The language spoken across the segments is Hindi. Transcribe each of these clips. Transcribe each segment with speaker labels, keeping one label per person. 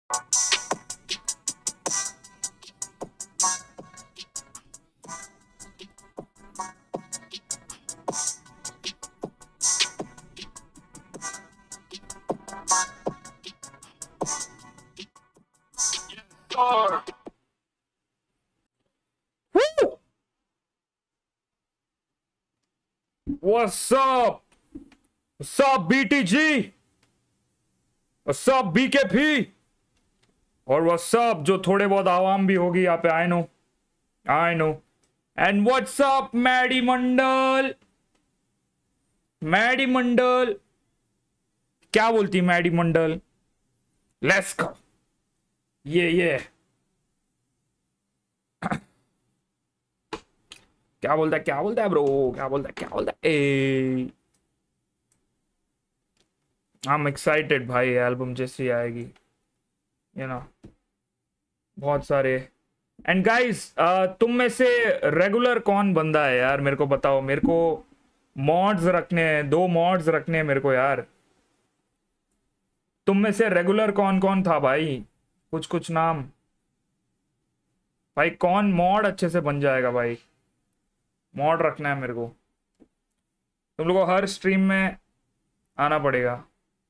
Speaker 1: What's up? What's up, BTG? What's up, BKP? और what's up जो थोड़े बहुत आवाम भी होगी यहाँ पे, I know. And what's up, Maddy Mandal? Maddy Mandal क्या बोलती मैडी मंडल? Let's go. ये क्या बोलता है ब्रो? क्या बोलता है? I'm excited भाई, एल्बम जैसी आएगी, बहुत सारे। एंड गाइस, तुम में से रेगुलर कौन बंदा है यार? मेरे को बताओ। मेरे को मॉड्स रखने हैं, 2 मॉड्स रखने हैं मेरे को यार। तुम में से रेगुलर कौन कौन था भाई? कुछ नाम भाई। कौन मॉड अच्छे से बन जाएगा भाई? मॉड रखना है मेरे को। तुम लोगों को हर स्ट्रीम में आना पड़ेगा।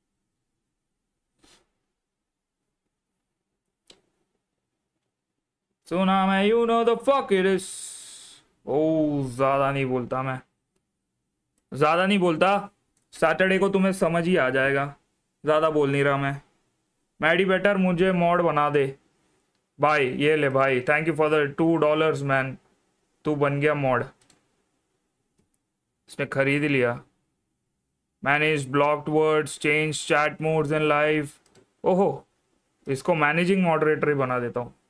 Speaker 1: सुना मैं, you know the fuck it is. ओ ज्यादा नहीं बोलता, सैटरडे को तुम्हें समझ ही आ जाएगा। ज्यादा बोल नहीं रहा मैं। मैडी बेटर मुझे मॉड बना दे भाई। ये ले भाई, thank you for the $2 man. तू बन गया मॉड। इसने खरीद लिया। Manage blocked words, change chat modes in live. ओहो, इसको मैनेजिंग मॉडरेटर ही बना देता हूं।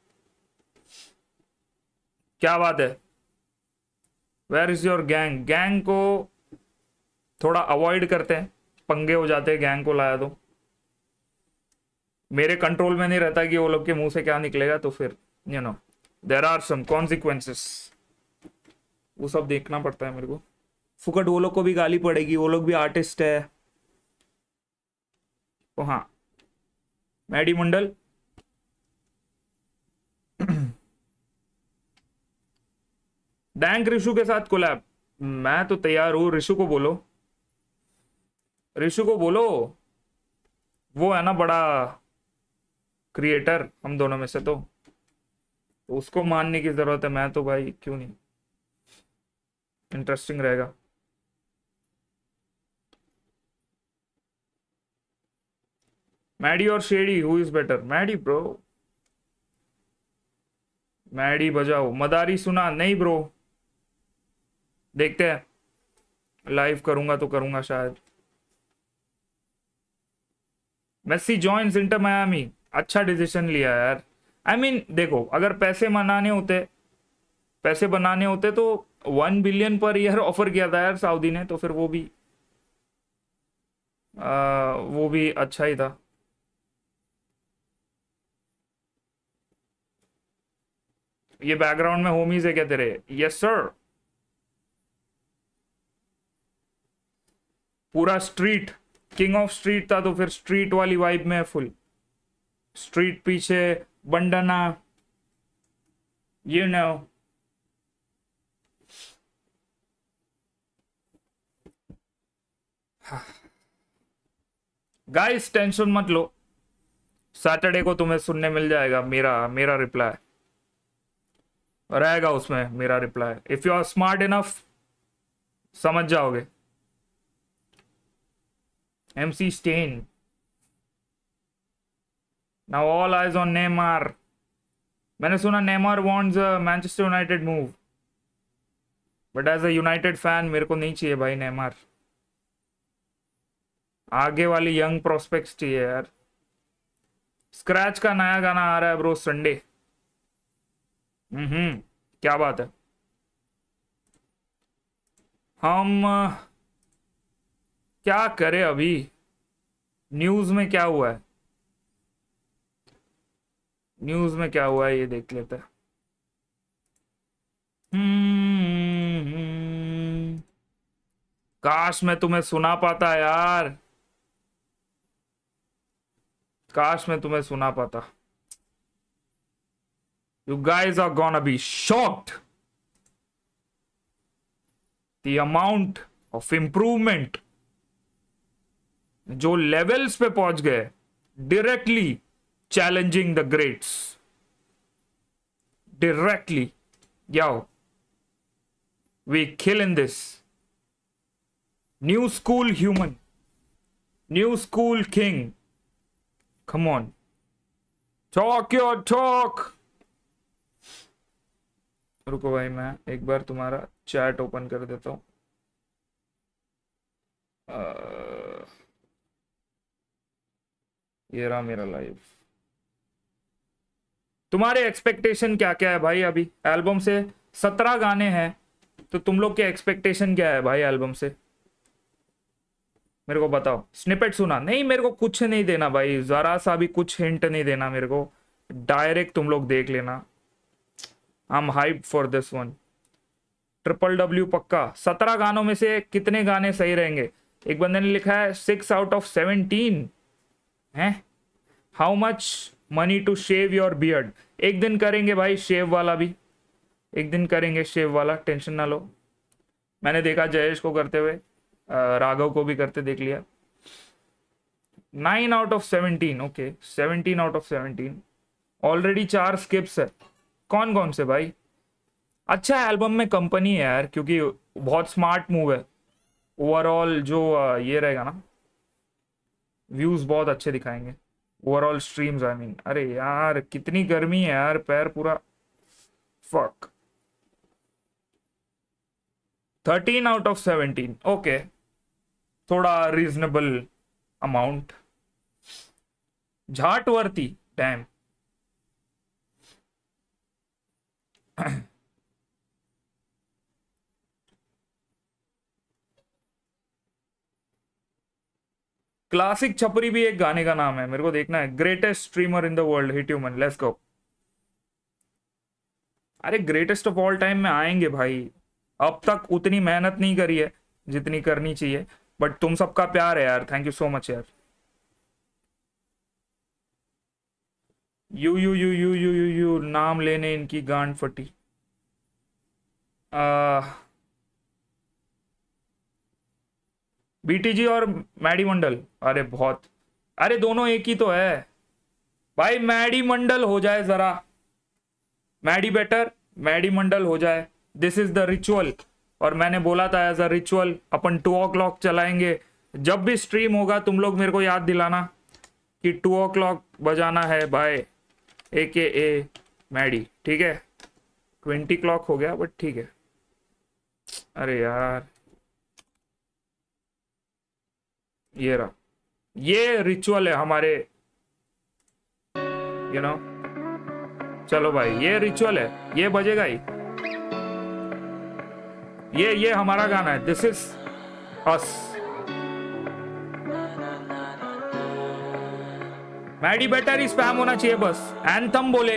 Speaker 1: क्या बात है? Where is your gang? Gang को थोड़ा अवॉइड करते हैं, पंगे हो जाते हैं गैंग को लाया तो। मेरे कंट्रोल में नहीं रहता कि वो लोग के मुंह से क्या निकलेगा, तो फिर देयर आर सम कॉन्सिक्वेंसेस। वो सब देखना पड़ता है मेरे को। फुकट वो लोग को भी गाली पड़ेगी, वो लोग भी आर्टिस्ट है। तो हाँ, मैडी मंडल डैंक ऋषु के साथ कोलैब। मैं तो तैयार हूं। ऋषु को बोलो। वो है ना बड़ा क्रिएटर हम दोनों में से, तो उसको मानने की जरूरत है। मैं तो भाई क्यों नहीं, इंटरेस्टिंग रहेगा। मैडी और Shady, who is better? Maddy bro. Maddy बजाओ। मदारी सुना नहीं ब्रो। देखते हैं, लाइव करूंगा तो करूंगा शायद। Messi joins Inter Miami. अच्छा डिसीजन लिया यार। आई मीन देखो, अगर पैसे बनाने होते तो 1 बिलियन पर ईयर ऑफर किया था यार सऊदी ने, तो फिर वो भी अच्छा ही था। ये बैकग्राउंड में होमीज है क्या तेरे? Yes sir. पूरा स्ट्रीट, किंग ऑफ स्ट्रीट था, तो फिर स्ट्रीट वाली वाइब में फुल। स्ट्रीट पीछे, बंडना, यू नो। गाइस टेंशन मत लो, सैटरडे को तुम्हें सुनने मिल जाएगा मेरा रिप्लाई रहेगा उसमें। मेरा reply, if you are smart enough समझ जाओगे। MC Stain. Now all eyes on Neymar. मैंने सुना Neymar wants a Manchester United move. But as a United fan मेरे को नहीं चाहिए भाई Neymar। आगे वाली यंग प्रोस्पेक्ट्स चाहिए यार। स्क्रैच का नया गाना आ रहा है ब्रो संडे। क्या बात है। हम क्या करें अभी? न्यूज में क्या हुआ है? ये देख लेते हैं। काश मैं तुम्हें सुना पाता यार, काश मैं तुम्हें सुना पाता। You guys are gonna be shocked. The amount of improvement जो लेवल्स पे पहुंच गए, directly challenging the greats. Directly. Yo, we killing this. New school human. New school king. Come on. Talk your talk. रुको भाई, मैं एक बार तुम्हारा चैट ओपन कर देता हूं। ये रहा मेरा लाइव। तुम्हारे एक्सपेक्टेशन क्या क्या है भाई? अभी एल्बम से 17 गाने हैं, तो तुम लोग के एक्सपेक्टेशन क्या है भाई एल्बम से? मेरे को बताओ। स्निपेट सुना? नहीं, मेरे को कुछ नहीं देना भाई, जरा सा भी कुछ हिंट नहीं देना मेरे को, डायरेक्ट तुम लोग देख लेना। I am hype for this one. WW पक्का। 17 गानों में से कितने गाने सही रहेंगे? एक बंदे ने लिखा है 6 out of 17 है। How much money to shave your beard? एक दिन करेंगे भाई शेव वाला भी, एक दिन करेंगे शेव वाला, टेंशन ना लो। मैंने देखा जयेश को करते हुए, राघव को भी करते देख लिया। 9 out of 17, okay 17 out of 17। Already 4 skips है। कौन कौन से भाई? अच्छा एल्बम में कंपनी है यार, क्योंकि बहुत स्मार्ट मूव है। ओवरऑल जो ये रहेगा ना, व्यूज बहुत अच्छे दिखाएंगे, ओवरऑल स्ट्रीम्स आई मीन। अरे यार कितनी गर्मी है यार, पैर पूरा फक। 13 out of 17, ओके थोड़ा रीजनेबल अमाउंट। झाटवर्ती, डैम। क्लासिक छपरी भी एक गाने का नाम है, मेरे को देखना है। Greatest streamer in the world, hit human, let's go. अरे ग्रेटेस्ट ऑफ ऑल टाइम में आएंगे भाई। अब तक उतनी मेहनत नहीं करी है जितनी करनी चाहिए, बट तुम सबका प्यार है यार, थैंक यू सो मच यार। यू नाम लेने इनकी गांड फटी। बीटीजी और मैडी मंडल, अरे बहुत, अरे दोनों एक ही तो है भाई। मैडी मंडल हो जाए जरा, मैडी बेटर, मैडी मंडल हो जाए। This is the ritual. और मैंने बोला था as a ritual upon 2 o'clock चलाएंगे। जब भी स्ट्रीम होगा तुम लोग मेरे को याद दिलाना कि 2 o'clock बजाना है भाई, AKA मैडी, ठीक है? 20 o'clock हो गया बट ठीक है। अरे यार ये रहा, ये रिचुअल है हमारे, यू नो। चलो भाई ये रिचुअल है, ये बजेगा ही। ये हमारा गाना है, this is us. Maddy better ही स्पैम होना चाहिए बस, एंथम बोले।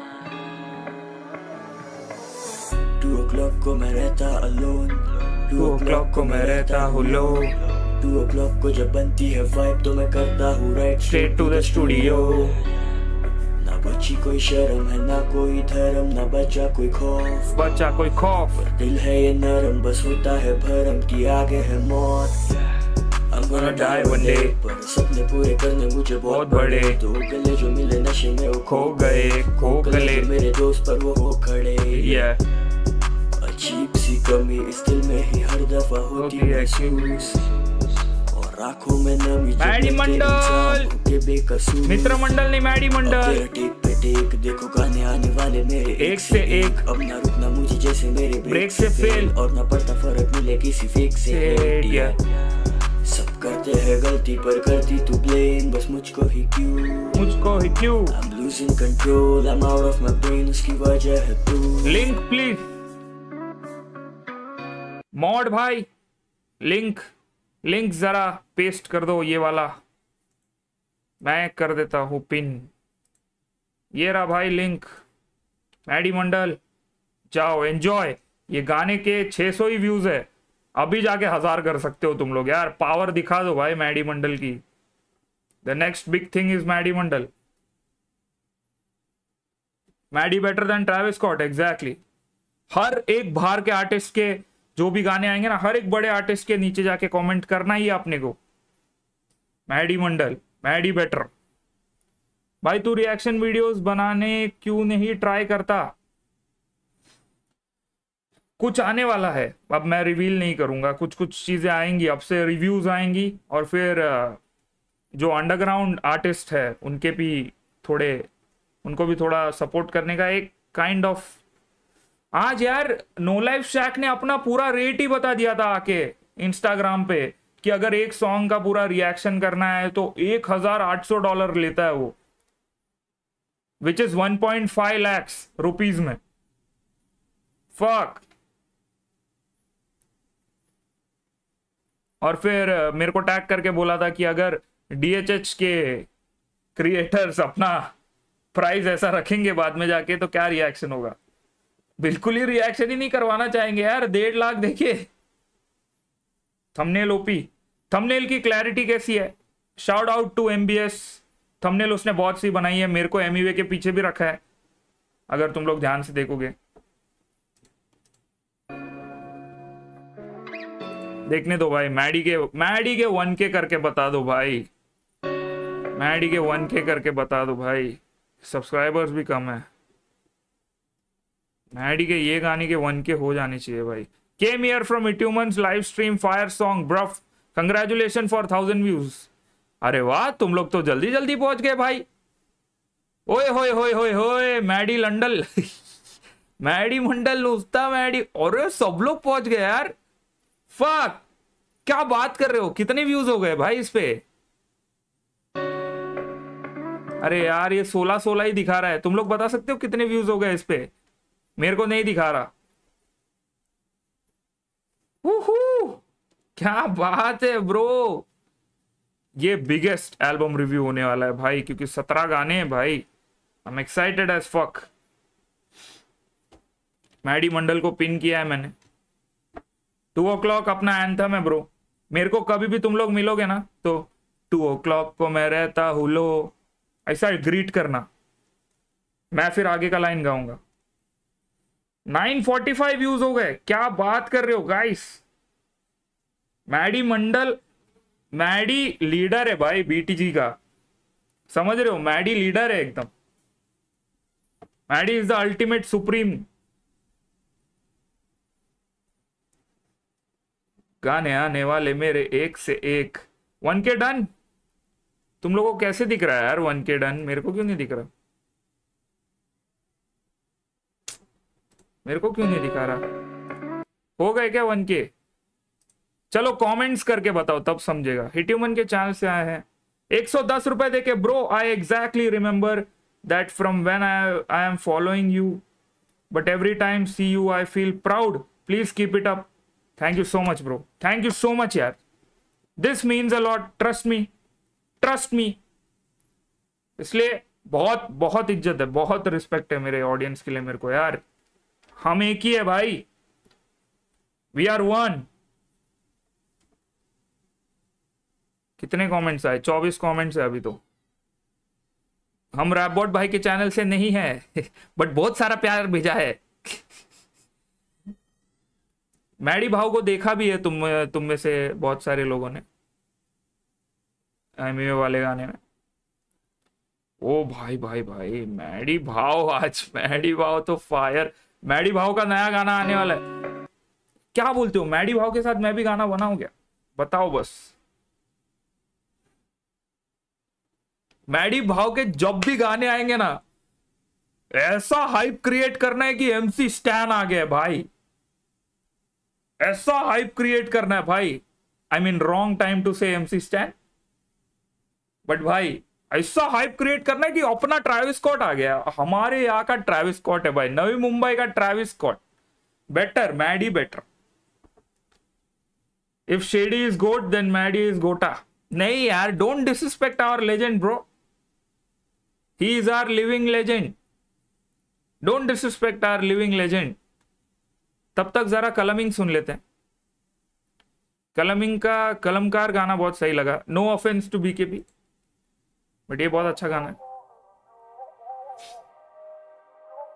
Speaker 2: 2 o'clock को मैं रहता alone,
Speaker 1: 2 o'clock को मैं रहता हूँ लो,
Speaker 2: 2 o'clock को जब बनती है वाइब तो मैं करता हूँ right
Speaker 1: straight to the studio.
Speaker 2: ना बची कोई शर्म है, ना कोई धर्म, ना बचा कोई खौफ,
Speaker 1: बचा कोई खौफ।
Speaker 2: दिल है ये नरम, बस होता है भरम कि आगे है मौत। I'm gonna die one day, पर सपने पूरे करने मुझे बहुत बड़े। 2 गले जो मिले नशे में वो खो गए, खो गले मेरे दोस्त पर वो हो खड़े। अजीब सी कमी इस दिल में ही हर दफा होती है महसूस, और आंखों में नमी
Speaker 1: मैडी मंडल
Speaker 2: के बेकसूर।
Speaker 1: मित्र मंडल नहीं, मैडी मंडल।
Speaker 2: टेक पे टेक देखो गाने आने वाले मेरे
Speaker 1: एक से एक।
Speaker 2: अब ना रुकना मुझे जैसे मेरे
Speaker 1: ब्रेक से फेल,
Speaker 2: और ना पड़ता फर्क मिले किसी फेक से। सब करते हैं गलती पर करती तू ब्लेम, बस मुझको ही क्यों। I'm losing control, I'm out of my brain, उसकी वजह है तू।
Speaker 1: लिंक प्लीज मॉड भाई, लिंक जरा पेस्ट कर दो, ये वाला मैं कर देता हूँ पिन। ये रहा भाई लिंक। मैडी मंडल जाओ एंजॉय। ये गाने के 600 ही व्यूज है, अभी जाके 1000 कर सकते हो तुम लोग यार। पावर दिखा दो भाई मैडी मंडल की। The next big thing is Maddy Mandal. Maddy better than Travis Scott, exactly. हर एक बाहर के आर्टिस्ट के जो भी गाने आएंगे ना, हर एक बड़े आर्टिस्ट के नीचे जाके कमेंट करना ही है अपने को, मैडी मंडल, मैडी बेटर। भाई तू रिएक्शन वीडियोस बनाने क्यों नहीं ट्राई करता? कुछ आने वाला है, अब मैं रिवील नहीं करूंगा। कुछ कुछ चीजें आएंगी, अब से रिव्यूज आएंगी, और फिर जो अंडरग्राउंड आर्टिस्ट है उनके भी थोड़े, उनको भी थोड़ा सपोर्ट करने का एक काइंड ऑफ। आज यार नो लाइफ शैक ने अपना पूरा रेट ही बता दिया था आके इंस्टाग्राम पे कि अगर एक सॉन्ग का पूरा रिएक्शन करना है तो $1,800 लेता है वो, विच इज 1.5 लाख रुपीज में। फक। और फिर मेरे को टैग करके बोला था कि अगर DHH के क्रिएटर्स अपना प्राइस ऐसा रखेंगे बाद में जाके तो क्या रिएक्शन होगा। बिल्कुल ही रिएक्शन ही नहीं करवाना चाहेंगे यार। 1.5 लाख देखिए। थंबनेल ओपी, थंबनेल की क्लैरिटी कैसी है? Shout out to MBS। Thumbnail उसने बहुत सी बनाई है, मेरे को एमिवे के पीछे भी रखा है अगर तुम लोग ध्यान से देखोगे। देखने दो भाई, मैडी के 1K करके बता दो भाई, मैडी के 1K करके बता दो भाई। सब्सक्राइबर्स भी कम है। मैडी के ये गाने के 1K हो जाने चाहिए भाई। Came here from its human's live stream fire song bruh, congratulation for 1000 views. अरे वाह, तुम लोग तो जल्दी जल्दी पहुंच गए भाई। ओए होए होए होए होए, मैडी लंडल मैडी मंडल नुस्ता मैडी, और सब लोग पहुंच गए यार। फक, क्या बात कर रहे हो? कितने व्यूज हो गए भाई इस पे? अरे यार ये 16 ही दिखा रहा है। तुम लोग बता सकते हो कितने व्यूज हो गए इस पे? मेरे को नहीं दिखा रहा। क्या बात है ब्रो। ये बिगेस्ट एल्बम रिव्यू होने वाला है भाई, क्योंकि 17 गाने हैं भाई। I am excited as fuck. Maddy Mandal को पिन किया है मैंने। 2 o'clock अपना एंथम है ब्रो। मेरे को कभी भी तुम लोग मिलोगे ना तो 2 o'clock को मैं रहता हूँ लो, ऐसा ग्रीट करना। मैं फिर आगे का लाइन गाऊंगा। 945 व्यूज हो गए। क्या बात कर रहे हो guys. Maddy Mandal, Maddy leader है भाई BTG का, समझ रहे हो? मैडी लीडर है एकदम। Maddy is the ultimate supreme. गाने आने वाले मेरे एक से एक। 1K done. तुम लोगों को कैसे दिख रहा है यार 1K डन? मेरे को क्यों नहीं दिख रहा? मेरे को क्यों नहीं दिखा रहा? हो गए क्या 1K? चलो कमेंट्स करके बताओ तब समझेगा। हिट्यूमन के चैनल से आए हैं। 110 रुपए देके bro, I exactly remember that from when I am following you, but every time see you I feel proud, please keep it up. Thank you so much bro, thank you so much यार। This means a lot, trust me, trust me. इसलिए बहुत बहुत इज्जत है, बहुत रिस्पेक्ट है मेरे ऑडियंस के लिए मेरे को यार। हम एक ही है भाई, वी आर वन। कितने कमेंट्स आए? 24 कमेंट्स है अभी तो। हम रैपबॉट भाई के चैनल से नहीं है बट बहुत सारा प्यार भेजा है मैडी भाव को देखा भी है तुम में से बहुत सारे लोगों ने एमिवे वाले गाने में। ओ भाई भाई भाई, मैडी भाव, आज मैडी भाव तो फायर। मैडी भाव का नया गाना आने वाला है। क्या बोलते हो? मैडी भाव के साथ मैं भी गाना बनाऊं क्या? बताओ बस। मैडी भाव के जब भी गाने आएंगे ना, ऐसा हाइप क्रिएट करना है कि MC स्टैन आ गया भाई। ऐसा हाइप क्रिएट करना है भाई। I mean wrong time to say MC stan, but भाई ऐसा हाइप क्रिएट करना है कि अपना ट्रैविस स्कॉट आ गया। हमारे यहाँ का ट्रैविस स्कॉट है भाई, नवी मुंबई का Travis Scott. Better, Maddy better. If Shady is GOAT then Maddy is goata. नहीं यार, don't disrespect our legend bro, he is our living legend. Don't disrespect our living legend. तब तक जरा कलमिंग सुन लेते हैं। कलमिंग का कलमकार गाना बहुत सही लगा। No offence to BKB, but ये बहुत अच्छा गाना है।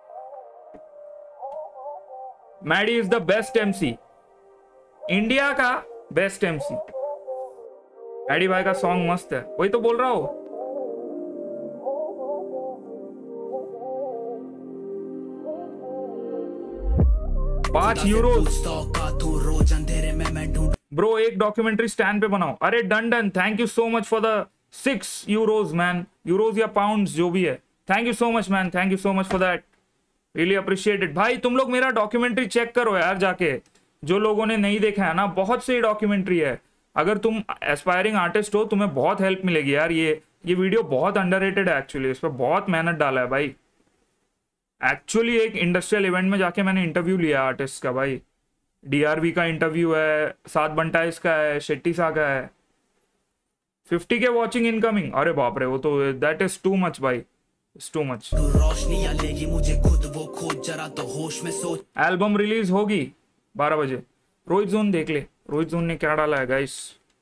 Speaker 1: Maddy is the best MC, India का बेस्ट एमसी। मैडी भाई का सॉन्ग मस्त है, वही तो बोल रहा हूं। €5 ब्रो, एक डॉक्यूमेंट्री स्टैंड पे बनाओ। अरे done done, thank you so much for the €6 man, euros या पाउंड्स जो भी है। Thank you so much man, thank you so much for that, really appreciated. भाई तुम लोग मेरा डॉक्यूमेंट्री चेक करो यार जाके, जो लोगों ने नहीं देखा है ना, बहुत सही डॉक्यूमेंट्री है। अगर तुम एस्पायरिंग आर्टिस्ट हो तुम्हें बहुत हेल्प मिलेगी यार। ये वीडियो बहुत अंडररेटेड है एक्चुअली, इस पर बहुत मेहनत डाला है भाई। एक्चुअली एक इंडस्ट्रियल इवेंट में जाके मैंने इंटरव्यू लिया आर्टिस्ट का भाई। DRV का इंटरव्यू है, 7 बंटाइस का है, शेट्टी सा का है। 50K वॉचिंग इनकमिंग, अरे बाप रे, वो तो दैट इज टू मच भाई, it's too much. Album release होगी 12 बजे। रोहित जोन देख ले, रोहित जोन ने क्या डाला है गाइस।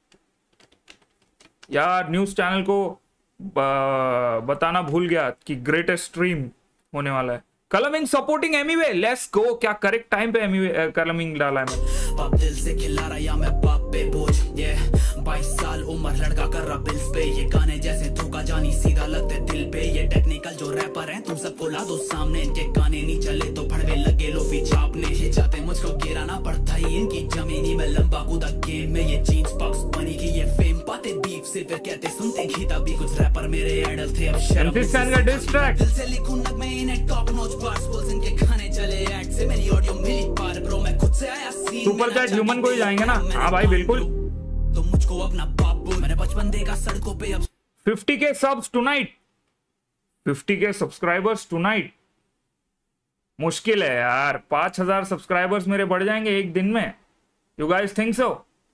Speaker 1: यार न्यूज चैनल को बताना भूल गया कि ग्रेटेस्ट स्ट्रीम होने वाला है। कलमिंग सपोर्टिंग एमीवे, लेट्स गो। क्या करेक्ट टाइम पे एमीवे कलमिंग डाला है मैं।
Speaker 2: बाप दिल से खिला रहा या मैं बाप पे बोझ, ये 22 साल उम्र लड़का कर रहा बिल्स पे। ये गाने जैसे धोखा जानी सीधा लगते दिल पे। ये टेक्निकल जो रैपर हैं तुम सबको ला दो सामने, इनके गाने नहीं चले तो भड़वे लगे लो भी छापने। ये चाहते मुझको गिराना पड़ता ही इनकी जमीनी में, लंबा कूदा गेम में। ये जीन्स बॉक्स बनी की ये फेम पाते बीफ से, फिर कहते सुनते घी तभी कुछ रैपर मेरे आइडल थे। अब शर्म
Speaker 1: का डिस ट्रैक
Speaker 2: दिल से लिखूं नगमे इन्हें टॉप नॉच बार्स बोल्स, इनके गाने चले ऐड से मेरी ऑडियो मिली पार। ब्रो मैं खुद से आया सीन,
Speaker 1: सुपर चैट ह्यूमन को ही जाएंगे ना। हाँ भाई बिल्कुल,
Speaker 2: तो मुझको अपना बाप बोल। मैंने बचपन देखा सड़कों पे। अब
Speaker 1: 50K subs tonight, 50K subscribers tonight. मुश्किल है यार, 5000 सब्सक्राइबर्स मेरे बढ़ जाएंगे एक दिन में। You guys think so?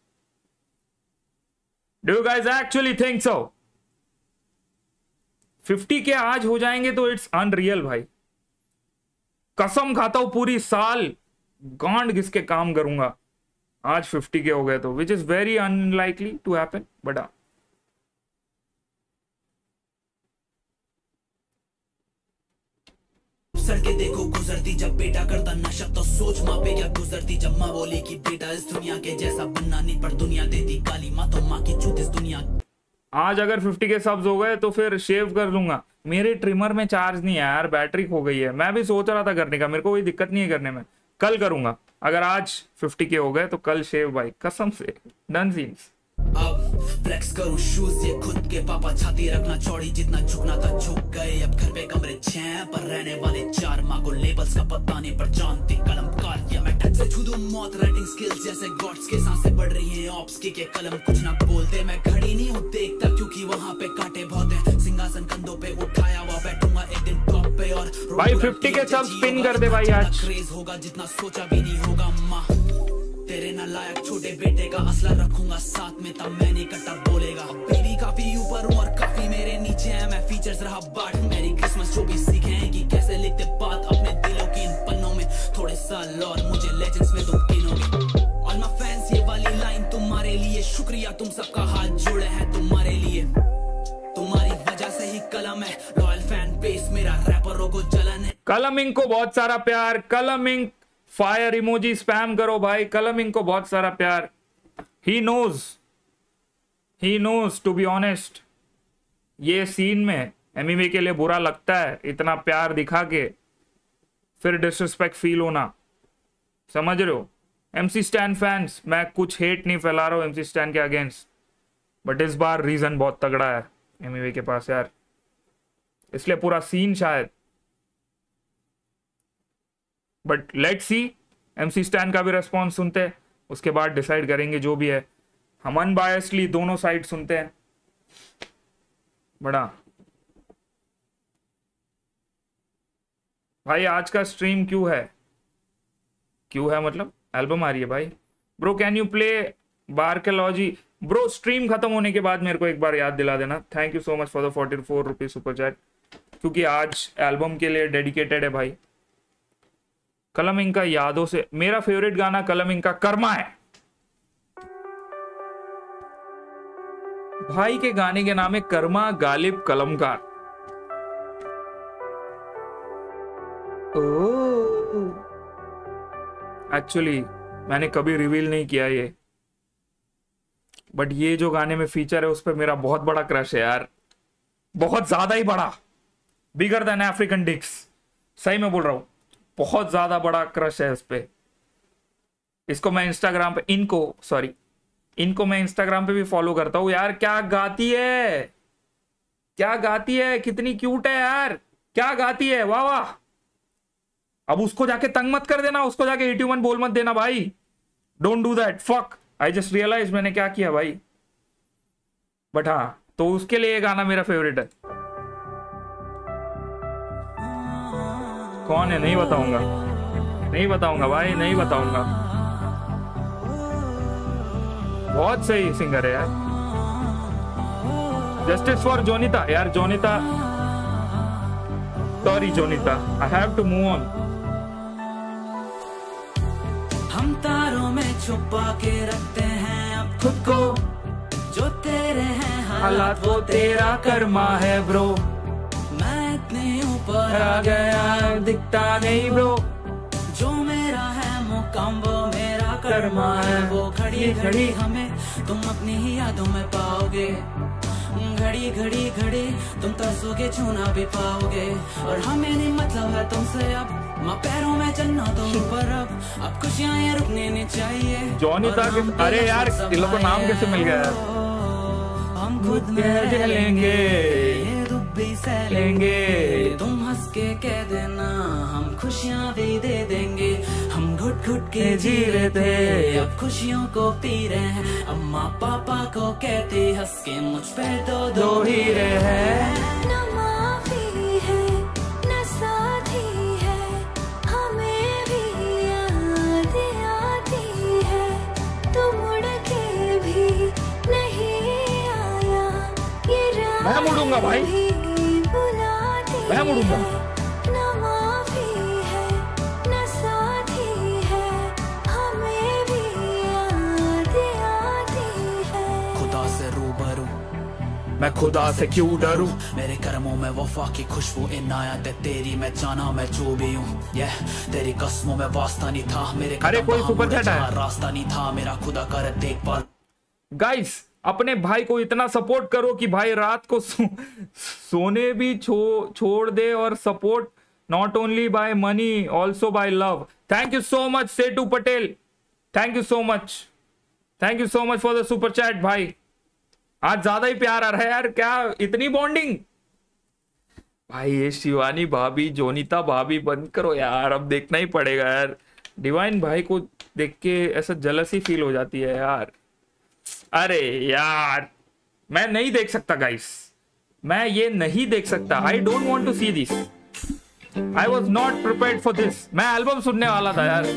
Speaker 1: Do you guys actually think so? 50K आज हो जाएंगे तो इट्स अनरियल भाई। कसम खाता हूं पूरी साल गांड घिस के काम करूंगा। आज 50K हो गए तो, which is very unlikely to happen, but
Speaker 2: सड़के देखो गुजरती जब बेटा करता नशा, तो सोच माँ पे क्या गुजरती जब माँ बोली कि बेटा इस दुनिया के जैसा बनना नहीं, पर दुनिया देती गाली। माँ तो माँ की चूत इस दुनिया।
Speaker 1: आज अगर 50K सब्स हो गए तो फिर शेव कर लूंगा। मेरे ट्रिमर में चार्ज नहीं है यार, बैटरी खो गई है। मैं भी सोच रहा था करने का, मेरे को कोई दिक्कत नहीं है करने में, कल करूंगा। अगर आज 50K हो गए तो कल शेव भाई, कसम से। Done scenes.
Speaker 2: अब फ्लेक्स करूं शूज ये खुद के, पापा छाती रखना चौड़ी, जितना झुकना था झुक गए। अब घर पे कमरे 6 पर रहने वाले 4, माँ को लेबल्स का पता नहीं पर जानती कलमकार। या मैं ठग से छू दूं मौत, राइटिंग स्किल्स जैसे गॉड्स के। सांसें बढ़ रही हैं ऑप्स की के कलम कुछ ना बोलते। मैं खड़ी नहीं हूँ देखता क्योंकि वहाँ पे कांटे बहुत हैं। सिंहासन कंधों पे उठाया हुआ बैठूंगा एक दिन टॉप पे। और
Speaker 1: भाई 50K सब स्पिन कर दे भाई आज।
Speaker 2: क्रेज होगा जितना सोचा भी नहीं होगा। माँ तेरे नालायक छोटे बेटे का असला रखूंगा साथ में, तब मैं नहीं कट्टा बोलेगा। बीवी काफी ऊपर हूँ और काफी मेरे नीचे है। मैं फीचर्स रहा बाट, मेरी क्रिसमस जो भी सीखे हैं कि कैसे लिखते बात अपने दिलों की इन पन्नों में। थोड़े साल और मुझे लेजेंड्स में तुम गिनोगे। ऑल माय फैंस ये वाली लाइन तुम्हारे लिए, शुक्रिया तुम सबका हाथ जोड़े हैं तुम्हारे लिए। तुम्हारी वजह से ही कलम है लॉयल फैन बेस मेरा, रैपरों को जलन है।
Speaker 1: कलमिंग को बहुत सारा प्यार। कलमिंग फायर इमोजी स्पैम करो भाई। कलमिंग को बहुत सारा प्यार। He knows to be honest, ये सीन में एमिवे के लिए बुरा लगता है इतना प्यार दिखा के फिर डिसरिस्पेक्ट फील होना, समझ रहे हो? MC स्टैन फैंस, मैं कुछ हेट नहीं फैला रहा हूं MC स्टैन के अगेंस्ट, बट इस बार रीजन बहुत तगड़ा है एमिवे के पास यार, इसलिए पूरा सीन शायद। But let's see, MC stan का भी रेस्पॉन्स सुनते हैं, उसके बाद डिसाइड करेंगे जो भी है। हम अनबायसली दोनों साइड सुनते हैं। बड़ा भाई आज का स्ट्रीम क्यों है मतलब एल्बम आ रही है भाई। Bro can you play Barkeology? Bro stream खत्म होने के बाद मेरे को एक बार याद दिला देना। Thank you so much for the 44 rupees super chat, क्योंकि आज एल्बम के लिए डेडिकेटेड है भाई। कलमिंग का यादों से मेरा फेवरेट गाना कलमिंग का कर्मा है। भाई के गाने के नाम है कर्मा, गालिब, कलमकार। एक्चुअली मैंने कभी रिवील नहीं किया ये, बट ये जो गाने में फीचर है उस पर मेरा बहुत बड़ा क्रश है यार, बहुत ज्यादा ही बड़ा, बिगर देन अफ्रीकन डिक्स, सही में बोल रहा हूं, बहुत ज्यादा बड़ा क्रश है इस पे। इसको मैं इंस्टाग्राम पे, इनको मैं इंस्टाग्राम पे भी फॉलो करता हूँ यार। क्या गाती है, क्या गाती है, कितनी क्यूट है यार, क्या गाती है, वाह वाह। अब उसको जाके तंग मत कर देना, उसको जाके 81 बोल मत देना भाई, don't do that, fuck. I just realise मैंने क्या किया भाई, बट हाँ, तो उसके लिए ये गाना मेरा फेवरेट है। कौन है नहीं बताऊंगा, नहीं बताऊंगा भाई, नहीं बताऊंगा। बहुत सही सिंगर है यार। जस्टिस फॉर जोनिता यार, Jonita, sorry Jonita, I have to move on.
Speaker 2: हम तारों में छुपा के रखते हैं अब खुद को, जो तेरे हैं हालात वो तेरा कर्मा है ब्रो। मैं इतने ऊपर आ गया दिखता नहीं ब्रो, जो मेरा है मुकाम वो मेरा कर्मा है। वो घड़ी घड़ी हमें तुम अपनी ही यादों में पाओगे, घड़ी घड़ी घड़ी तुम तरसोगे छूना भी पाओगे। और हमें नहीं मतलब है तुमसे अब, माँ पैरों में चलना तुम पर अब खुशियाँ ये रुकने नहीं चाहिए।
Speaker 1: जोनिता के, अरे यार इन लोगों को नाम कैसे मिल गया यार।
Speaker 2: हम खुद में जलेंगे, ये दुख भी सहलेंगे, तुम हंस के कह देना हम खुशियाँ भी दे देंगे। हम घुट घुट के जी रहे थे अब खुशियों को पी रहे हैं, अम्मा पापा को कहते हंस के मुझ पे दो हीरे हैं।
Speaker 1: मैं मुड़ूंगा भाई, मैं मुड़ूंगा।
Speaker 2: खुदा से रूबरू
Speaker 1: मैं खुदा से क्यों डरूं,
Speaker 2: मेरे कर्मों में वफा की खुशबू इनायत है तेरी, मैं जाना मैं जो भी हूँ, तेरी कसमों में वास्ता नहीं था मेरे,
Speaker 1: अरे कोई सुपर चैट है,
Speaker 2: रास्ता नहीं था मेरा, खुदा कर देखभाल।
Speaker 1: गाइस अपने भाई को इतना सपोर्ट करो कि भाई रात को सोने भी छोड़ दे, और support not only by money also by love. Thank you so much Setu Patel, thank you so much, thank you so much for the super chat भाई। आज ज्यादा ही प्यार आ रहा है यार, क्या इतनी बॉन्डिंग भाई। ये शिवानी भाभी, जोनिता भाभी बंद करो यार, अब देखना ही पड़ेगा यार। डिवाइन भाई को देख के ऐसा जलसी फील हो जाती है यार। अरे यार मैं नहीं देख सकता गाइस, मैं ये नहीं देख सकता। I don't want to see this, I was not prepared for this. मैं एल्बम सुनने वाला था यार।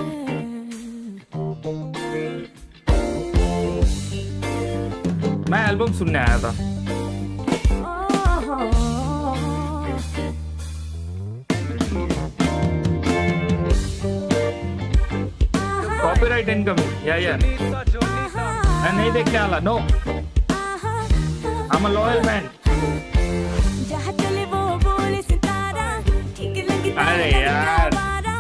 Speaker 1: मैं एल्बम सुनने आया था। कॉपीराइट इनकमिंग या मैं नहीं देखने वाला, no, I am a loyal man. अरे यार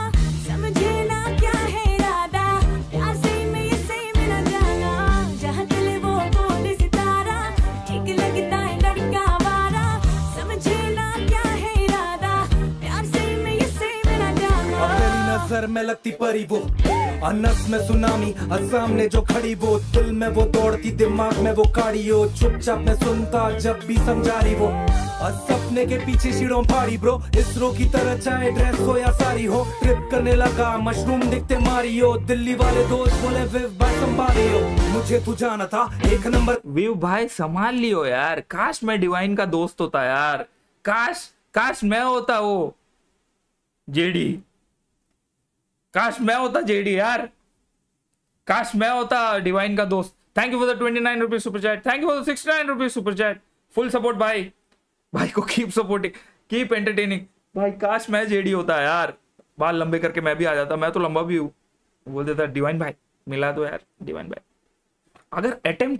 Speaker 3: नजर में लगती परी वो, अनस में सुनामी, सामने जो खड़ी वो, दिल में वो दौड़ती दिमाग में वो काड़ी हो, चुपचाप में सुनता जब भी समझा रही वो, और सपने के पीछे शीरों फाड़ी ब्रो, इसरो की तरह चाहे ड्रेस हो या सारी हो, ट्रिप करने लगा मशरूम दिखते मारी हो, दिल्ली वाले दोस्त बोले विव भाई संभाली हो, मुझे तू जाना था एक नंबर।
Speaker 1: विव भाई संभाल लियो यार, काश मैं डिवाइन का दोस्त होता यार, काश मैं होता वो जेडी, काश मैं होता जेडी यार, काश मैं होता डिवाइन का दोस्त। Thank you for the 29 rupees super chat, thank you for the 69 rupees super chat, full support भाई। भाई को कीप सपोर्टिंग, कीप एंटरटेनिंग भाई। काश मैं जेडी होता यार, बाल लंबे करके मैं भी आ जाता, मैं तो लंबा भी हूँ। बोल देता डिवाइन भाई मिला दो यार, डिवाइन भाई। अगर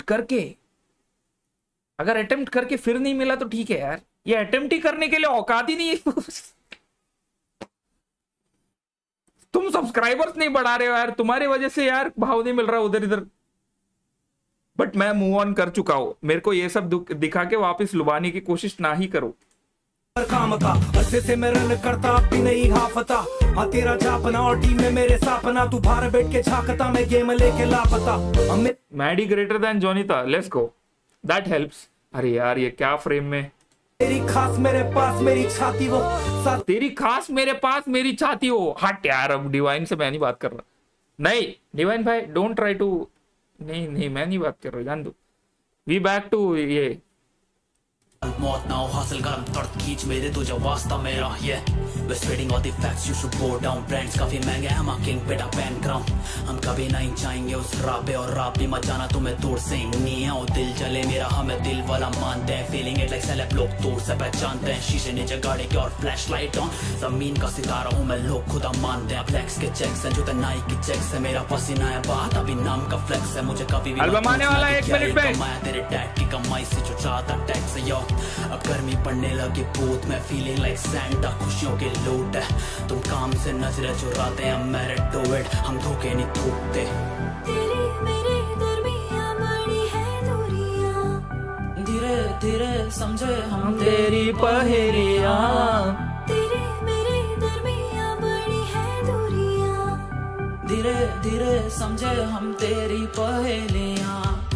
Speaker 1: अटेम्प्ट करके फिर नहीं मिला तो ठीक है यार, ये अटेम्प्ट ही करने के लिए औकात ही नहीं है। तुम सब्सक्राइबर्स नहीं बढ़ा रहे हो यार, तुम्हारी वजह से यार भाव नहीं मिल रहा उधर इधर। बट मैं मूव ऑन कर चुका हूं, मेरे को ये सब दिखा के वापस लुभाने की कोशिश ना ही करो।
Speaker 3: काम का अच्छे से मैं रन करता भी नहीं हाफता, हाँ तेरा जापना और टीम में मेरे सापना, तू बाहर बैठ के झांकता मैं गेम लेके लापता।
Speaker 1: Maddy greater than Jonita, let's go, that helps. अरे यार ये क्या फ्रेम में,
Speaker 3: तेरी खास मेरे पास मेरी छाती वो,
Speaker 1: तेरी खास मेरे पास मेरी छाती हो। हट यार, अब डिवाइन से मैं नहीं बात कर रहा। नहीं डिवाइन भाई डोंट ट्राई टू, नहीं मैं नहीं बात कर रहा, जान दो। वी बैक टू ये
Speaker 4: मौत ना हो हासिल कर दर्द खींच मेरे तुझे वास्ता मेरा ये we're spreading all the facts you should go down brands काफी महंगे हैं हम किंग बेटा पैन ग्राउंड हम कभी नहीं चाहेंगे उस राह पे और राह भी मत जाना तुम्हें दूर से नहीं है और दिल जले मेरा हमें दिल वाला मानते हैं फीलिंग इट लाइक सेलेब लोग दूर से पहचानते हैं शीशे नीचे गाड़ी के और फ्लैश लाइट ऑन जमीन का सितारा हूँ मैं लोग खुदा मानते हैं फ्लेक्स के चेक्स हैं जो नाइक की चेक्स है मेरा पसीना है बात अभी नाम का फ्लेक्स है मुझे कभी भी
Speaker 1: एल्बम आने वाला है 1 मिनट पे
Speaker 4: कमाया तेरे डैड की कमाई से जो चाहता टैक्स है यो अब गर्मी पड़ने लगी पूत में फीलिंग लाइक सैंटा खुशियों की लूट है तुम काम से नजरें चुराते हैं मेरिट टू इट हम धोखे नहीं थूकते
Speaker 5: तेरी मेरी दरमियां बड़ी है दूरियां
Speaker 4: धीरे धीरे समझे हम तेरी पहेलियां
Speaker 5: तेरी मेरी दरमियां बड़ी है दूरियां
Speaker 4: धीरे धीरे समझे हम तेरी पहेलियां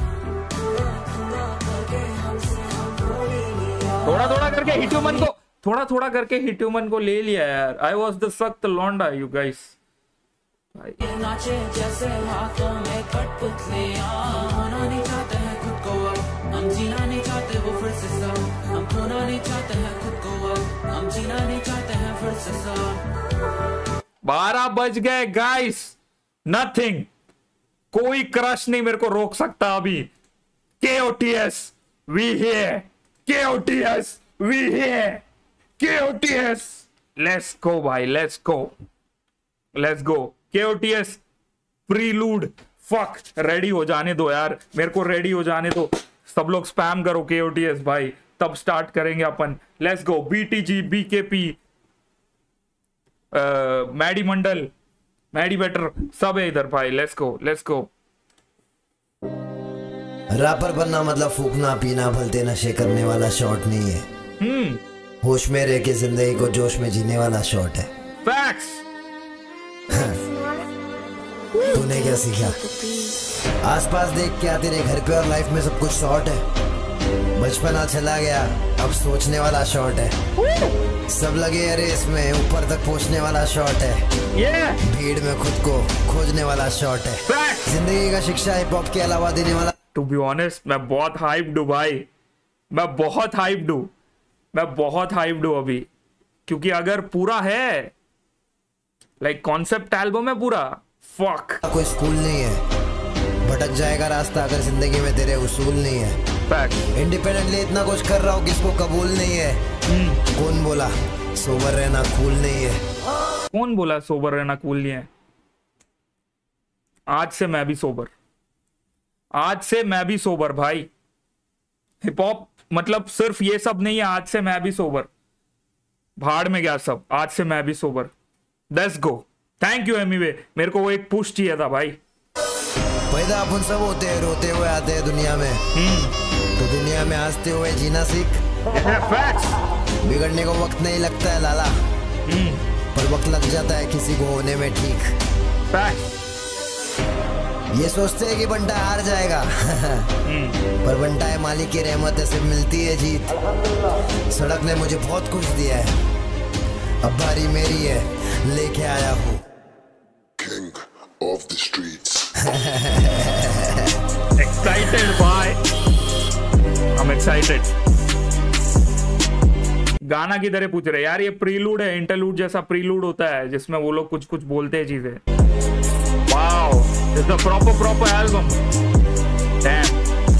Speaker 1: थोड़ा थोड़ा करके हिट्यूमन को थोड़ा थोड़ा करके हिट्यूमन को ले लिया यार। आई वॉज द सख्त लौंडा यू गाइस।
Speaker 4: नाचे जैसे हाथों में कठपुतलियां होना नहीं चाहते हैं खुद को अब हम जीना नहीं चाहते वो फिर से सब हम खोना नहीं चाहते हैं खुद को अब हम जीना नहीं चाहते हैं फिर से सब
Speaker 1: 12 बज गए गाइस, नथिंग, कोई क्रश नहीं मेरे को रोक सकता अभी। KOTS we here, KOTS we here, KOTS let's go भाई, let's go KOTS prelude. Fuck ready हो जाने दो यार, मेरे को रेडी हो जाने दो। सब लोग स्पैम करो KOTS भाई, तब स्टार्ट करेंगे अपन। Let's go. BTG, BKP, Maddy Mandal, Maddy better सब है इधर भाई। Let's go.
Speaker 6: रैपर बनना मतलब फूकना पीना भलते नशे करने वाला शॉट नहीं है। होश में रह के जिंदगी को जोश में जीने वाला शॉट है।
Speaker 1: फैक्ट्स।
Speaker 6: तूने क्या सीखा? आसपास देख क्या तेरे घर पे और लाइफ में सब कुछ शॉर्ट है। बचपना चला गया अब सोचने वाला शॉट है। सब लगे अरे इसमें ऊपर तक पहुंचने वाला शॉट है। भीड़ में खुद को खोजने वाला शॉट है। जिंदगी का शिक्षा हिप हॉप के अलावा देने वाला।
Speaker 1: टू बी ऑनेस्ट मैं बहुत हाइप्ड हूँ भाई, मैं बहुत हाइप्ड हूँ अभी, क्योंकि अगर पूरा है लाइक कॉन्सेप्ट एल्बम है पूरा। फक
Speaker 6: कोई स्कूल नहीं है, भटक जाएगा रास्ता अगर जिंदगी में तेरे उसूल नहीं है। इंडिपेंडेंटली इतना कुछ कर रहा हूँ किसको कबूल नहीं है। कौन बोला सोबर रहना कूल नहीं है?
Speaker 1: कौन बोला सोबर रहना कूल नहीं है? आज से मैं भी सोबर भाई। हिप हॉप मतलब सिर्फ ये सब नहीं है। आज से मैं भी सोबर, भाड़ में गया सब, आज से मैं भी sober. Let's go. Thank you anyway, मेरे को वो एक पुश चाहिए था भाई।
Speaker 6: पैदा अपन सब होते हैं, रोते हुए आते हैं दुनिया में। तो दुनिया में हंसते हुए जीना सीख। बिगड़ने को वक्त नहीं लगता है लाला, पर वक्त लग जाता है किसी को होने में ठीक। ये सोचते हैं कि बंटा हार जाएगा पर बंटा है मालिक की रहमत से मिलती है जीत। सड़क ने मुझे बहुत कुछ दिया है, अब बारी मेरी है, लेके आया हूँ
Speaker 7: King of the streets.
Speaker 1: Excited boy, I'm excited. गाना किधर है पूछ रहे यार? ये प्रीलूड है, इंटरलूड जैसा प्रीलूड होता है जिसमें वो लोग कुछ कुछ बोलते हैं चीजें। Wow, it's a proper album. Damn.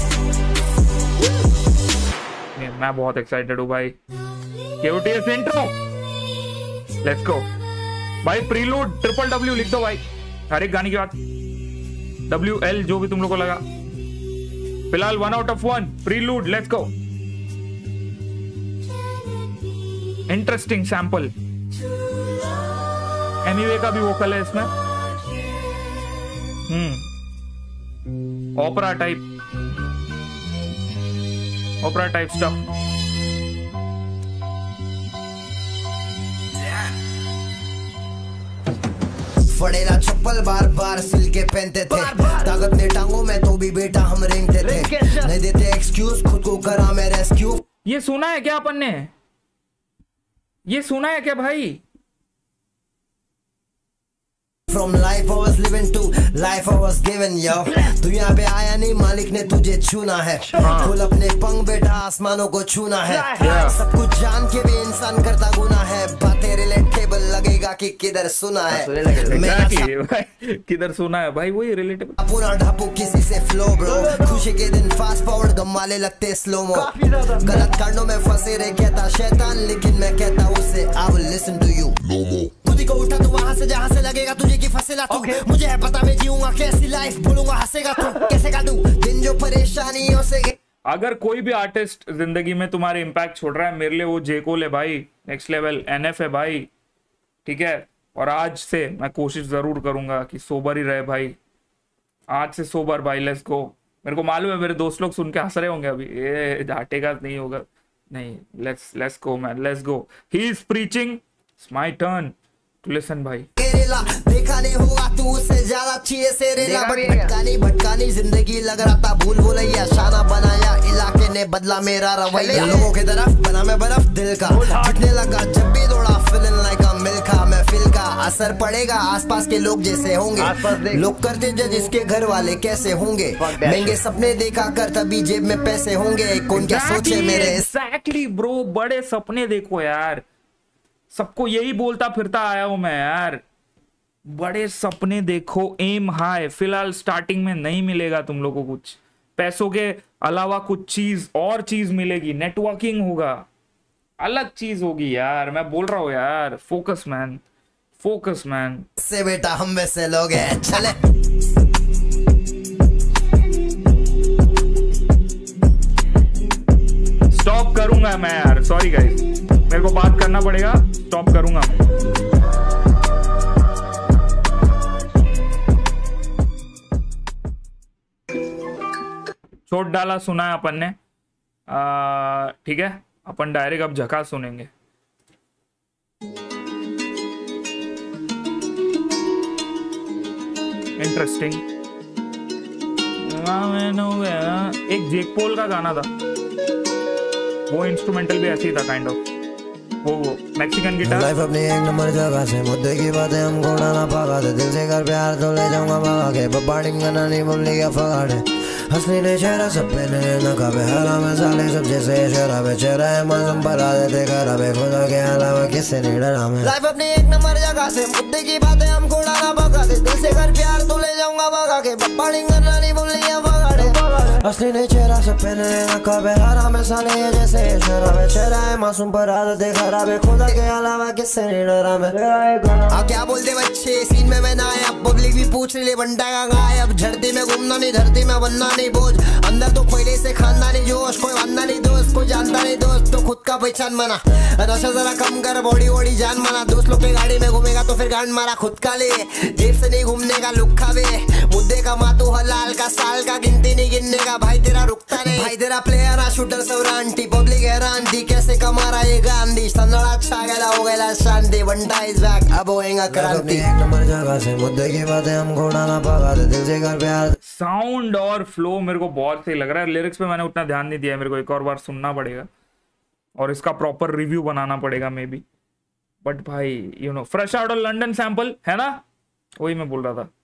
Speaker 1: मैं बहुत एक्साइटेड हूँ भाई। KOTS इंट्रो, लेट्स गो भाई। प्रीलूड WW लिख दो भाई हर एक गाने की बात। WL जो भी तुम लोग को लगा। फिलहाल 1 out of 1 prelude, let's go. Interesting sample Emiway का भी वोकल है इसमें। ओपरा टाइप स्टफ।
Speaker 6: फड़ेला चप्पल बार बार सिल के पहनते थे, ताकत ने टांगों में तो भी बेटा हम रेंगते थे, नहीं देते एक्सक्यूज, खुद को करा मैं रेस्क्यू।
Speaker 1: ये सुना है क्या अपन ने? ये सुना है क्या भाई?
Speaker 6: From life I was living to life I was given yo। तू यहाँ पे आया नहीं, मालिक ने तुझे चुना है, खोल अपने पंख बेटा, आसमानों को छूना है। सब कुछ जान के भी इंसान करता गुना है, बातें रिलेटेबल लगेगा कि किधर सुना है,
Speaker 1: किधर सुना है भाई, वही रिलेटेबल।
Speaker 6: पूरा ढापू किसी से फ्लो ब्रो, खुशी के दिन फास्ट फॉरवर्ड, गम वाले लगते स्लोमो, गलत कांडों में फंसे रहे कहता शैतान, लेकिन मैं कहता उसे I will listen to you। खुद को उठा तू वहाँ से जहाँ से लगेगा तुझे की फंसेला तू, मुझे है पता मैं जीऊंगा कैसी लाइफ, बोलूंगा हंसेगा तू, कैसे काटूं दिन जो परेशानियों से।
Speaker 1: अगर कोई भी आर्टिस्ट जिंदगी में तुम्हारे इम्पैक्ट छोड़ रहा है, मेरे लिए वो जे कोल है भाई, नेक्स्ट लेवल NF है भाई, ठीक है। और आज से मैं कोशिश जरूर करूंगा कि सोबर ही रहे भाई, आज से सोबर भाई, लेट्स गो। मेरे को मालूम है मेरे दोस्त लोग सुन के हंस रहे होंगे अभी, ये हटेगा नहीं होगा, नहीं, let's go man, let's go. He is preaching, it's my turn to listen भाई।
Speaker 6: देखा नहीं होगा तू उससे ज्यादा चीज़ से रेला, भटकानी जिंदगी लग रहा था भूल भुलैया, शाना बनाया इलाके ने बदला मेरा रवैया, लोगों की तरफ बना मैं बर्फ दिल का, फटने लगा जब भी दौड़ा, फीलिंग लाइक अ मिल्खा, महफिल का असर पड़ेगा आसपास के लोग जैसे होंगे, लोग करते जज इसके घर वाले कैसे होंगे, महंगे सपने देखा कर तभी जेब में पैसे होंगे, कौन क्या सोचे मेरे।
Speaker 1: एग्जैक्टली ब्रो, बड़े सपने देखो यार, सबको यही बोलता फिरता आया हूं मैं यार, बड़े सपने देखो, एम हाई। फिलहाल स्टार्टिंग में नहीं मिलेगा तुम लोगों को कुछ, पैसों के अलावा कुछ चीज और चीज मिलेगी, नेटवर्किंग होगा, अलग चीज होगी यार, मैं बोल रहा हूं यार। फोकस मैन, फोकस मैन
Speaker 6: से बेटा हम में से लोग हैं, चले।
Speaker 1: स्टॉप करूंगा मैं यार, सॉरी गाइस, मेरे को बात करना पड़ेगा, स्टॉप करूंगा मैं। छोड़ डाला सुना है अपन ने, ठीक है, अपन डायरेक्ट अब झकास सुनेंगे। इंटरेस्टिंग। एक जेक पोल का गाना था, वो इंस्ट्रूमेंटल भी ऐसी था काइंड ऑफ, वो मैक्सिकन गिटार।
Speaker 6: लाइफ अपनी एक नंबर जगह से, मुद्दे की बातें हमको उड़ाना पागा दे, दिल से कर प्यार तो ले जाऊंगा भगा के, बबाड़िंग गाना नहीं बमली का फगाड़े, हंसनी ने चेहरा सब पे नकाबे, हरा में साले सब जैसे शराबे, चेहरा है मासूम पर आ देते खराबे, खुदा के अलावा किससे नहीं डरा मैं। लाइफ अपनी एक नंबर जगह से, मुद्दे की बातें हमको उड़ाना भगा दे, दिल से कर प्यार तो ले जाऊंगा भगा के, बबाड़िंग गाना नहीं बमली का फगाड़े, हंसनी ने चेहरा सब पे नकाबे, हरा में साले जैसे शराबे, चेहरा है मासूम पर आ देते खराबे, खुदा के अलावा किससे नहीं डरा मैं। क्या बोलते बच्चे, सीन में मैं ना आया, पब्लिक भी पूछ रही बंटा का गायब, झड़ती में घूमना नहीं, धरती में बनना नहीं बोझ, अंदर तो पहले से खानदानी नहीं जोश, कोई बनना नहीं दोस्त, कोई जानता नहीं दोस्त, तो खुद का पहचान बना, नशा जरा कम कर, बॉडी वॉडी जान माना, दोस्त लोग के गाड़ी में घूमेगा तो फिर गांड मारा, खुद का ले, जेब से नहीं घूमने का लुक्का वे, मुद्दे का मातू हलाल का, साल का गिनती नहीं गिनने का, भाई तेरा रुकता नहीं, भाई तेरा प्लेयर आ शूटर सवरांटी, पब्लिक हैरान थी कैसे कमा रहा ये गांधी, संदड़ा छा गया हो गया शांति, बंटा इज बैक, अब होएगा क्रांति, एक नंबर जगह से, मुद्दे की बातें हमको उड़ाना पागा दे, दिल से कर प्यार।
Speaker 1: साउंड और फ्लो मेरे को बहुत सही लग रहा है, लिरिक्स पे मैंने उतना ध्यान नहीं दिया, मेरे को एक और बार सुनना पड़ेगा और इसका प्रॉपर रिव्यू बनाना पड़ेगा मे बी, बट भाई you know fresh out of London sample है ना, वही मैं बोल रहा था।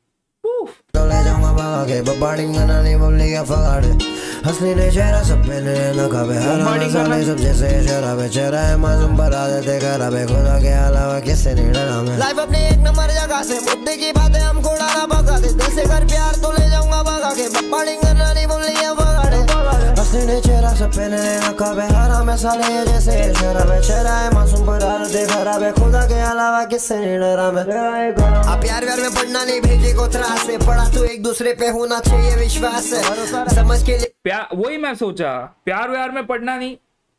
Speaker 6: तो ले जाऊंगा भागा के, बबाड़िंग गाना नहीं बमली का फगाड़े, हंसनी ने चेहरा सब पे नकाबे, हरा में साले सब जैसे शराबे, चेहरा है मासूम पर आ देते खराबे, खुदा के अलावा किससे नहीं डरा मैं। लाइफ अपनी एक नंबर जगह से, मुद्दे की बातें हमको उड़ाना भगा दे, दिल से कर प्यार तो ले जाऊंगा भगा के, बबाड़िंग गाना नहीं बमली का फगाड़े, हंसनी ने चेहरा सब पे नकाबे, हरा में साले जैसे शराबे, चेहरा है मासूम पर आ देते खराबे, खुदा के अलावा किससे नहीं डरा मैं। आप प्यार व्यार में पढ़ना नहीं, भेजे को त्रास से, पढ़ा तो एक दूसरे पे होना चाहिए विश्वास है, समझ के लिए
Speaker 1: वही मैं सोचा, प्यार व्यार में पढ़ना नहीं,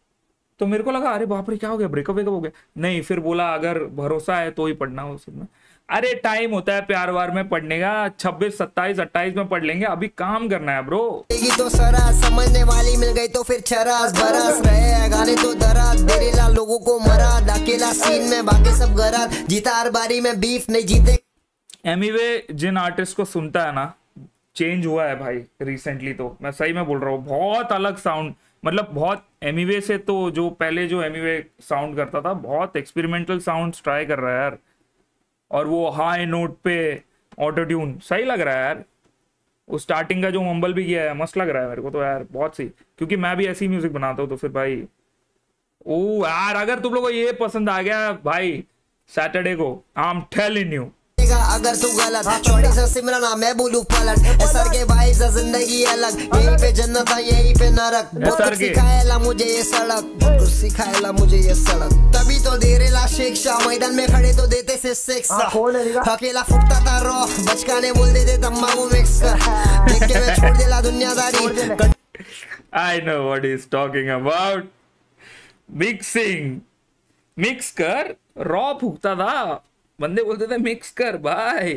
Speaker 1: तो मेरे को लगा अरे बाप रे क्या हो गया, ब्रेकअप हो गया, नहीं, फिर बोला अगर भरोसा है तो ही पढ़ना हो उसमें। अरे टाइम होता है प्यार वार में पढ़ने का, 26, 27, 28 में पढ़ लेंगे, अभी काम करना है ब्रो।
Speaker 6: तो सरा समझने वाली मिल गई तो फिर चरास बरस रहे गाने तो दराज देरेला लोगों को मरा अकेला सीन में बाकी सब गरा जीता हर बारी में बीफ नहीं जीते।
Speaker 1: एमीवे जिन आर्टिस्ट को सुनता है ना, चेंज हुआ है भाई रिसेंटली, तो मैं सही में बोल रहा हूँ, बहुत अलग साउंड, मतलब बहुत एमीवे से तो जो पहले जो एमीवे साउंड करता था, बहुत एक्सपेरिमेंटल साउंड्स ट्राई कर रहा है यार, और वो हाई नोट पे ऑटो ट्यून सही लग रहा है यार। वो स्टार्टिंग का जो मम्बल भी किया है मस्त लग रहा है मेरे को तो यार, बहुत सही, क्योंकि मैं भी ऐसी म्यूजिक बनाता हूँ तो फिर भाई ओ यार, अगर तुम लोगों को ये पसंद आ गया भाई सैटरडे को, आई एम टेलिंग यू,
Speaker 6: अगर तू गलत छोड़ी सा सिमरना मैं बोलूं पलट एसआर के भाई सा जिंदगी अलग, यहीं पे जन्नत है यहीं पे नरक, बहुत सिखाएला मुझे ये सड़क, बहुत सिखाएला मुझे ये सड़क, तभी तो दे रेला शिक्षा, मैदान में खड़े तो देते से शिक्षा, अकेला फुटता था रो बचकाने बोल देते तम्बाकू मिक्स कर, देख के मैं छोड़ देला दुनियादारी।
Speaker 1: I know what he's talking about. Mixing, mix कर, रॉ फूकता था, बंदे बोलते थे मिक्स कर भाई।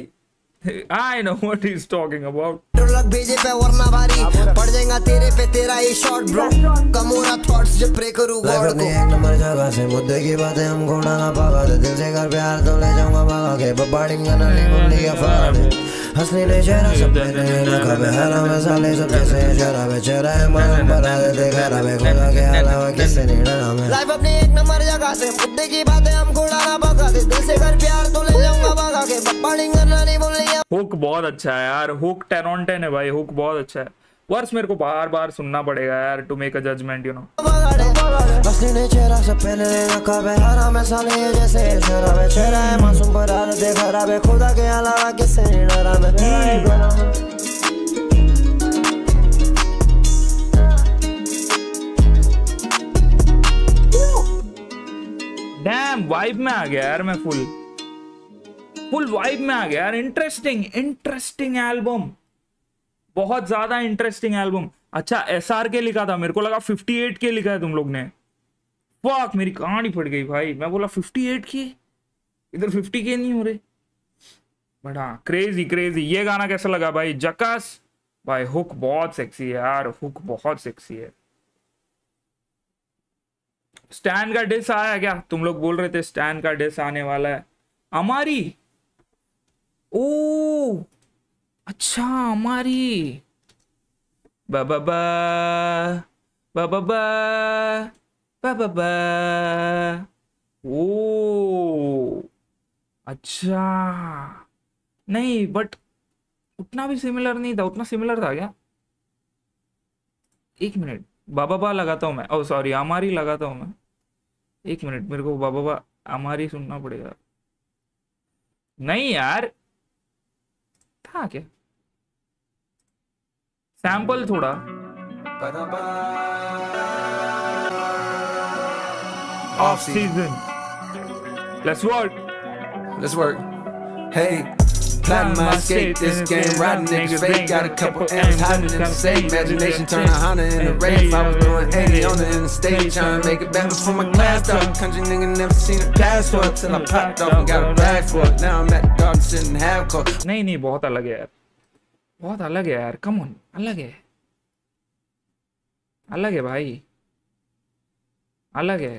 Speaker 1: I know what he's talking about.
Speaker 6: लग भेजे पे वरना भारी पड़ जाएगा तेरे पे तेरा ये शॉट ब्रो, कम हो रहा थॉट्स जब प्रे करूं गॉड को। एक नंबर जगह से मुद्दे की बातें हम घोड़ा ना पागा दे, दिल से कर प्यार तो ले जाऊंगा भागा के, बबाड़िंग ना नहीं बोल लिया फाड़ हंसने ले चेहरा सब पे ना कभी हरा में साले सब जैसे शराबे चेहरा है मन बना दे घर में खुदा के अलावा किससे नहीं डरा मैं। लाइफ अपनी एक नंबर जगह से मुद्दे की बातें हम घोड़ा ना पागा दे, दिल से कर प्यार तो ले जाऊंगा भागा के, बबाड़िंग ना नहीं बोल लिया।
Speaker 1: हुक बहुत अच्छा है यार, हुक 10 on 10 है भाई, हुक बहुत अच्छा है। वर्स मेरे को बार बार सुनना पड़ेगा यार to make a judgment, you know.
Speaker 6: हंसने चेहरा से पहले रखा है हरा में साले जैसे शराबे चेहरा है मासूम पर आर दे खराब है, खुदा के अलावा किससे नहीं डरा मैं।
Speaker 1: डैम वाइब में आ गया यार मैं, फुल वाइब में आ गया यार। इंटरेस्टिंग एल्बम, बहुत ज्यादा इंटरेस्टिंग एल्बम। अच्छा एसआर के लिखा था, मेरे को लगा 58 के लिखा है तुम लोग ने, फक मेरी कहानी फट गई भाई, मैं बोला 58 के, इधर 50 के नहीं हो रहे, बट हाँ क्रेजी। ये गाना कैसा लगा भाई? जकास भाई, हुक बहुत सेक्सी है यार, हुक बहुत सेक्सी है। स्टैन का डिस आया क्या? तुम लोग बोल रहे थे स्टैन का डिस आने वाला है। हमारी ओ अच्छा हमारी बाबा ओ अच्छा नहीं, बट उतना भी सिमिलर नहीं था, उतना सिमिलर था क्या? एक मिनट, बाबा लगाता हूँ मैं, ओ सॉरी हमारी लगाता हूँ मैं, एक मिनट, मेरे को बाबा हमारी सुनना पड़ेगा। नहीं यार था क्या? सैंपल थोड़ा off season. Let's work.
Speaker 8: Hey, plotting my escape, this game riding niggas fake. Got a couple M's hiding in the safe. Imagination turn a Honda in a Wraith. I was doing 80 on the interstate, trying to make it back before my glass dropped. Country nigga never seen a passport till I popped off and got a bag for it. Now I'm at the garden sitting half court.
Speaker 1: नहीं बहुत अलग है यार, बहुत अलग है यार, कम ऑन, अलग है भाई, अलग है।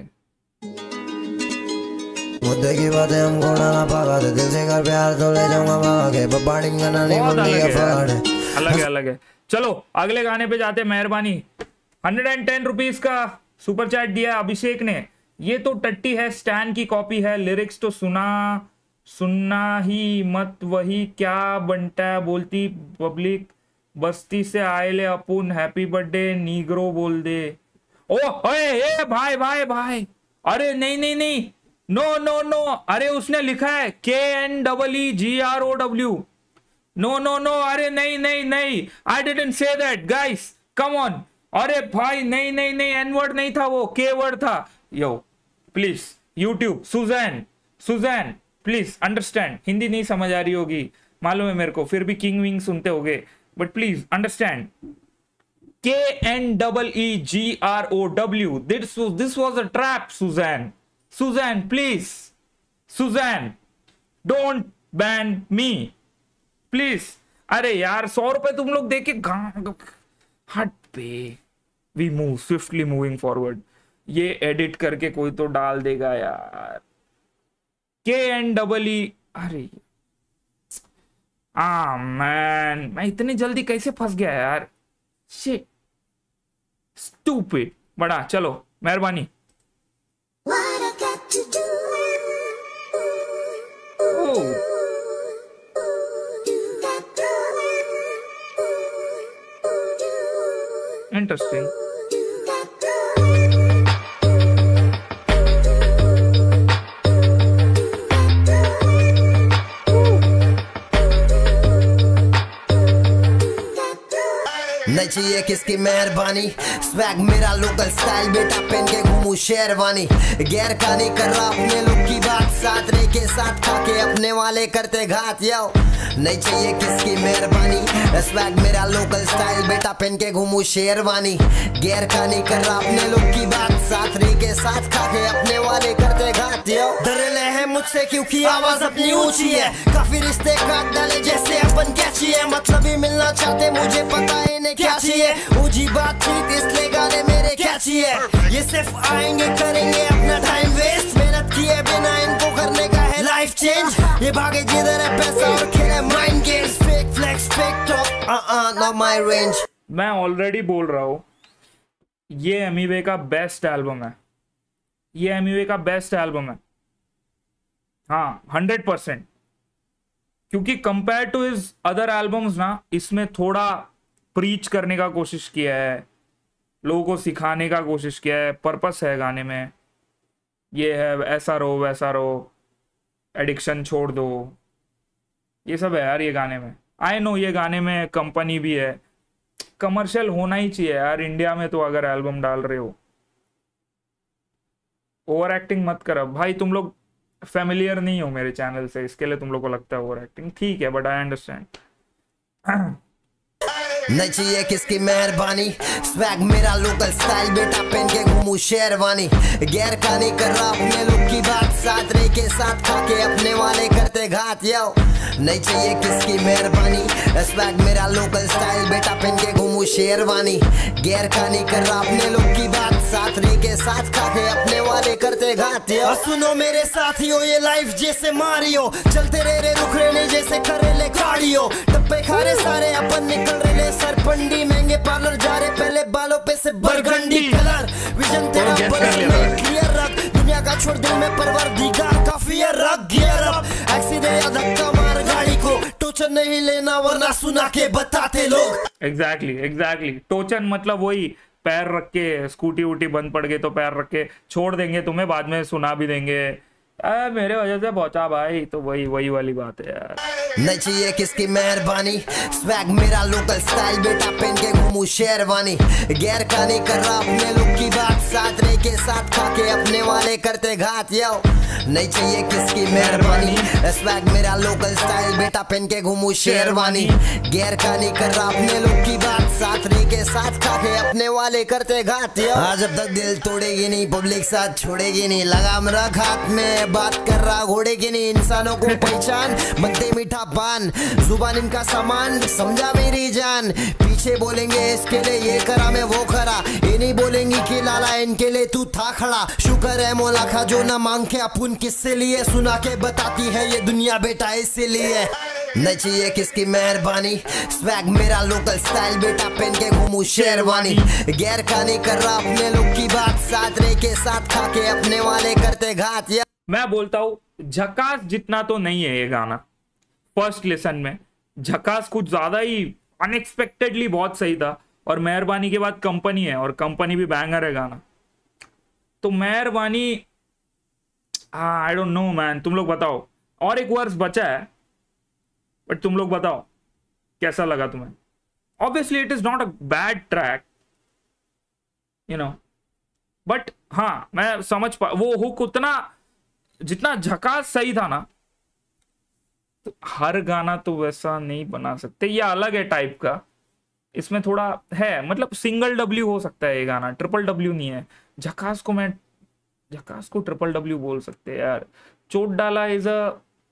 Speaker 6: मुद्दे की बातें हम घोड़ा ना पागा दे, दिल से कर प्यार तो ले जाऊंगा भागा के, बबाड़िंग ना नहीं बोल लिया फाड़।
Speaker 1: अलग है। चलो अगले गाने पे जाते। मेहरबानी 110 रुपीज का सुपर चैट दिया है अभिषेक ने। ये तो टट्टी है, स्टैन की कॉपी है, लिरिक्स तो सुनना ही मत, वही क्या बनता बोलती पब्लिक, बस्ती से आए ले अपुन, हैप्पी बर्थडे नीग्रो बोल दे। ओ ए भाई, अरे नहीं, नो, अरे उसने लिखा है KNEEGROW। नो, अरे नहीं, I didn't say that guys, come on. अरे भाई नहीं, एन वर्ड नहीं था वो, के वर्ड था। Yo please YouTube, Suzanne please understand, Hindi नहीं समझ आ रही होगी मालूम है मेरे को, फिर भी किंग विंग सुनते होगे, but please understand. KNEEGROW, this was a trap, Suzanne, please, Suzanne, don't ban me please. अरे यार 100 रुपए तुम लोग देके हट पे। We move swiftly moving forward. ये एडिट करके कोई तो डाल देगा यार। KNEE। अरे मैन मैं इतनी जल्दी कैसे फंस गया यार। Shit stupid. बड़ा चलो मेहरबानी। इंटरेस्टिंग।
Speaker 6: नहीं चाहिए किसकी मेहरबानी, स्वैग मेरा लोकल स्टाइल बेटा पहन के घूमू शेरवानी। गैर खानी कर रहा अपने लोग की बात, साथ रह के साथ खा के अपने वाले करते घात। यो नहीं चाहिए किसकी मेहरबानी, स्वैग मेरा लोकल स्टाइल बेटा पहन के घूमू शेरवानी। गैर खानी कर रहा अपने लोग की बात, साथ रह के साथ खा के अपने वाले करते घात। यो डरे हैं मुझसे क्योंकि आवाज अपनी ऊंची है, काफी रिश्ते काट डाले जैसे अपन कैची है। मतलब ही मिलना चाहते मुझे पता है इन्हें क्या चाहिए, ऊंची बातचीत इसलिए गाने मेरे क्या चाहिए। ये सिर्फ आएंगे करेंगे अपना टाइम वेस्ट, मेहनत किए बिना इनको करने का है लाइफ चेंज। ये भागे जिधर है पैसा और खेले mind games, fake flex fake talk not my range.
Speaker 1: मैं ऑलरेडी बोल रहा हूँ ये एमिवे का बेस्ट एल्बम है, ये एमिवे का बेस्ट एल्बम है। हाँ 100%। क्योंकि compare to his other albums ना, इसमें थोड़ा प्रीच करने का कोशिश किया है, लोगों को सिखाने का कोशिश किया है, पर्पस है गाने में। ये है ऐसा रहो वैसा रहो, एडिक्शन छोड़ दो, ये सब है यार ये गाने में। आई नो ये गाने में कंपनी भी है, कमर्शियल होना ही चाहिए यार इंडिया में तो अगर एल्बम डाल रहे हो। ओवर एक्टिंग मत कर भाई, तुम लोग फेमिलियर नहीं हो मेरे चैनल से, इसके लिए तुम लोग को लगता है ओवर एक्टिंग। ठीक है बट आई अंडरस्टैंड।
Speaker 6: नहीं चाहिए किसकी मेहरबानी, स्वैग मेरा लोकल स्टाइल बेटा पहन के घूमू शेरवानी। गैर खानी कर रहा अपने लोग की बात, साथ रह के साथ खा के अपने वाले करते घात। यो नहीं चाहिए किसकी मेहरबानी, स्वैग मेरा लोकल स्टाइल बेटा पहन के घूमू शेरवानी। गैर खानी कर रहा अपने लोग की बात, साथ रह के साथ खा के अपने वाले करते घात। सुनो मेरे साथियों ये लाइफ जैसे मारियो, चलते रहे रुक रहे नहीं जैसे करेले गाड़ियों। टप्पे खा रहे सारे अपन निकल रहे सरपंडी, महंगे पार्लर जा रहे पहले बालों पे से बरगंडी कलर। विजन तेरा क्लियर रख, दुनिया का छोड़ दिल में परवरदिगार का फियर रख। गियर अप एक्सीडेंट या धक्का मार गाड़ी को, टोचन नहीं लेना वरना सुना के बताते लोग।
Speaker 1: एग्जैक्टली टोचन मतलब वही पैर रख के, स्कूटी वूटी बंद पड़ गए तो पैर रख के छोड़ देंगे तुम्हें, बाद में सुना भी देंगे मेरे वजह से पहुंचा भाई, तो वही वाली बात है यार।
Speaker 6: नहीं चाहिए किसकी मेहरबानी, स्वैग मेरा लोकल स्टाइल बेटा पहन के घूमू शेरवानी। गैर खानी कर रहा अपने लोग की बात, साथ रह के साथ खा के अपने वाले करते घात। यो नहीं चाहिए किसकी मेहरबानी, स्वैग मेरा लोकल स्टाइल बेटा पहन के घूमू शेरवानी। गैर खानी कर रहा अपने लोग की बात, साथ रह के साथ खा के अपने वाले करते घात। आज जब तक दिल तोड़ेगी नहीं, पब्लिक साथ छोड़ेगी नहीं, लगाम रख हाथ में बात कर रहा घोड़े की नहीं। इंसानों को पहचान बनते मीठा पान, जुबान इनका सामान समझा मेरी जान। पीछे बोलेंगे इसके लिए ये करा मैं वो करा, ये नहीं बोलेंगे कि लाला इनके लिए तू था खड़ा। शुक्र है मौला का जो ना मांग के अपन किससे लिए, सुना के बताती है ये दुनिया बेटा इसीलिए। नहीं चाहिए किसकी मेहरबानी, स्वैग मेरा लोकल स्टाइल बेटा पहन के घूमू शेरवानी। गैर खानी कर रहा अपने लोग की बात, साथ रह के साथ खा के अपने वाले करते घात।
Speaker 1: मैं बोलता हूं झकास जितना तो नहीं है ये गाना। फर्स्ट लेसन में झकास कुछ ज्यादा ही अनएक्सपेक्टेडली बहुत सही था, और मेहरबानी के बाद कंपनी है, और कंपनी भी बैंगर है गाना। तो मेहरबानी आई डोंट नो मैन, तुम लोग बताओ। और एक वर्स बचा है बट तुम लोग बताओ कैसा लगा तुम्हें। Obviously it is not a bad track you know, but हाँ मैं समझ पा, वो हुक उतना जितना झकास सही था ना, तो हर गाना तो वैसा नहीं बना सकते, ये अलग है टाइप का। इसमें थोड़ा है, मतलब सिंगल डब्ल्यू हो सकता है ये गाना, ट्रिपल डब्ल्यू नहीं है। झकास को ट्रिपल डब्ल्यू बोल सकते हैं यार। चोट डाला इज अ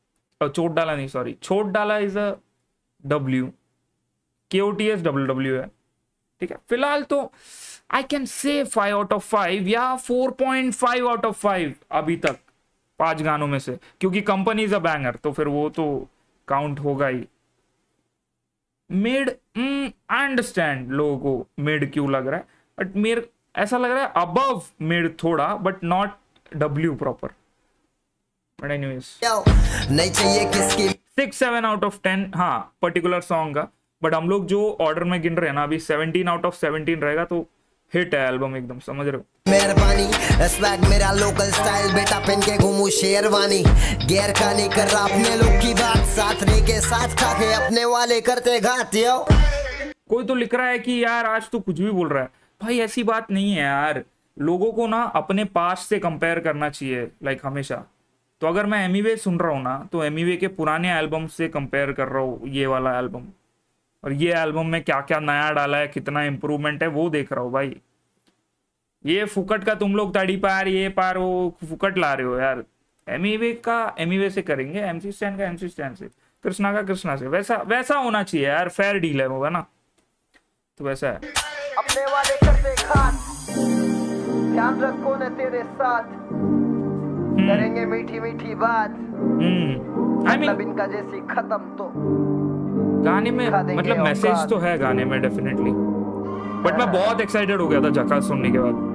Speaker 1: चोट डाला नहीं, सॉरी, छोट डाला is a W, KOTS WW है, ठीक है। फिलहाल तो I can say 5 out of 5 या 4.5 आउट ऑफ 5 अभी तक 5 गानों में से, क्योंकि कंपनी इज अ बैंगर तो फिर वो तो काउंट होगा ही। मिड, आई अंडरस्टैंड लोगों को मिड क्यों लग रहा है, बट मेरे ऐसा लग रहा है अबव मिड थोड़ा, but not W proper. But anyways
Speaker 6: नहीं चाहिए किसकी
Speaker 1: 6-7 आउट ऑफ 10, हाँ पर्टिकुलर सॉन्ग का, बट हम लोग जो ऑर्डर में गिन रहे हैं ना अभी 17 आउट ऑफ 17 रहेगा तो हिट है एल्बम एकदम, समझ रहे हो।
Speaker 6: मेहरबानी स्वैग मेरा लोकल स्टाइल, बेटा पहन के घूमू शेरवानी, गैर का नहीं कर रहा अपने लोग की बात, साथ रह के साथ खा के अपने वाले करते घात। यो
Speaker 1: कोई तो लिख रहा है कि यार आज तो कुछ भी बोल रहा है, भाई ऐसी बात नहीं है यार, लोगों को ना अपने पास्ट से कंपेयर करना चाहिए लाइक हमेशा। तो अगर मैं एमीवे सुन रहा हूँ ना तो एमीवे के पुराने एल्बम से कंपेयर कर रहा हूँ ये वाला एल्बम, और ये एल्बम में क्या क्या नया डाला है, कितना इंप्रूवमेंट है वो देख रहा हूँ भाई। ये फुकट का तुम लोग तड़ी पार ये पार वो फुकट ला रहे हो यार। एमीवे का एमीवे से करेंगे, एमसी स्टैंड का एमसी स्टैंड से, कृष्णा का कृष्णा से, वैसा वैसा होना चाहिए यार, फेयर डील है वो, है ना। तो वैसा है।
Speaker 6: अपने वाले करते खान, ध्यान रखो न तेरे साथ, करेंगे मीठी मीठी बात,
Speaker 1: आई मीन
Speaker 6: इनका जैसी खत्म तो
Speaker 1: गाने में मतलब मैसेज तो है गाने में डेफिनेटली, बट मैं बहुत एक्साइटेड हो गया था झकास सुनने के बाद।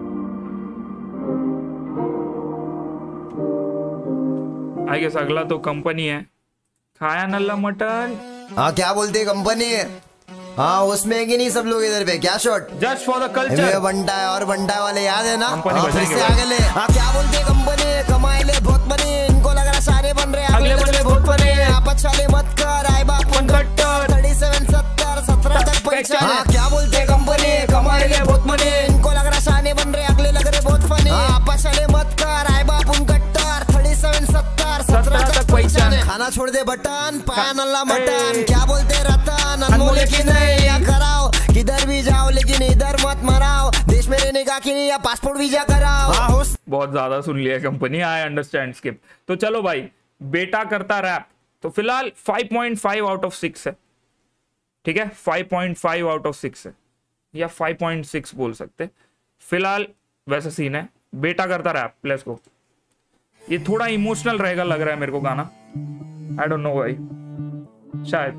Speaker 1: आई गेस अगला तो कंपनी है, खाया नल्ला मटन।
Speaker 6: हाँ क्या बोलते हैं कंपनी है, हाँ उसमें है कि नहीं सब लोग इधर पे, क्या shot
Speaker 1: just for the culture.
Speaker 6: बंटा है और बंटा वाले याद है ना,
Speaker 1: कंपनी
Speaker 6: हाँ, फिर
Speaker 1: बजाएंगे
Speaker 6: से
Speaker 1: भाई।
Speaker 6: आगे ले। हाँ क्या बोलते हैं कंपनी है, कमाए ले बहुत बने, इनको लग रहा सारे बन रहे, अगले बन रहे बहुत बने, आपस वाले मत कर, आए बाप 37 70 17 तक पैसा। हाँ क्या बोलते हैं कंपनी है, कमाए ले बहुत बने, इनको लग रहा सारे बन रहे, अगले लग रहे बहुत फनी, आपस वाले मत कर, आए बाप 37 70 17 तक पैसा। खाना छोड़ दे बटन, पाया नल्ला मटन, क्या बोलते रतन, अनमोल की नहीं या कराओ, किधर भी जाओ लेकिन इधर मत मराओ, देश में रहने का कि नहीं या पासपोर्ट वीजा कराओ।
Speaker 1: बहुत ज्यादा सुन लिया कंपनी, आई अंडरस्टैंड, स्किप। तो चलो भाई, बेटा करता रैप, तो फिलहाल 5.5 आउट ऑफ 6 है, ठीक है, 5.5 आउट ऑफ 6 है, या 5.6 बोल सकते फिलहाल, वैसा सीन है। बेटा करता रैप, लेट्स गो। ये थोड़ा इमोशनल रहेगा लग रहा है मेरे को गाना, आई डोंट नो भाई, शायद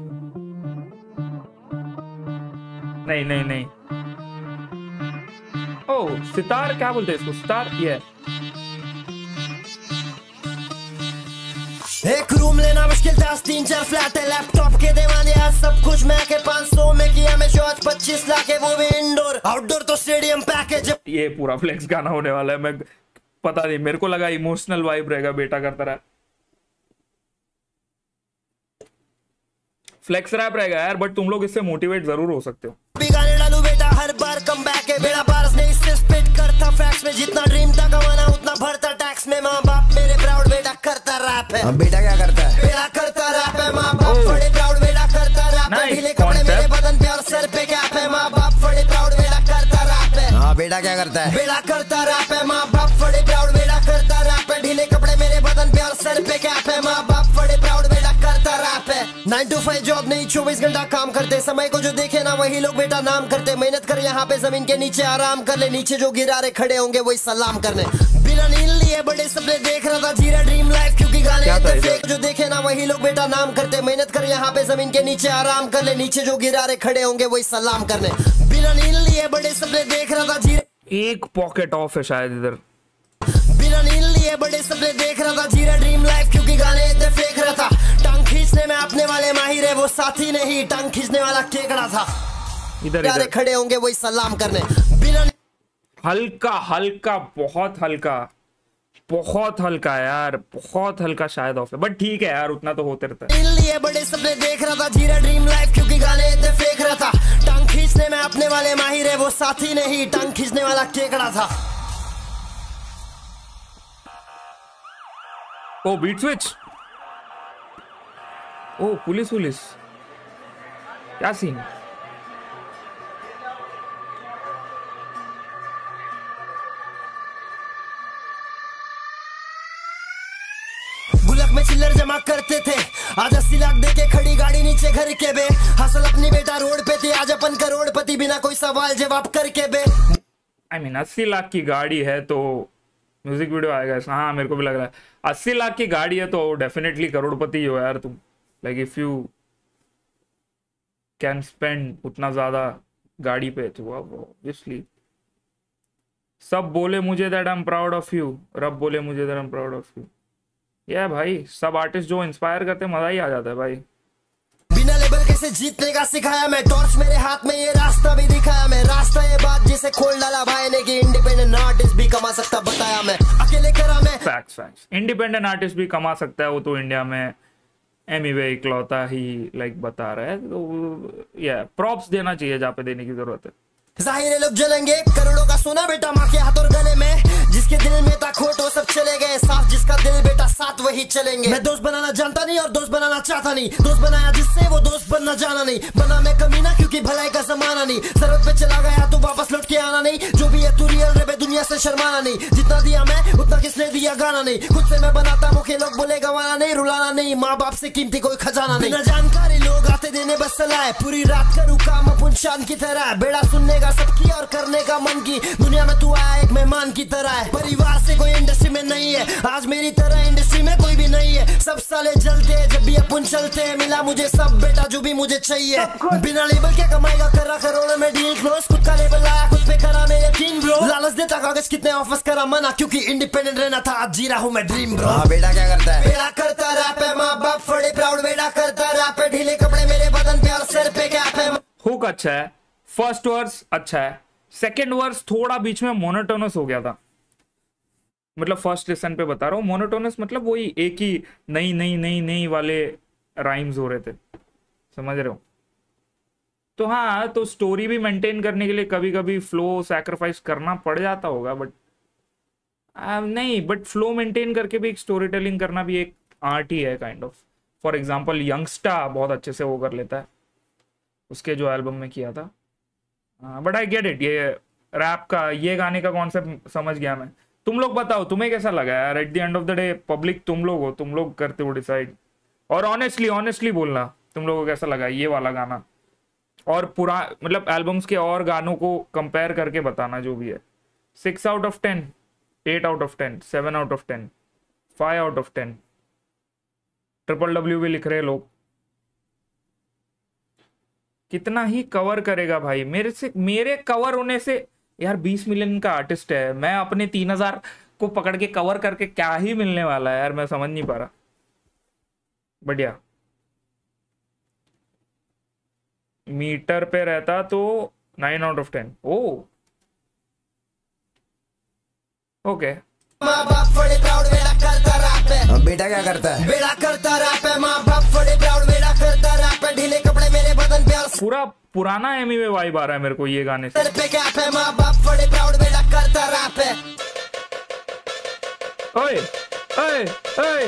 Speaker 1: नहीं नहीं नहीं। ओह सितार, क्या बोलते हैं इसको, सितार, ये
Speaker 6: एक रूम लेना मुश्किल था, 3-4 फ्लैट है, लैपटॉप के दीवाने आज सब कुछ मैं के 500 में किया मैं शो, 25 लाख है वो भी इंडोर, आउटडोर तो स्टेडियम पैकेज।
Speaker 1: ये पूरा फ्लेक्स गाना होने वाला है, मैं पता नहीं, मेरे को लगा इमोशनल वाइब रहेगा बेटा करता रहा, फ्लेक्स रैप रहेगा यार, बट तुम लोग इससे मोटिवेट जरूर हो सकते हो।
Speaker 6: गाने डालू बेटा हर बार कम बैक है, बेड़ा पारस ने इससे स्पिट करता फैक्स में, जितना ड्रीम था कमाना उतना भरता टैक्स में, माँ बाप मेरे प्राउड बेटा करता रैप है। बेटा क्या करता है, बेटा करता रैप है, माँ बाप बड़े प्राउड बेटा करता रैप है, ढीले कपड़े मेरे बदन पे और सर पे कैप है, माँ बाप बड़े प्राउड बेटा करता रैप है। हाँ बेटा क्या करता है, बेटा करता रैप है, माँ बाप बड़े प्राउड बेटा करता रैप है, ढीले कपड़े मेरे बदन पे और सर पे कैप है, माँ बाप बड़े प्राउड बेटा करता रैप है। 9 to 5 जॉब नहीं, 24 घंटा काम करते, समय को जो देखे ना वही लोग बेटा नाम करते, मेहनत कर यहाँ पे जमीन के नीचे आराम कर ले, नीचे जो गिरारे खड़े होंगे वही सलाम करने, बिना नींद लिए बड़े सपने देख रहा था, जीरा ड्रीम लाइफ क्योंकि गाने इतने फेक, जो देखे ना वही लोग बेटा नाम करते, मेहनत कर यहाँ पे जमीन के नीचे आराम कर ले, नीचे जो गिरारे खड़े होंगे वही सलाम करने, बिना नींद लिए बड़े सपने देख रहा था, जीरा
Speaker 1: एक पॉकेट ऑफ है शायद इधर,
Speaker 6: बिना नींद लिए बड़े सपने देख रहा था, जीरा ड्रीम लाइफ क्योंकि गाने इतने फेक रहा था, टांग खींचने में अपने वाले माहिर है वो साथी नहीं, टांग खींचने वाला केकड़ा था,
Speaker 1: इधर इधर
Speaker 6: खड़े होंगे वही सलाम करने, बिना
Speaker 1: हल्का हल्का, बहुत हल्का यार, बहुत हल्का शायद ऑफ है, बट ठीक है यार, उतना तो होते रहता है।
Speaker 6: लिए बड़े सपने देख रहा था, जीरा ड्रीम लाइफ क्योंकि गाने इतने फेक रहा था, टांग खींचने में अपने वाले माहिर है वो साथी नहीं, टांग खींचने वाला केकड़ा था।
Speaker 1: Oh beat switch, oh police, क्या सीन,
Speaker 6: गुल्लक में चिल्लर जमा करते थे, आज 80 लाख दे के खड़ी गाड़ी नीचे घर के बे। हसल अपनी बेटा रोड पे थे, आज अपन करोड़पति बिना कोई सवाल जवाब करके बे।
Speaker 1: I mean, 80 लाख की गाड़ी है तो म्यूजिक वीडियो आएगा इसका। हाँ मेरे को भी लग रहा है 80 लाख की गाड़ी है तो डेफिनेटली करोड़पति हो यार तुम। Like if you can spend उतना ज्यादा गाड़ी पे तो ऑब्वियसली। सब बोले मुझे that I am proud of you, रब बोले मुझे that I am proud of you. या भाई सब आर्टिस्ट जो इंस्पायर करते मजा ही आ जाता है भाई।
Speaker 6: बिना लेबल कैसे जीतने का सिखाया मैं, टॉर्च मेरे हाथ में ये रास्ता भी दिखाया मैं। रास्ता ये बात जिसे खोल डाला भाई ने कि इंडिपेंडेंट आर्टिस्ट भी कमा सकता बताया मैं, अकेले करा मैं।
Speaker 1: फैक्ट्स इंडिपेंडेंट आर्टिस्ट भी कमा सकता है, वो तो इंडिया में एमीवे इकलौता ही लाइक बता रहा है। तो या प्रॉप्स देना चाहिए जहाँ पे देने की जरूरत है।
Speaker 6: जाहिर लोग जलेंगे, करोड़ों का सोना बेटा माँ के हाथ और गले में। जिसके दिल में था खोट वो सब चले गए, साफ जिसका दिल बेटा साथ वही चलेंगे। मैं दोस्त बनाना जानता नहीं और दोस्त बनाना चाहता नहीं, दोस्त बनाया जिससे वो दोस्त बनना जाना नहीं। बना मैं कमीना क्योंकि भलाई का जमाना नहीं, जरूरत पे चला गया तो वापस लौट के आना नहीं। जो भी है तू रियल रे बे, दुनिया से शर्माना नहीं। जितना दिया मैं उतना किसने दिया गाना नहीं, खुद से मैं बनाता मुखे लोग बोले गवाना नहीं। रुलाना नहीं, माँ बाप से कीमती कोई खजाना नहीं। बिना जानकारी लोग आते देने बस सलाह है, पूरी रात करूँ काम अपन शान की तरह। बेड़ा सुनने का सबकी और करने का मन की, दुनिया में तू आया एक मेहमान की तरह है। परिवार से कोई इंडस्ट्री में नहीं है, आज मेरी तरह इंडस्ट्री में कोई भी नहीं है। सब साले जलते हैं जब भी अपन चलते हैं, मिला मुझे सब बेटा जो भी मुझे चाहिए। बिना लेबल क्या कमाएगा, करा करोड़ों में डील क्लोज। खुद का लेबल लाया खुद पे करा मैं यकीन ब्रो। लालच देता कागज कितने ऑफर्स करा मना, क्योंकि इंडिपेंडेंट रहना था आज जी रहा हूँ मैं ड्रीम ब्रो। बेटा क्या करता है? बेटा करता रैप है, माँ बाप फड़े प्राउड। बेटा करता रैप है, ढीले कपड़े मेरे बदन पे और सर पे कैप है।
Speaker 1: हुक अच्छा है, फर्स्ट वर्स अच्छा है, सेकेंड वर्स थोड़ा बीच में मोनोटोनस हो गया था। मतलब फर्स्ट लिसन पे बता रहा हूँ, मोनोटोनस मतलब वही एक ही नई नई नई नई वाले राइम्स हो रहे थे, समझ रहे हो। तो हाँ, तो स्टोरी भी मेंटेन करने के लिए कभी कभी फ्लो सैक्रिफाइस करना पड़ जाता होगा, बट नहीं, बट फ्लो मेंटेन करके भी एक स्टोरी टेलिंग करना भी एक आर्ट ही है kind of. For example Youngsta बहुत अच्छे से वो कर लेता है, उसके जो एल्बम में किया था। बट आई गेट इट, ये रैप का ये गाने का कॉन्सेप्ट समझ गया मैं। तुम लोग बताओ तुम्हें कैसा लगा यार। At the end of the day public तुम लोग हो, तुम लोग करते हो डिसाइड। और ऑनेस्टली बोलना तुम लोगों को कैसा लगा ये वाला गाना, और पूरा मतलब एल्बम्स के और गानों को कंपेयर करके बताना जो भी है। 6 out of 10, 8 out of 10, 7 out of 10, 5 out of 10। WW भी लिख रहे लोग। कितना ही कवर करेगा भाई मेरे कवर होने से यार। 20 मिलियन का आर्टिस्ट है, मैं अपने 3000 को पकड़ के कवर करके क्या ही मिलने वाला है यार, मैं समझ नहीं पा रहा। बढ़िया मीटर पे रहता तो 9 आउट ऑफ 10। O okay.
Speaker 6: माँ बाप बड़े प्राउड, बेटा करता रैप है। बेटा क्या करता है? बेटा करता रैप है, माँ बाप बड़े प्राउड। बेटा करता रैप है, ढीले कपड़े मेरे बदन पे और
Speaker 1: पूरा पुराना एमी में वाइब आ रहा है मेरे को ये गाने से।
Speaker 6: सर पे कैप है, माँ बाप बड़े प्राउड। बेटा करता रैप है।
Speaker 1: ओए ओए ओए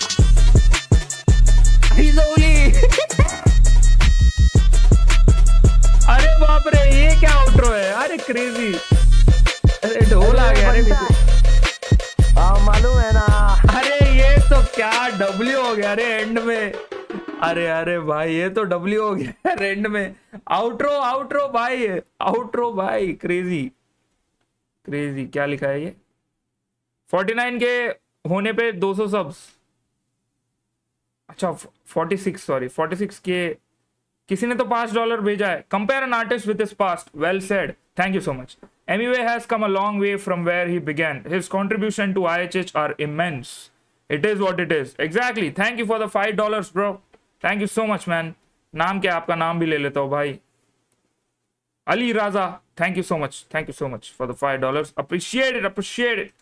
Speaker 1: अरे बाप रे, ये क्या आउट्रो है? अरे क्रेजी, अरे ढोल आ गया। अरे
Speaker 6: मालूम है ना।
Speaker 1: अरे ये तो क्या डब्ल्यू हो गया रे एंड में। अरे भाई ये तो डब्ल्यू हो गया एंड में। आउट्रो भाई क्रेजी। क्या लिखा है ये? 49 के होने पे 200 सब्स। अच्छा 46 के किसी ने तो $5 भेजा है। Compare an artist with his past. Well said, thank you so much. Emiway has come a long way from where he began. His contribution to IHH are immense. It is what it is. Exactly. Thank you for the $5, bro. Thank you so much, man. नाम क्या? आपका नाम भी ले लेता हूँ भाई। Ali Raza, thank you so much for the $5. Appreciate it.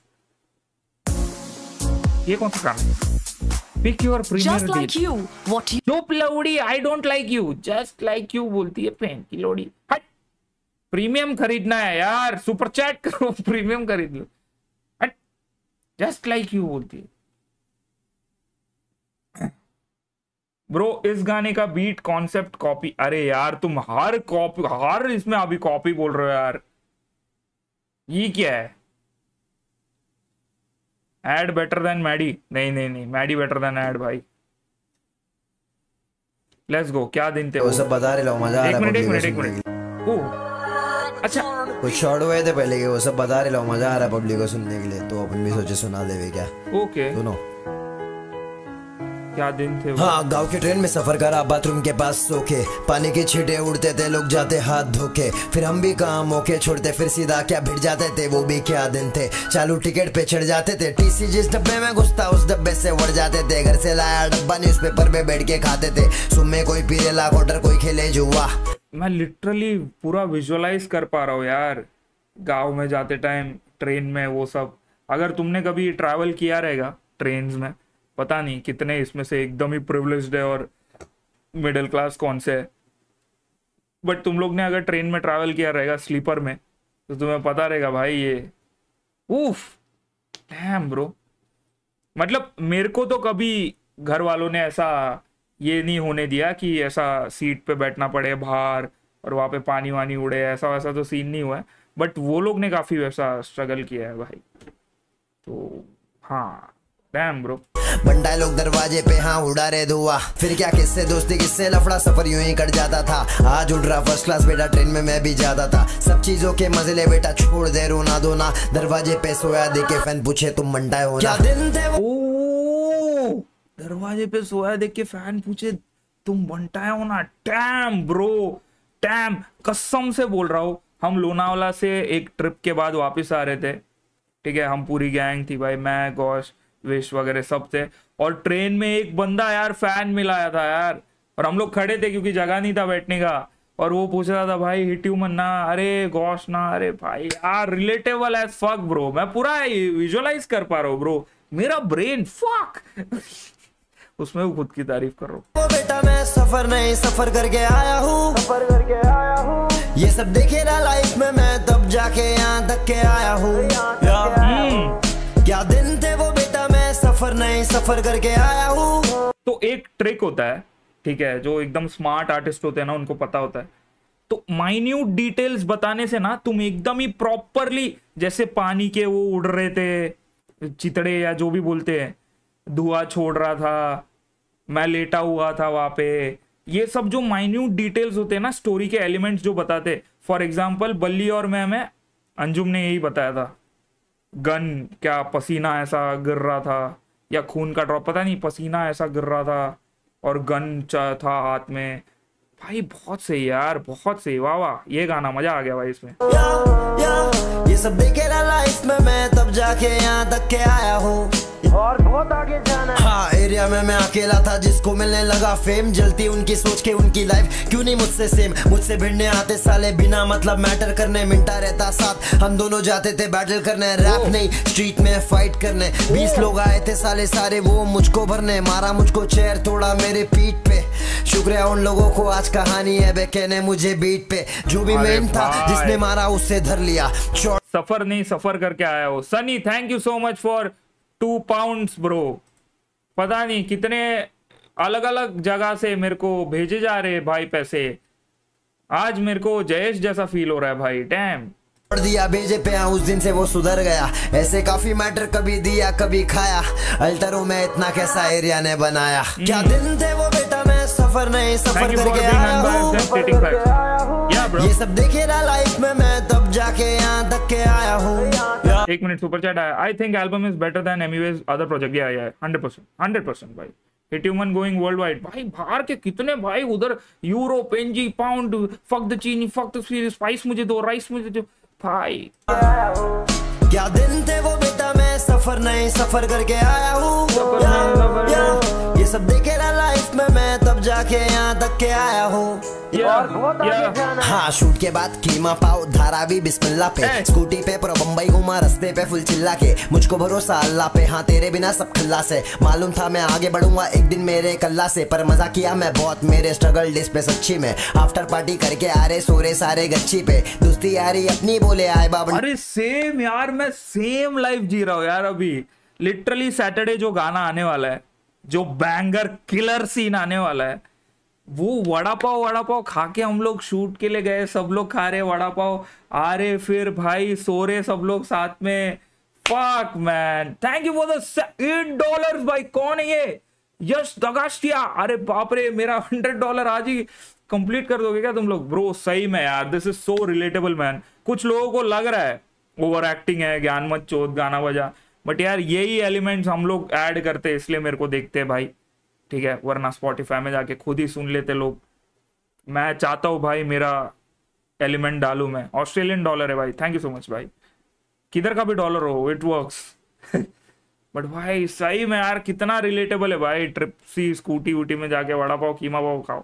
Speaker 1: ये कौन सा काम है? Pick your premier
Speaker 5: Just like
Speaker 1: deal.
Speaker 5: you. What you
Speaker 1: चुप लौड़ी, I don't like you. Just like you बोलती है पेन की लौड़ी। हट। प्रीमियम खरीदना है यार, सुपर चैट करो, प्रीमियम खरीद लो। हट। जस्ट लाइक यू बोलती है। ब्रो इस गाने का बीट कॉन्सेप्ट कॉपी। अरे यार तुम हर इसमें अभी कॉपी बोल रहे हो यार, ये क्या है? Ed better than Maddy. नहीं नहीं नहीं, मैडी बेटर देन एड भाई। Let's go. क्या दिन थे
Speaker 6: वो सब बता रहे लो, मजा आ रहा है।
Speaker 1: एक मिनट। ओह अच्छा,
Speaker 6: कुछ शॉर्ट हुए थे पहले के, वो सब बता रहे लो, मजा आ रहा है पब्लिक को सुनने के लिए, तो अपन भी सोचे सुना देवे क्या।
Speaker 1: ओके
Speaker 6: सुनो।
Speaker 1: क्या दिन थे वो?
Speaker 6: हाँ, गांव की ट्रेन में सफर करा, बाथरूम के पास सो के, पानी के छींटे उड़ते थे, लोग जाते हाथ धोके, फिर हम भी कहाँ मौके छोड़ते, फिर सीधा क्या भिड़ जाते थे, वो भी क्या दिन थे। चालू टिकट पे चढ़ जाते थे, टीसी जिस डब्बे में घुसता उस डब्बे से उड़ जाते थे, घर से लाया डब्बा न्यूज़पेपर पे बैठ के खाते थे, सुबह कोई पीले लाख ऑर्डर, कोई खेले जुआ।
Speaker 1: मैं लिटरली पूरा विजुअलाइज कर पा रहा हूँ यार, गांव में जाते टाइम ट्रेन में वो सब। अगर तुमने कभी ट्रैवल किया रहेगा ट्रेन में, पता नहीं कितने इसमें से एकदम ही प्रिविलेज्ड है और मिडिल क्लास कौन से है, बट तुम लोग ने अगर ट्रेन में ट्रैवल किया रहेगा स्लीपर में, तो तुम्हें पता रहेगा भाई ये उफ डैम ब्रो। मतलब मेरे को तो कभी घर वालों ने ऐसा ये नहीं होने दिया कि ऐसा सीट पे बैठना पड़े बाहर और वहाँ पे पानी वानी उड़े, ऐसा वैसा तो सीन नहीं हुआ है, बट वो लोग ने काफ़ी वैसा स्ट्रगल किया है भाई। तो हाँ डैम ब्रो।
Speaker 6: बंडा लोग दरवाजे पे हाँ उड़ा रहे धुआं, फिर क्या किससे दोस्ती किससे लफड़ा, सफर यूं ही कट जाता था। आज उड़ रहा फर्स्ट क्लास बेटा, ट्रेन में मैं भी जाता था, सब चीजों के मजे ले बेटा, छोड़ दे रोना धोना, दरवाजे पे सोया देखे फैन पूछे तुम बंटाए हो ना। क्या दिन थे वो।
Speaker 1: दरवाजे पे सोया देख के फैन पूछे तुम बंटाए हो ना। डैम ब्रो, डैम कसम से बोल रहा हूँ। हम लोनावाला से एक ट्रिप के बाद वापस आ रहे थे, ठीक है, हम पूरी गैंग थी भाई, मैं गौश विश वगैरह सब थे, और ट्रेन में एक बंदा यार फैन मिलाया था यार, और हम लोग खड़े थे क्योंकि जगह नहीं था बैठने का, और वो पूछ रहा था भाई हिट यू मन ना, अरे गॉश ना, अरे भाई यार रिलेटेबल एज फक ब्रो। मैं पूरा विजुअलाइज कर पा रहा हूँ ब्रो, मेरा ब्रेन फक उसमें वो खुद की तारीफ कर रहा हूँ।
Speaker 6: वो बेटा मैं सफर नहीं सफर करके आया हूँ, सफर करके आया हूँ, ये सब देखे ना लाइफ में, मैं तब जाके यहाँ तक के आया हूँ। क्या दिन थे वो बेटा, मैं सफर नहीं सफर करके आया हूँ।
Speaker 1: तो एक ट्रिक होता है, ठीक है, जो एकदम स्मार्ट आर्टिस्ट होते हैं ना उनको पता होता है, तो माइन्यूट डिटेल्स बताने से ना तुम एकदम ही प्रॉपरली, जैसे पानी के वो उड़ रहे थे चितड़े या जो भी बोलते हैं, धुआं छोड़ रहा था, मैं लेटा हुआ था वहां पे, ये सब जो माइन्यूट डिटेल्स होते हैं ना, स्टोरी के एलिमेंट्स जो बताते। फॉर एग्जाम्पल बल्ली और मैं अंजुम ने यही बताया था, गन क्या पसीना ऐसा गिर रहा था, या खून का ड्रॉप पता नहीं, पसीना ऐसा गिर रहा था और गन था हाथ में। भाई बहुत सही यार, बहुत सही, वाह वाह, ये गाना मजा आ गया भाई इसमें।
Speaker 6: ये सब देखे ना लाइफ में, मैं तब जाके यहाँ तक के आया हूँ और बहुत आगे जाना है। हाँ, एरिया में मैं अकेला था, जिसको मिलने लगा फेम, जलती उनकी सोच के उनकी लाइफ क्यों नहीं मुझसे सेम। मुझसे भिड़ने आते साले बिना मतलब मैटर करने, मिंटा रहता साथ, हम दोनों जाते थे बैटल करने, रैप नहीं स्ट्रीट में फाइट करने। 20 लोग आए थे साले सारे वो मुझको भरने, मारा मुझको चेयर तोड़ा मेरे पीठ पे, शुक्रिया उन लोगों को आज कहानी है बे कहने मुझे बीट पे, जो भी मेन था जिसने मारा उससे धर लिया।
Speaker 1: सफर नहीं सफर करके आया हो। Sunny thank you so much for 2 pounds bro. पता नहीं कितने अलग अलग जगह से मेरे को भेजे जा रहे भाई पैसे, आज मेरे को जयेश जैसा फील हो रहा है भाई। डैम
Speaker 6: छोड़ दिया भेजे पे, उस दिन से वो सुधर गया, ऐसे काफी मैटर कभी दिया कभी खाया, अल्टरों में इतना कैसा एरिया ने बनाया। क्या दिन थे वो बेटा, मैं सफर नहीं सफर करके आया हूँ, ये सब देखे ना लाइफ में, मैं तब जाके यहाँ तक के आया हूँ।
Speaker 1: 1 मिनट सुपर चैट आया, I think album is better than Emiway's other project. या 100% भाई। Hit human going worldwide भाई, बाहर के कितने भाई उधर, यूरोप एनजी पाउंड, फक द चीनी फक द स्पाइस मुझे दो, राइस मुझे दो भाई।
Speaker 6: क्या दिन थे वो बेटा, मैं सफर नहीं सफर करके आया हूँ, ये सब देखे ना लाइफ में, मैं तब जाके यहाँ तक के आया हूँ। हाँ, शूट के बाद कीमा पाव धारावी बिस्मिल्लाह पे, स्कूटी पे पूरा बम्बई घूमा, रस्ते पे फुल चिल्ला के, मुझको भरोसा अल्लाह पे, हाँ तेरे बिना सब खल्ला से, मालूम था मैं आगे बढ़ूंगा एक दिन मेरे कल्ला से, पर मजा किया मैं बहुत मेरे स्ट्रगल डेज पे सच्ची में, आफ्टर पार्टी करके आ रहे सोरे सारे गच्ची पे, दोस्ती यारी अपनी बोले आए बाबा।
Speaker 1: अरे सेम यार, मैं सेम लाइफ जी रहा हूँ यार अभी। लिटरली सैटरडे जो गाना आने वाला है, जो बैंगर किलर सीन आने वाला है, वो वड़ा पाव खा के हम लोग शूट के लिए गए, सब लोग खा रहे वड़ा पाव, आ रहे फिर भाई सो रहे सब लोग साथ में, Fuck man, thank you for the $8 भाई। कौन है ये? यश दगास्टिया। अरे बाप रे, मेरा $100 आज ही कंप्लीट कर दोगे क्या तुम लोग? ब्रो सही में यार, this is so relatable man. कुछ लोगों को लग रहा है ओवर एक्टिंग है, ज्ञान मत चोद, गाना बजा, बट यार यही एलिमेंट्स हम लोग ऐड करते हैं, इसलिए मेरे को देखते हैं भाई, ठीक है? वरना स्पॉटिफाई में जाके खुद ही सुन लेते लोग। मैं चाहता हूँ भाई मेरा एलिमेंट डालू मैं। ऑस्ट्रेलियन डॉलर है भाई, थैंक यू सो मच भाई। किधर का भी डॉलर हो, इट वर्क्स। बट भाई सही में यार कितना रिलेटेबल है भाई। ट्रिप सी स्कूटी वूटी में जाके वड़ा पाव कीमा पाव खाओ।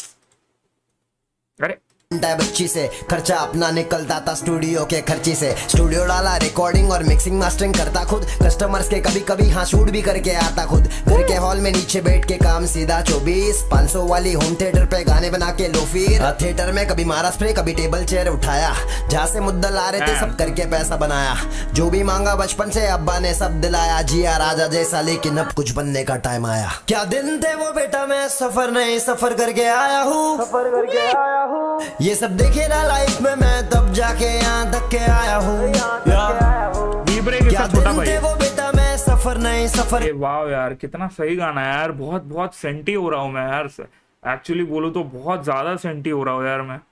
Speaker 1: अरे
Speaker 6: बच्ची से खर्चा अपना निकलता था स्टूडियो के खर्ची से। स्टूडियो डाला, रिकॉर्डिंग और मिक्सिंग मास्टरिंग करता खुद। कस्टमर्स के कभी कभी हाँ शूट भी करके आता खुद। घर के हॉल में नीचे बैठ के काम सीधा 24-500 वाली होम थिएटर पे गाने बना के लो। फिर थिएटर में कभी मारा स्प्रे, कभी टेबल चेयर उठाया। जहाँ से मुद्दल आ रहे थे सब करके पैसा बनाया। जो भी मांगा बचपन से अब्बा ने सब दिलाया। जिया राजा जैसा, लेकिन अब कुछ बनने का टाइम आया। क्या दिन थे वो बेटा, मैं सफर नहीं सफर करके आया हूँ। ये सब देखे ना लाइफ में, मैं तब जाके यहाँ तक के आया हूँ। क्या दिन थे वो बेटा, मैं सफर नहीं सफर।
Speaker 1: वाह यार कितना सही गाना है यार। बहुत बहुत सेंटी हो रहा हूँ मैं यार, एक्चुअली बोलूँ तो बहुत ज्यादा सेंटी हो रहा हूँ यार मैं।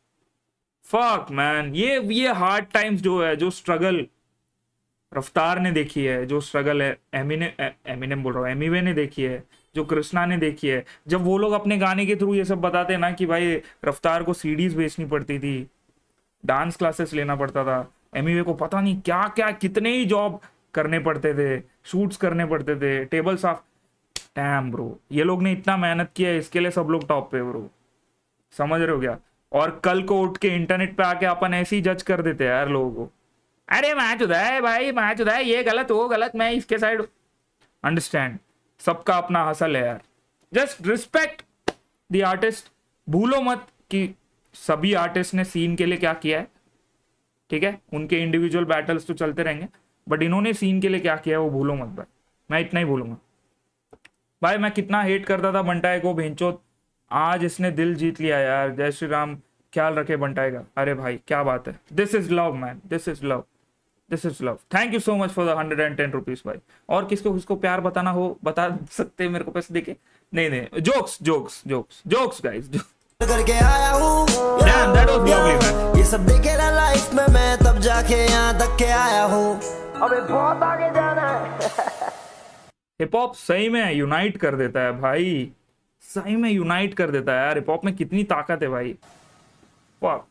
Speaker 1: फक मैन, ये हार्ड टाइम्स जो है, जो स्ट्रगल रफ्तार ने देखी है, जो स्ट्रगल है एमिनेम बोल रहा हूँ, एमिवे ने देखी है, जो कृष्णा ने देखी है। जब वो लोग अपने गाने के थ्रू ये सब बताते हैं ना कि भाई रफ्तार को सीडीज बेचनी पड़ती थी, डांस क्लासेस लेना पड़ता था, एमिवे को पता नहीं क्या क्या कितने ही जॉब करने पड़ते थे, शूट्स करने पड़ते थे, टेबल साफ। डैम ब्रो, ये लोग ने इतना मेहनत किया है, इसके लिए सब लोग टॉप पे ब्रो। समझ रहे हो क्या? और कल को उठ के इंटरनेट पे आके अपन ऐसे ही जज कर देते हैं यार लोगों को। अरे मैच उदा है भाई, मैच उदा है, ये गलत वो गलत, मैं इसके साइड। अंडरस्टैंड, सबका अपना हसल है यार। Just respect the artist. भूलो मत कि सभी आर्टिस्ट ने सीन के लिए क्या किया है, ठीक है? उनके इंडिविजुअल बैटल्स तो चलते रहेंगे, बट इन्होंने सीन के लिए क्या किया है वो भूलो मत भाई। मैं इतना ही बोलूंगा भाई। मैं कितना हेट करता था बंटाए को, भेंचोद, आज इसने दिल जीत लिया यार। जय श्री राम, ख्याल रखे बंटाए का। अरे भाई क्या बात है, this is love man, this is love, this is love. Thank you so much for the 110 rupees भाई। और किसको प्यार बताना हो बता सकते हैं मेरे को पैसे देके। नहीं, jokes jokes jokes jokes guys
Speaker 6: करके आया हूँ।
Speaker 1: Damn, that was lovely, man.
Speaker 6: ये सब देखे ना लाइफ में, मैं तब जाके यहाँ तक के आया हूँ। अबे बहुत आगे जाना है।
Speaker 1: हिप हॉप सही में यूनाइट कर देता है भाई, सही में यूनाइट कर देता है यार। हिप हॉप में कितनी ताकत है भाई। वाह,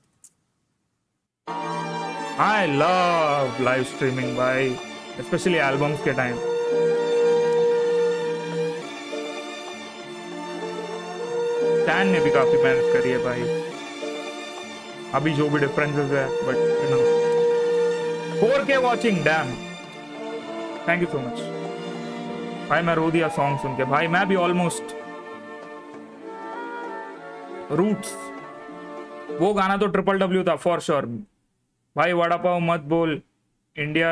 Speaker 1: आई लव लाइव स्ट्रीमिंग भाई, स्पेशली एल्बम्स के टाइम। स्टैन ने भी काफी मेहनत करी है भाई, अभी जो भी डिफरेंसेस है, but you know 4K watching, damn, thank you so much भाई। मैं रो दिया सॉन्ग सुन के भाई। मैं भी ऑलमोस्ट रूट्स, वो गाना तो WW था फॉर श्योर भाई। वड़ा पाव मत बोल, इंडिया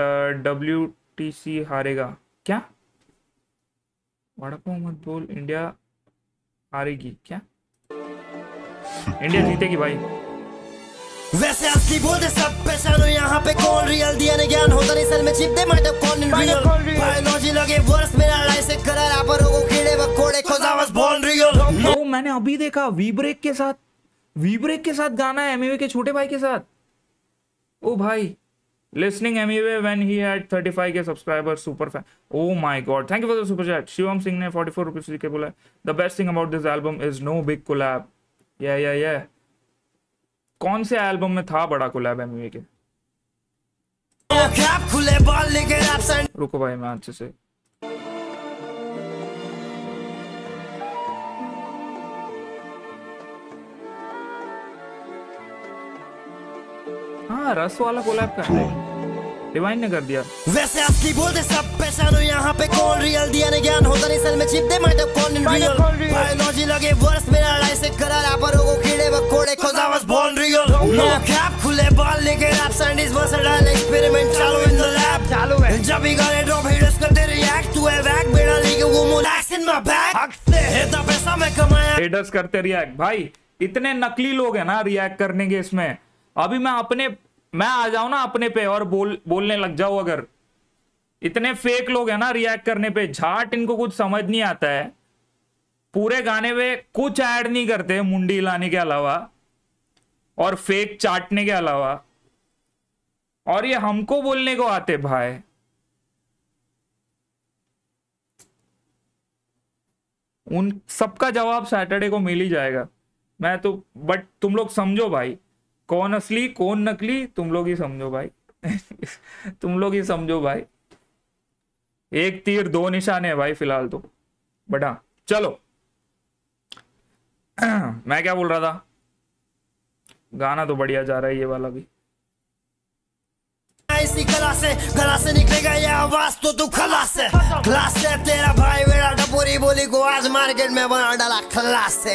Speaker 1: WTC हारेगा क्या? वड़ा पाव मत बोल, इंडिया हारेगी क्या? इंडिया जीतेगी भाई।
Speaker 6: वैसे असली बोलते सब पहचानो यहाँ पे कौन रियल, दिया ने ज्ञान होता नहीं सल में छिप दे मतलब कौन रियल। बायोलॉजी लगे वर्ष मेरा लड़ाई से करा रापर को कीड़े बकोड़े खोज आई वाज बोर्न रियल।
Speaker 1: वो मैंने अभी देखा वी ब्रेक के साथ गाना है एमिवे के छोटे भाई के साथ। ओ भाई, listening Emiwe when he had 35K subscribers, super fan. Oh my god, thank you for the super chat. Shivam Singh ने 44 रुपीस के बोला the best thing about this album is no big collab. Yeah. कौन से एल्बम में था बड़ा कोलैब एमिवे के? रुको भाई मैं अच्छे से। हाँ, रस वाला कोलैब का है, डिवाइन ने कर दिया।
Speaker 6: वैसे असली बोलते सब पहचानो यहाँ पे कौन रियल, दिया ने ज्ञान होता नहीं सल में छिप दे मतलब कौन रियल। बायोलॉजी लगे वर्ष मेरा लड़ाई से करा रापरों को कीड़े बकोड़े खोज I was born real. No cap, खुले बाल लेके रैप सैंडविच मसाला एक्सपेरिमेंट चालू इन द लैब। चालू है जब भी गाने ड्रॉप हिट्स करते रिएक्ट टू ए वैक बेड़ा लेके वो मोलैक्स इन माय बैग। इतना पैसा मैं कमाया,
Speaker 1: हेटर्स करते रिएक्ट भाई। इतने नकली लोग हैं ना रिएक्ट करने के इसमें। अभी मैं अपने मैं आ जाऊं ना अपने पे और बोलने लग जाऊं, अगर इतने फेक लोग हैं ना रिएक्ट करने पे, झाट इनको कुछ समझ नहीं आता है, पूरे गाने में कुछ ऐड नहीं करते मुंडी लाने के अलावा और फेक चाटने के अलावा, और ये हमको बोलने को आते भाई। उन सबका जवाब सैटरडे को मिल ही जाएगा। मैं तो बट तुम लोग समझो भाई, कौन असली कौन नकली तुम लोग ही समझो भाई तुम लोग ही समझो भाई। एक तीर दो निशाने है भाई फिलहाल तो। बड़ा चलो मैं क्या बोल रहा था, गाना तो बढ़िया जा रहा है ये वाला भी।
Speaker 6: इसी गला से निकलेगा ये आवाज तो तू खलास है। क्लास है तेरा भाई बेड़ा टपोरी बोली को आज मार्केट में बना डाला खलास से।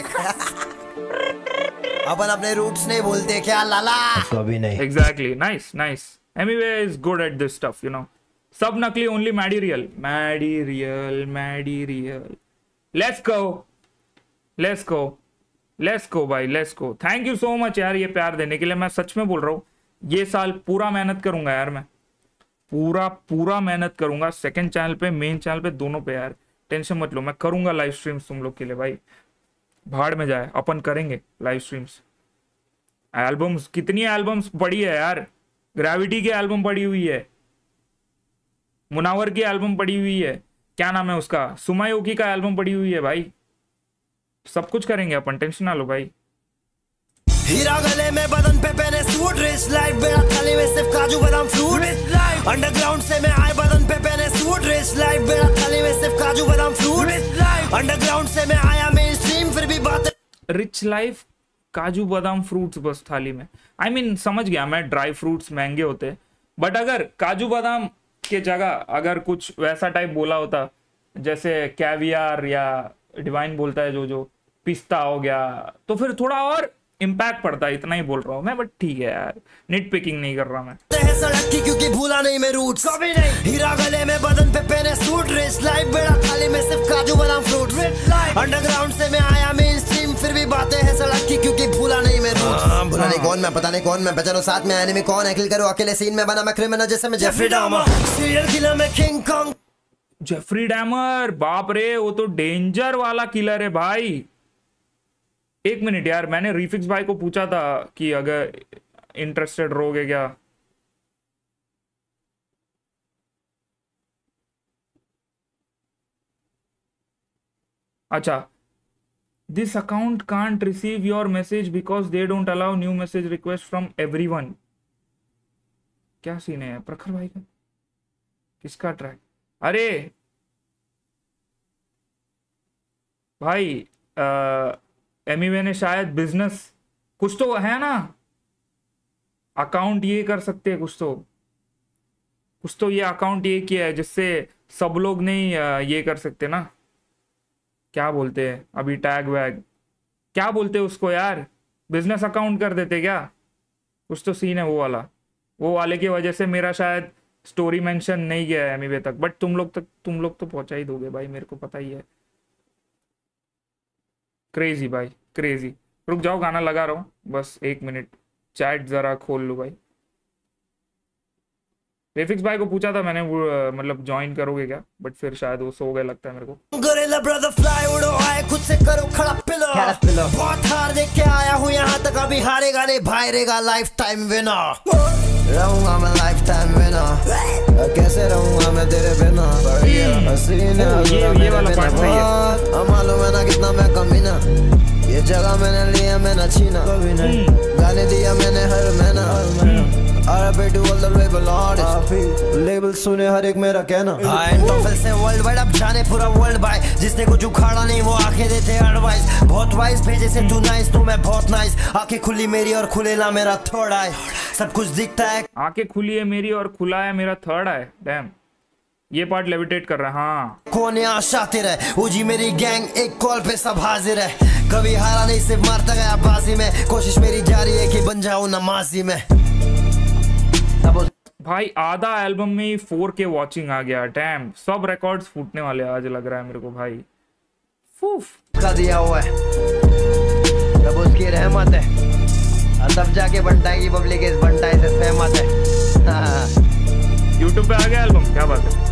Speaker 6: अपन अपने रूट्स नहीं बोलते क्या लाला, कभी नहीं।
Speaker 1: Exactly, nice nice. Emiway is good at this stuff you know. सब नकली, only Maddy real, Maddy real, Maddy real. Let's go, let's go, let's go भाई, let's go. Thank you so much यार ये प्यार देने के लिए। मैं सच में बोल रहा हूँ ये साल पूरा मेहनत करूंगा यार, मैं पूरा मेहनत करूंगा। सेकंड चैनल पे, मेन चैनल पे, दोनों पे यार, टेंशन मत लो। मैं करूंगा लाइव स्ट्रीम्स तुम लोग के लिए भाई, भाड़ में जाए अपन करेंगे लाइव स्ट्रीम्स। एल्बम्स, कितनी एल्बम्स पड़ी है यार, ग्रेविटी की एल्बम पड़ी हुई है, मुनावर की एल्बम पड़ी हुई है, क्या नाम है उसका, सुमायोकी का एल्बम पड़ी हुई है भाई। सब कुछ करेंगे अपन, टेंशन ना लो भाई।
Speaker 6: हीरा गले में बदन पे पहने सूट, रिच लाइफ बेड़ा थाली में सिर्फ काजू बादाम फ्रूट। अंडरग्राउंड से मैं आए बदन पे पहने सूट, रिच लाइफ बेड़ा थाली में सिर्फ काजू बादाम फ्रूट। अंडरग्राउंड से मैं आया मेन स्ट्रीम फिर भी बातें।
Speaker 1: रिच लाइफ काजू बादाम फ्रूट्स बस थाली में। I mean, समझ गया मैं, ड्राई फ्रूट्स महंगे होते, बट अगर काजू बादाम के जगह अगर कुछ वैसा टाइप बोला होता जैसे कैवियर या डिवाइन बोलता है जो पिस्ता हो गया, तो फिर थोड़ा और इम्पैक्ट पड़ता है। इतना ही बोल रहा हूँ मैं, बट ठीक है यार, निट पिकिंग नहीं कर रहा मैं।
Speaker 6: सड़क की क्योंकि भूला नहीं मैं रूट्स कभी नहीं। हीरा गले में बदन पे पहने सूट, रिच लाइफ बेड़ा थाली में सिर्फ काजू बादाम फ्रूट। अंडरग्राउंड से मैं आया मेन स्ट्रीम फिर भी बातें हैं सड़क की क्योंकि भूला नहीं मैं रूट्स। भूला नहीं कौन मैं, पता नहीं कौन मैं, बचनो साथ में आने में कौन है, किल करो अकेले सीन में बना मैं क्रिमिनल जैसे मैं जेफरी डामर, सीरियल किलर में किंग कॉन्ग।
Speaker 1: जेफरी डैमर, बाप रे, वो तो डेंजर वाला किलर है भाई। एक मिनट यार, मैंने रिफिक्स भाई को पूछा था कि अगर इंटरेस्टेड रहोगे क्या। अच्छा, this account can't receive your message because they don't allow new message request from everyone. क्या सीन है प्रखर भाई का, किसका ट्रैक? अरे भाई एमीवे ने शायद बिजनेस कुछ तो है ना, अकाउंट ये कर सकते हैं, कुछ तो ये अकाउंट ये किया है जिससे सब लोग नहीं ये कर सकते ना, क्या बोलते हैं अभी, टैग वैग क्या बोलते हैं उसको यार, बिजनेस अकाउंट कर देते क्या, कुछ तो सीन है वो वाले की वजह से मेरा शायद स्टोरी मेंशन नहीं गया है एमीवे तक, बट तुम लोग तो पहुंचा ही दोगे भाई, मेरे को पता ही है। क्रेजी भाई, क्रेजी। रुक जाओ, गाना लगा रहा हूँ बस 1 मिनट, चैट जरा खोल लो भाई। रेफिक्स भाई को पूछा था मैंने, मतलब ज्वाइन करोगे क्या, बट फिर शायद वो सो गए लगता है मेरे को।
Speaker 6: गोरिल्ला ब्रदर फ्लाई उड़ो आए खुद से करो खड़ा पिलो, बहुत हार देख के आया हूँ यहाँ तक, अभी हारेगा नहीं भाई रहेगा लाइफ टाइम विनर। रहूंगा मैं लाइफ टाइम विनर, कैसे रहूंगा मैं तेरे बिना, ये वाला पार्ट सही है। मालूम है ना कितना मैं कमीना, ये जगह मैंने लिया मैंने छीना, गाने दिया मैंने हर महीना, लेबल सुने हर एक मेरा कहना। से वर्ल्ड वाइड अब जाने पूरा वर्ल्ड बाय, जिसने कुछ उखाड़ा नहीं वो आंखें देते एडवाइस, बहुत वाइज भेजे से तू नाइस तो मैं बहुत नाइस, आंखें खुली मेरी और खुलेला मेरा थर्ड आई, सब कुछ दिखता है,
Speaker 1: आंखें खुली है मेरी और खुला है मेरा थर्ड आई। डैम, ये पार्ट लेविटेट कर रहा है। हाँ,
Speaker 6: कौन यहाँ शातिर है, ओजी मेरी गैंग एक कॉल पे सब हाजिर है, कभी हारा नहीं सिर्फ मारता गया बाजी में, कोशिश मेरी जारी है कि बन जाऊं नमाजी में।
Speaker 1: भाई आधा एल्बम में ही 4K वॉचिंग आ गया, डैम, सब रिकॉर्ड्स फूटने वाले आज लग रहा है मेरे को भाई। फूफ
Speaker 6: का दिया हुआ है, जब उसकी रहमत है और तब जाके बंटाई की पब्लिक इस बंटाई से सहमत है।
Speaker 1: यूट्यूब पे आ गया एल्बम, क्या बात है।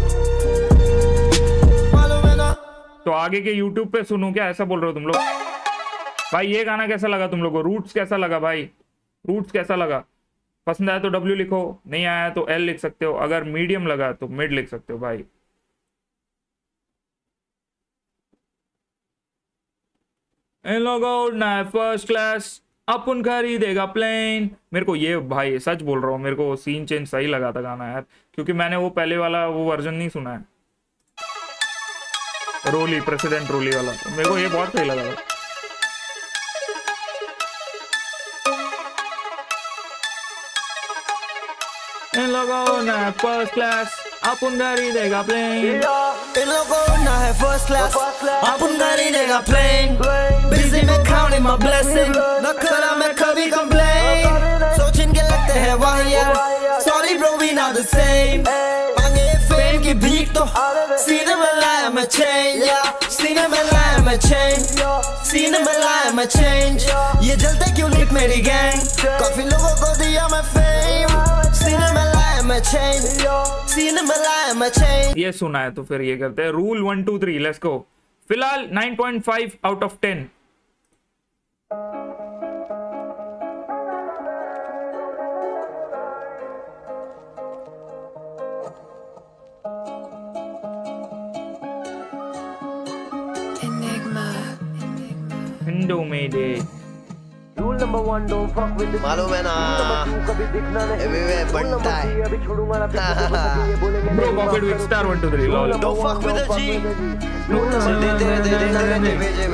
Speaker 1: तो आगे के यूट्यूब पे सुनूं क्या, ऐसा बोल रहे हो तुम लोग? भाई ये गाना कैसा लगा तुम लोगों को? रूट्स कैसा लगा भाई? रूट्स कैसा लगा? पसंद आया तो W लिखो, नहीं आया तो L लिख सकते हो, अगर मीडियम लगा तो मिड लिख सकते हो भाई। इन लोगों ना फर्स्ट क्लास, अपन खरीदेगा प्लेन। मेरे को ये भाई सच बोल रहा हूँ, मेरे को सीन चेंज सही लगा था गाना यार, क्योंकि मैंने वो पहले वाला वो वर्जन नहीं सुना है, रोली प्रेसिडेंट रोली वाला। तो मेरे को ये बहुत सही लगा था। इन लोगों ना फर्स्ट क्लास, अपन खरीदेगा प्लेन।
Speaker 9: इन लोगों ना है फर्स्ट क्लास, अपन खरीदेगा प्लेन। बिजी में काउंटिंग माय ब्लेसिंग, न करा मैं कभी कंप्लेन। सोच इनके लगते हैं वाहियात, sorry bro we not the same. मांगे फेम की भीख तो सीने में लाया मैं चेंज, सीने में लाया मैं चेंज, सीने में लाया मैं चेंज। ये जलते क्यों लिप मेरी गैंग, काफी लोगों को दिया मैं फेम। सीने में लाया मैं चेंज, सीने में लाया मैं चेंज।
Speaker 1: ये सुना है तो फिर ये करते हैं। Rule 1 2 3 let's go. फिलहाल 9.5 आउट ऑफ 10। इंडोमेडे
Speaker 9: Rule number 1, don't fuck with the
Speaker 6: मालूम है ना,
Speaker 9: कभी दिखना नहीं।
Speaker 6: एवरीवेयर बनता है।
Speaker 9: अभी छोड़ूंगा ना, ये बोलेंगे
Speaker 1: bro copied with star 1 2 3 lol.
Speaker 6: Don't fuck with the G। दे भेजे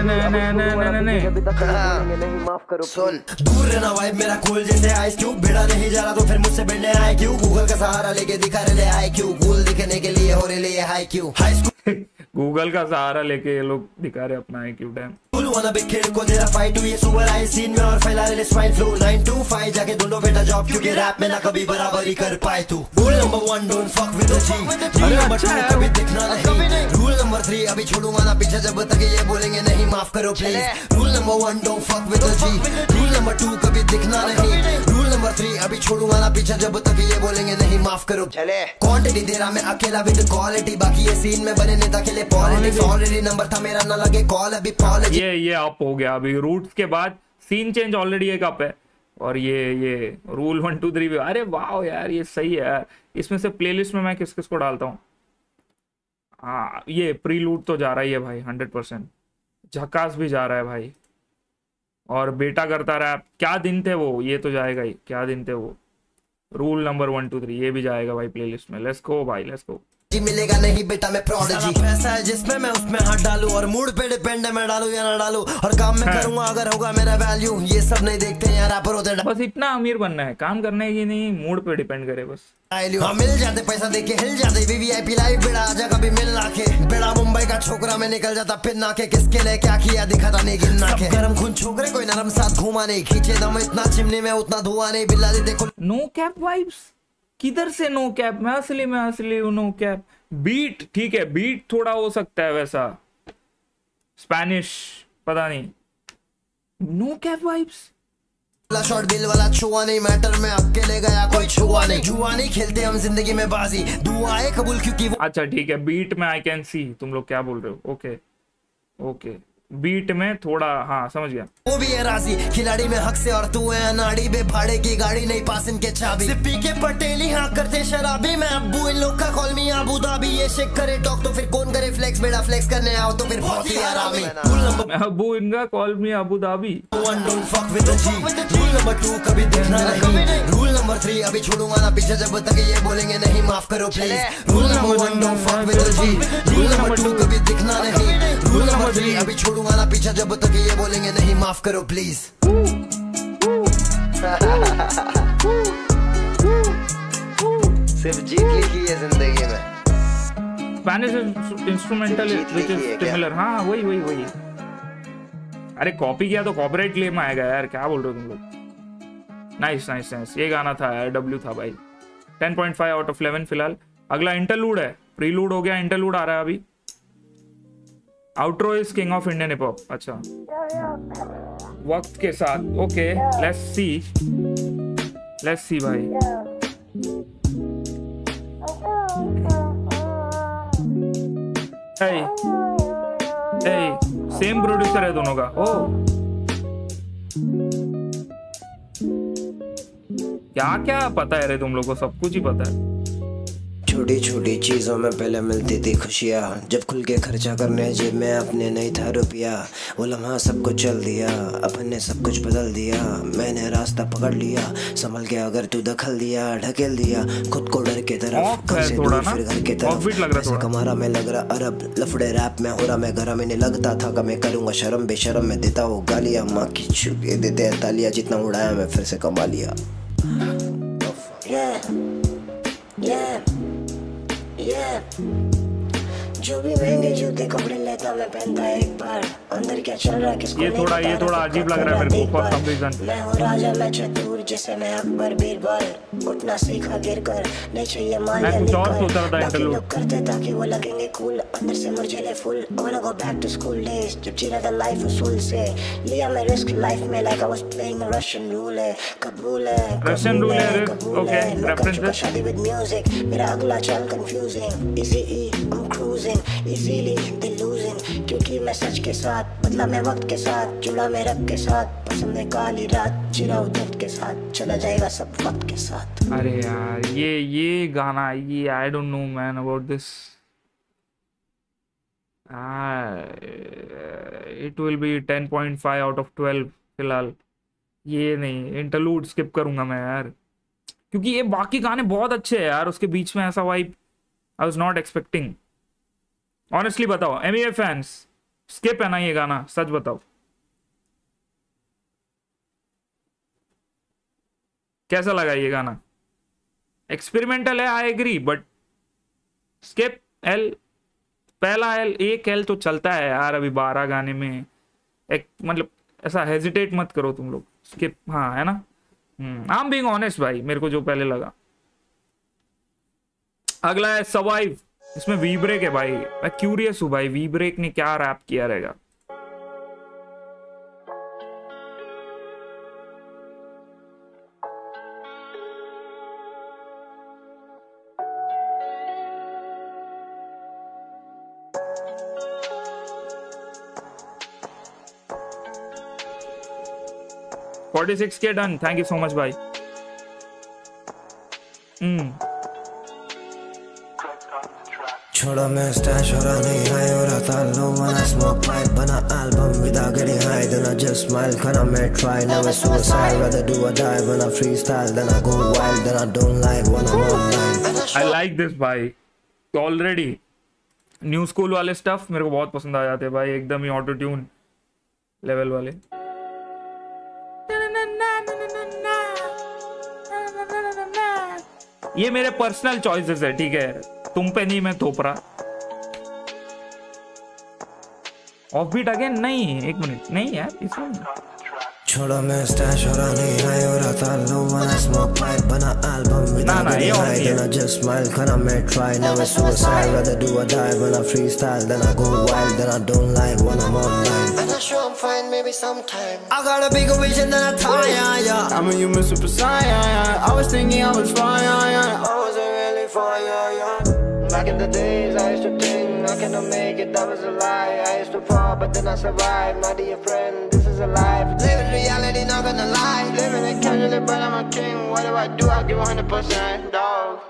Speaker 6: में।
Speaker 9: माफ करो।
Speaker 6: सुन, दूर रहना वाइब मेरा कूल जैसे आइस क्यूब। भिड़ा नहीं जा रहा तो फिर मुझसे भिड़ने आए क्यों? गूगल का सहारा लेके दिखा रहे आए क्यों? कूल दिखने के लिए हो रहे लिए हाई क्यों? हाई स्कूल
Speaker 1: गूगल का सहारा लेके ये लोग दिखा रहे अपना IQ डैम।
Speaker 6: वाला बिग किड को दे रहा फाइट टू, ये सुपर आई सीन में और फैला रहे स्वाइन फ्लू। 9 to 5 जाके ढूंढो बेटा जॉब, क्योंकि रैप में ना कभी बराबरी कर पाए तू। Rule number 1, don't fuck with the G. Rule number 2, कभी दिखना नहीं। रूल नंबर 3, अभी छोड़ूंगा ना पीछे जब तक ये बोलेंगे नहीं माफ करो please. Rule number 1, don't fuck with the G. Rule number 2, कभी दिखना नहीं। रूल नंबर 3, अभी छोड़ूंगा ना पीछे जब तक ये बोलेंगे नहीं माफ करो। चले क्वांटिटी दे रहा मैं अकेला विद क्वालिटी, बाकी ये सीन में बने नेता के लिए पॉलिटिक्स। ऑलरेडी नंबर था मेरा, ना लगे कॉल अभी पॉलिटिक्स।
Speaker 1: ये अप हो गया अभी रूट्स के बाद। सीन चेंज ऑलरेडी एक अप है, और ये रूल 1 2 3 भी। अरे वाह यार, ये सही है यार। इसमें से प्लेलिस्ट में मैं किस किस को डालता हूँ? हाँ, ये प्रीलूड तो जा रहा ही है भाई 100%। झकास भी जा रहा है भाई, और बेटा करता रहा। क्या दिन थे वो, ये तो जाएगा ही। क्या दिन थे वो। रूल नंबर 1 2 3 ये भी जाएगा भाई प्लेलिस्ट में। लेट्स गो भाई, लेट्स गो।
Speaker 6: जी मिलेगा नहीं बेटा मैं प्रोडिजी। पैसा है जिसमें मैं उसमें हाथ डालूं, और मूड पे डिपेंड है मैं डालूं या ना डालूं। और काम मैं करूंगा अगर होगा मेरा वैल्यू, ये सब नहीं देखते यार रैपर होते।
Speaker 1: बस इतना अमीर बनना है, काम करने की नहीं, मूड पे डिपेंड करे बस।
Speaker 6: हाँ, मिल जाते पैसा देके हिल जाते। वीवीआईपी लाइव बेड़ा आजा कभी मिल ना के। बेड़ा मुंबई का छोकरा में निकल जाता फिर ना के। किसके लिए क्या किया दिखाता नहीं गिनना के। गरम खून छोकरे कोई नरम साथ घुमा नहीं। खींचे दम इतना चिमनी में उतना धुआं नहीं। बिल्ला दी देखो
Speaker 1: नो कैप वाइब्स। किधर से नो कैप? मैं असली नो कैप। बीट ठीक है, बीट थोड़ा हो सकता है वैसा स्पेनिश, पता नहीं। No cap vibes.
Speaker 6: Short bill वाला छुआ नहीं। मैटर में अकेले गया कोई छुआ नहीं। जुआ नहीं खेलते हम जिंदगी में बाजी, दुआएं कबूल क्योंकि।
Speaker 1: अच्छा ठीक है, बीट में आई कैन सी तुम लोग क्या बोल रहे हो। ओके ओके, बीट में थोड़ा, हाँ समझ गया।
Speaker 6: वो भी है राजी खिलाड़ी में हक से, और तू है अनाड़ी बे भाड़े की गाड़ी नहीं पास इनके चाबी। सिप्पी के पटेली हाँ करते शराबी। मैं अब्बू इन लोग का कॉल मी अबू धाबी। ये शेक करे टॉक तो फिर कौन करे फ्लेक्स। बेड़ा फ्लेक्स करने आओ तो फिर बहुत ही आरामी। रूल नंबर
Speaker 1: अबू इनका call me Abu Dhabi.
Speaker 6: 1, don't fuck with the G. Rule number 2, कभी दिखना नहीं। रूल नंबर 3, अभी छोड़ूंगा ना पीछे जब तक ये बोलेंगे नहीं माफ करो please. Rule number 1, don't fuck with the G. Rule number 2, कभी दिखना नहीं। रूल नंबर 3, अभी छोड़ूंगा ना पीछे जब तक ये बोलेंगे नहीं माफ करो प्लीज। सिर्फ जीत लिखी है जिंदगी में।
Speaker 1: Spanish instrumental which is similar. हाँ वही। अरे कॉपी किया तो कॉपीराइट क्लेम आएगा यार, क्या बोल रहे हो तुम लोग। नाइस। ये गाना था यार, W था भाई। 10.5 आउट ऑफ 11 फिलहाल। अगला इंटरलूड है, प्रीलूड हो गया, इंटरलूड आ रहा है अभी। Outro is king of Indian hip hop. अच्छा वक्त के साथ। ओके, लेट्स सी भाई। सेम प्रोड्यूसर है दोनों का। ओ क्या क्या पता है रे तुम लोग को, सब कुछ ही पता है।
Speaker 6: छोटी छोटी चीजों में पहले मिलती थी खुशियाँ, जब खुल के खर्चा करने जेब में अपने नहीं था रुपया। वो लम्हा सब कुछ चल दिया, अपन ने सब कुछ बदल दिया। मैंने रास्ता पकड़ लिया, संभल के अगर तू दखल दिया, ढकेल दिया खुद को डर के तरफ, घर से दूर फिर घर के तरफ। पैसे कमा रहा मैं लग रहा अरब, लफड़े रैप में हो रहा मैं गरम। इन्हें लगता था कि मैं करूँगा शर्म, बेशरम में देता हूँ गालियाँ। माँ की चुके देते हैं तालियाँ, जितना उड़ाया मैं फिर से कमा लिया। जो भी महंगे जूते कपड़े लेता मैं पहनता एक बार। अंदर क्या चल रहा है किसको
Speaker 1: ये थोड़ा अजीब लग रहा है मेरे को फॉर सम रीजन।
Speaker 6: मैं हूँ राजा मैं चतुर, जैसे मैं अकबर बीरबल। उठना सीखा गिर कर, नहीं चाहिए मान
Speaker 1: मैं कुछ और सोच रहा था इंटरव्यू
Speaker 6: करते ताकि वो लगेंगे कूल। अंदर से मुरझे फुल, I wanna go back to school days, जब जी रहा था लाइफ उसूल से। लिया मैं रिस्क लाइफ में like I was playing a Russian roulette। कबूल है
Speaker 1: ओके रेफरेंसेस।
Speaker 6: शादी with music, मेरा अगला चाल confusing। Easy E, I'm cruising, easily they losing। क्योंकि मैं सच के साथ, बदला मैं वक्त के साथ, जुड़ा मैं रब के साथ। पसंद है काली रात, जिरा दर्द के साथ, चला जाएगा सब वक्त के साथ।
Speaker 1: अरे यार ये गाना, ये I don't know man about this. It will be 10.5 out of 12 फिलहाल। ये नहीं, इंटरलूड स्किप करूंगा मैं यार, क्योंकि ये बाकी गाने बहुत अच्छे हैं यार। उसके बीच में ऐसा vibe I was not expecting. Honestly बताओ एमईए फैंस, स्किप है ना ये गाना? सच बताओ कैसा लगा ये गाना? एक्सपेरिमेंटल है, I agree, but skip. L पहला एल, एक एल तो चलता है यार अभी 12 गाने में। एक मतलब ऐसा हेजिटेट मत करो तुम लोग, स्किप। हाँ है ना, आई एम बीइंग ऑनेस्ट भाई, मेरे को जो पहले लगा। अगला है सर्वाइव, इसमें वी ब्रेक है भाई। मैं क्यूरियस हूँ भाई, वी ब्रेक ने क्या रैप किया रहेगा। $46K done, thank you so much भाई।
Speaker 6: छोड़ा मैं स्टैश हो रहा नहीं हाई हो रहा था लो वाला स्मोक पाइप बना album without getting high then I just smile खाना मैं try never suicide rather do or die when I freestyle then I go wild then I don't like when I'm online।
Speaker 1: I like this भाई, ऑलरेडी न्यू स्कूल वाले स्टफ मेरे को बहुत पसंद आ जाते हैं भाई, एकदम ही ऑटो ट्यून लेवल वाले। ये मेरे पर्सनल चॉइसेस है, ठीक है, तुम पे नहीं मैं थोप रहा। ऑफ बीट अगेन नहीं, एक मिनट नहीं यार इसमें।
Speaker 6: छोड़ा मैं स्टैश हो रहा नहीं हाई हो रहा था लो वाला स्मोक पाइप बना album without getting high then I just smile खाना मैं try never suicide rather do or die when I freestyle then I go wild then I don't like when I'm online and I sure I'm fine maybe sometime I got a bigger vision than I thought yeah
Speaker 8: I'm a human super saiyan I was thinking I was fine
Speaker 6: I wasn't really fine back in the days I used to think I cannot make it, that was a lie. I used to fall, but then I survived. My dear friend, this is a life. Living reality, not gonna lie. Living it casually, but I'm a king. What do? I give 100%, dog.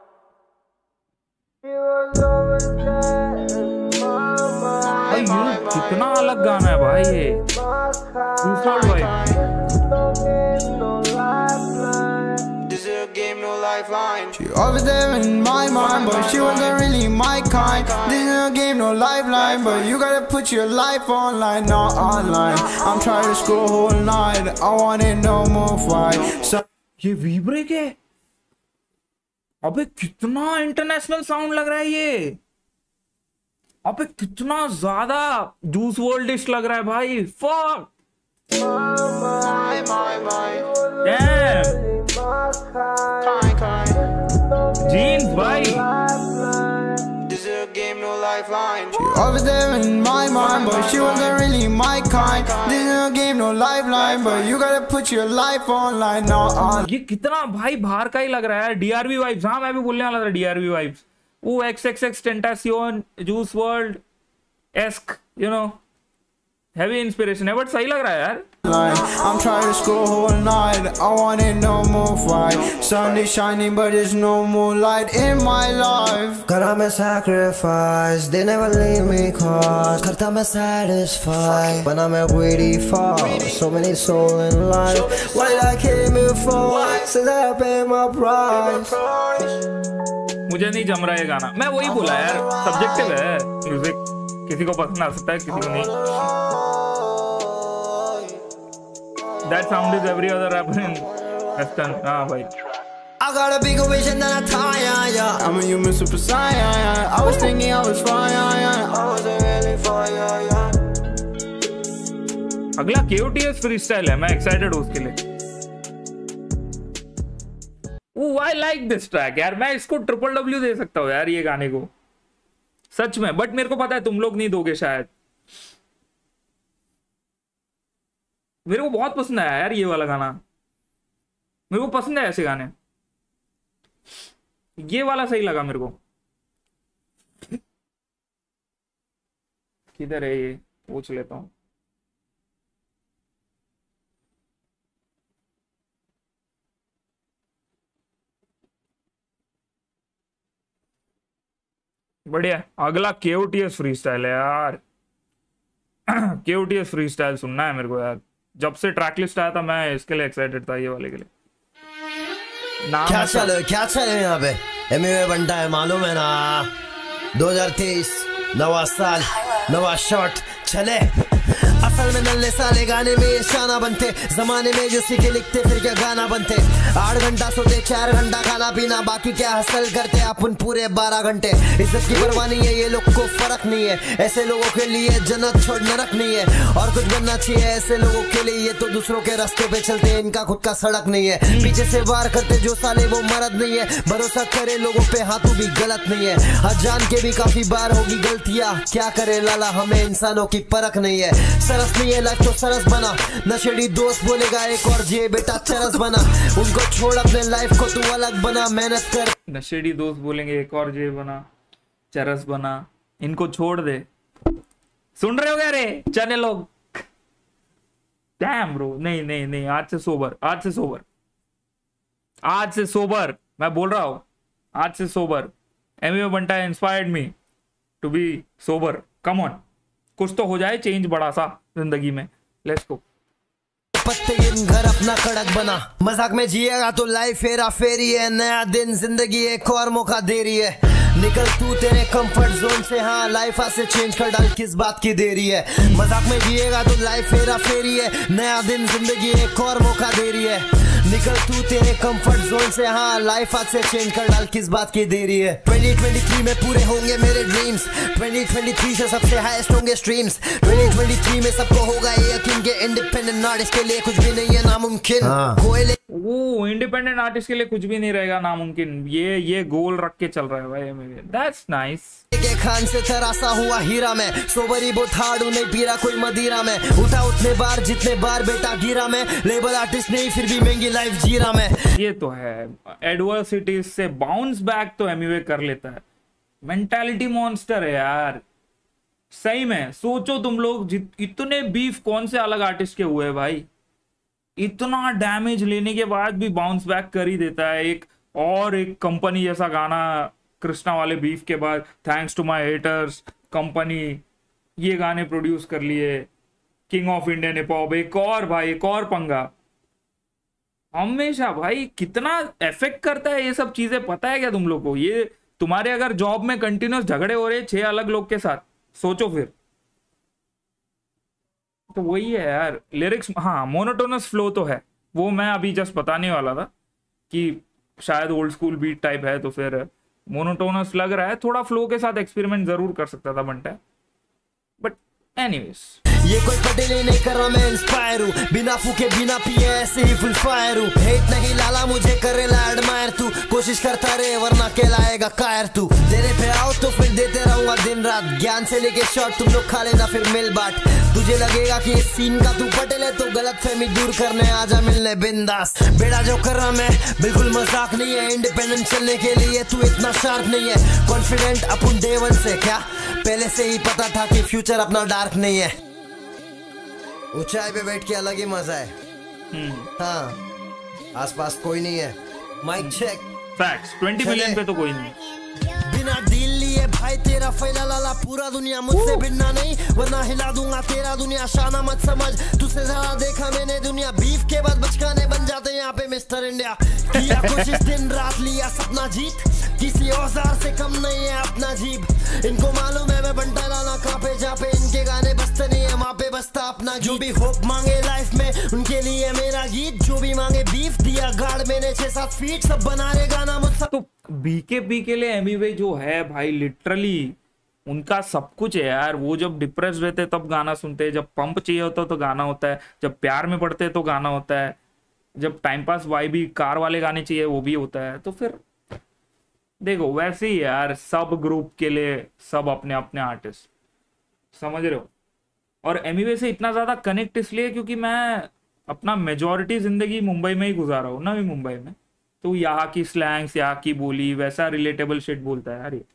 Speaker 1: भाई ये कितना अलग गाना है भाई, ये दूसरा भाई।
Speaker 8: Game, no lifeline. She always there in my mind, but she wasn't really my kind. This is a game, no lifeline, but you gotta put your life online, not online. I'm trying to scroll whole night. I want it no more fight. So
Speaker 1: ये वी ब्रेक है, अबे कितना इंटरनेशनल साउंड लग रहा है ये, अबे कितना ज्यादा जूस वर्ल्डिश लग रहा है भाई। फक डैम जीन्स भाई।
Speaker 8: this is a game, no lifeline. lifeline. She always there in my mind, but she wasn't really my kind. Didn't give no lifeline, but you gotta put your life online.
Speaker 1: ये कितना भाई बाहर का ही लग रहा है। डीआरवी वाइब्स, हाँ मैं भी बोलने वाला था डीआरवी वाइब्स। वो XXX Tentacion juice world esque, you know, heavy inspiration है, बट सही लग रहा है यार।
Speaker 8: I'm trying to scroll whole night. I want it no more fight. Sun is shining, but there's no more light in my life.
Speaker 6: करा मैं sacrifice, they never leave me cause. करता मैं satisfy, बना मैं greedy for so many souls in life. What I came here for, since I pay my price.
Speaker 1: मुझे नहीं जम रहा है गाना, मैं वही बोला यार, सब्जेक्टिव है म्यूजिक, किसी को पसंद आ सकता है, किसी को नहीं। That sound is every other rapper in Western, हाँ भाई।
Speaker 8: I got a bigger vision than I thought, yeah. I'm a human super saiyan. I was thinking I was fine, I wasn't really fine,
Speaker 1: अगला KOTS freestyle है, मैं excited हूँ उसके लिए। I like this track यार, मैं इसको WW दे सकता हूँ यार ये गाने को, सच में। बट मेरे को पता है तुम लोग नहीं दोगे शायद। मेरे को बहुत पसंद आया यार ये वाला गाना, मेरे को पसंद है ऐसे गाने। ये वाला सही लगा मेरे को। किधर है ये, पूछ लेता हूँ। बढ़िया। अगला KOTS फ्रीस्टाइल है यार। KOTS फ्रीस्टाइल सुनना है मेरे को यार। जब से ट्रैक लिस्ट आया था मैं इसके लिए एक्साइटेड था, ये वाले के लिए।
Speaker 6: क्या चले यहाँ पे एमवे बनता है मालूम है ना। 2023 नवा साल नवा शॉट चले। असल में नल्ले साले गाने में ये शाना बनते, जमाने में जो सीखे लिखते फिर क्या गाना बनते। 8 घंटा सोते 4 घंटा खाना पीना, बाकी क्या हसल करते अपन पूरे 12 घंटे। इज्जत की परवाह नहीं है, ये लोग को फर्क नहीं है। ऐसे लोगों के लिए जन्नत छोड़ नरक नहीं है, और कुछ बनना चाहिए ऐसे लोगों के लिए। ये तो दूसरों के रास्ते पे चलते हैं, इनका खुद का सड़क नहीं है। पीछे से वार करते जो साले वो मर्द नहीं है, भरोसा करे लोगों पे हाथों भी गलत नहीं है। हर जान के भी काफी बार होगी गलतियां, क्या करे लाला हमें इंसानों की परख नहीं है। सरस नहीं है लाइफ तो सरस बना, नशेड़ी दोस्त बोलेगा एक और जे बेटा चरस बना। उनको छोड़ अपने लाइफ को तू अलग बना, मेहनत कर।
Speaker 1: नशेड़ी दोस्त बोलेंगे एक और जे बना, चरस बना, इनको छोड़ दे। सुन रहे हो क्या रे चने लोग? डैम ब्रो, नहीं नहीं नहीं, आज से सोबर, आज से सोबर, आज से सोबर, मैं बोल रहा हूं आज से sober. Emiway Bantai inspired me to be sober. Come on, कुछ तो हो जाए चेंज बड़ा सा जिंदगी में। Let's go.
Speaker 6: पत्ते इन घर अपना कड़क बना, मजाक में जिएगा तो लाइफ फेरा फेरी है। नया दिन जिंदगी एक और मौका दे रही है। निकल तू तेरे कंफर्ट जोन से, हाँ लाइफ आज से चेंज कर डाल, किस बात की देरी है। मजाक में जिएगा तो लाइफ फेरा फेरी है। नया दिन जिंदगी एक और मौका दे रही है। निकल तू तेरे कंफर्ट जोन से, हाँ लाइफ आज से चेंज कर डाल, किस बात की देरी है। 2023 में पूरे होंगे मेरे ड्रीम्स, 2023 से सबसे हाईएस्ट होंगे स्ट्रीम्स। 2023 में सबको होगा ये यकीन के इंडिपेंडेंट आर्टिस्ट के लिए कुछ भी नहीं है नामुमकिन। कोयले
Speaker 1: वो इंडिपेंडेंट आर्टिस्ट के लिए कुछ भी नहीं रहेगा नामुमकिन। ये गोल रख के चल रहा है भाई। That's nice.
Speaker 6: के खान से तरासा हुआ हीरा में, सोबरी बोथाड़ू नहीं पीरा कोई मदिरा में। उठा उतने बार जितने बार बेटा गिरा में, लेबल आर्टिस्ट नहीं फिर भी महंगी लाइफ जीरा में। ये
Speaker 1: तो है, एडवर्सिटीज से बाउंस बैक तो एमवे कर लेता है। मेंटालिटी मॉन्स्टर है यार सही में। सोचो तुम लोग, इतने बीफ कौन से अलग आर्टिस्ट के हुए भाई, इतना डैमेज लेने के बाद भी बाउंस बैक कर ही देता है। एक कंपनी जैसा गाना कृष्णा वाले बीफ के बाद, thanks to my haters company, ये गाने प्रोड्यूस कर लिए। King of Indian hip hop, एक और भाई, एक और पंगा। हमेशा भाई कितना इफेक्ट करता है ये सब चीजें, पता है क्या तुम लोग को? ये तुम्हारे अगर जॉब में कंटिन्यूस झगड़े हो रहे 6 अलग लोग के साथ, सोचो फिर। तो वही है यार लिरिक्स। हाँ मोनोटोनस फ्लो तो है, वो मैं अभी जस्ट बताने वाला था कि शायद ओल्ड स्कूल बीट टाइप है, तो फिर मोनोटोनस लग रहा है। थोड़ा फ्लो के साथ एक्सपेरिमेंट जरूर कर सकता था बंटा, बट एनीवेज।
Speaker 6: ये कोई पटेल नहीं कर रहा, मैं इंस्पायर हूँ। बिना फूके बिना पिए ऐसे ही फुल फायर हूँ। हेट नहीं लाला मुझे करेला एडमायर तू, कोशिश करता रहे वरना कहलाएगा कायर तू। तेरे पे आओ तो फिर देते रहूंगा दिन रात बात, ज्ञान से लेके शॉट तुम लोग खा लेना फिर मिल बाट। तुझे लगेगा कि इस सीन का तू पटेल है तो गलतफहमी दूर करने आजा मिलने बिंदास। बेड़ा जो कर रहा मैं बिल्कुल मजाक नहीं है, इंडिपेंडेंट चलने के लिए तू इतना शार्प नहीं है। कॉन्फिडेंट अपन डे वन से, क्या पहले से ही पता था कि फ्यूचर अपना डार्क नहीं है। ऊंचाई पे बैठ के अलग ही मजा है। हाँ, आसपास कोई नहीं है। Mic check.
Speaker 1: फैक्ट्स 20 मिलियन पे तो कोई नहीं।
Speaker 6: बिना डील लिए भाई तेरा फैला लाला पूरा दुनिया, मुझसे भिड़ना नहीं वरना हिला दूंगा तेरा दुनिया। शाना मत समझ, तुझसे ज्यादा देखा मैंने दुनिया। बीफ के बाद बचकाने बन जाते यहाँ पे मिस्टर इंडिया। किया कोशिश दिन रात लिया सपना जीत, किसी औजार से कम नहीं है अपना जीप। इनको मालूम है मैं बंटा लाना कहाँ पे जहाँ पे इनके गाने बजते नहीं है वहाँ पे बजता अपना। जो भी होप मांगे लाइफ में उनके लिए मेरा गीत, जो भी मांगे बीफ दिया गाड़ मैंने 6-7 फीट, सब बना रहे गाना मुझसे।
Speaker 1: तो बीकेपी के लिए एमीवे जो है भाई लिटरली उनका सब कुछ है यार। वो जब डिप्रेस रहते तब गाना सुनते हैं, जब पंप चाहिए होता तो गाना होता है, जब प्यार में पड़ते तो गाना होता है, जब टाइम पास वाइबी कार वाले गाने चाहिए वो भी होता है। तो फिर देखो वैसे ही यार, सब ग्रुप के लिए सब अपने अपने आर्टिस्ट, समझ रहे हो। और एमीवे से इतना ज्यादा कनेक्ट इसलिए क्योंकि मैं अपना मेजोरिटी जिंदगी मुंबई में ही गुजारा हूँ ना, भी मुंबई में। तो यहाँ की स्लैंग्स, यहाँ की बोली, वैसा रिलेटेबल शिट बोलता है यार ये।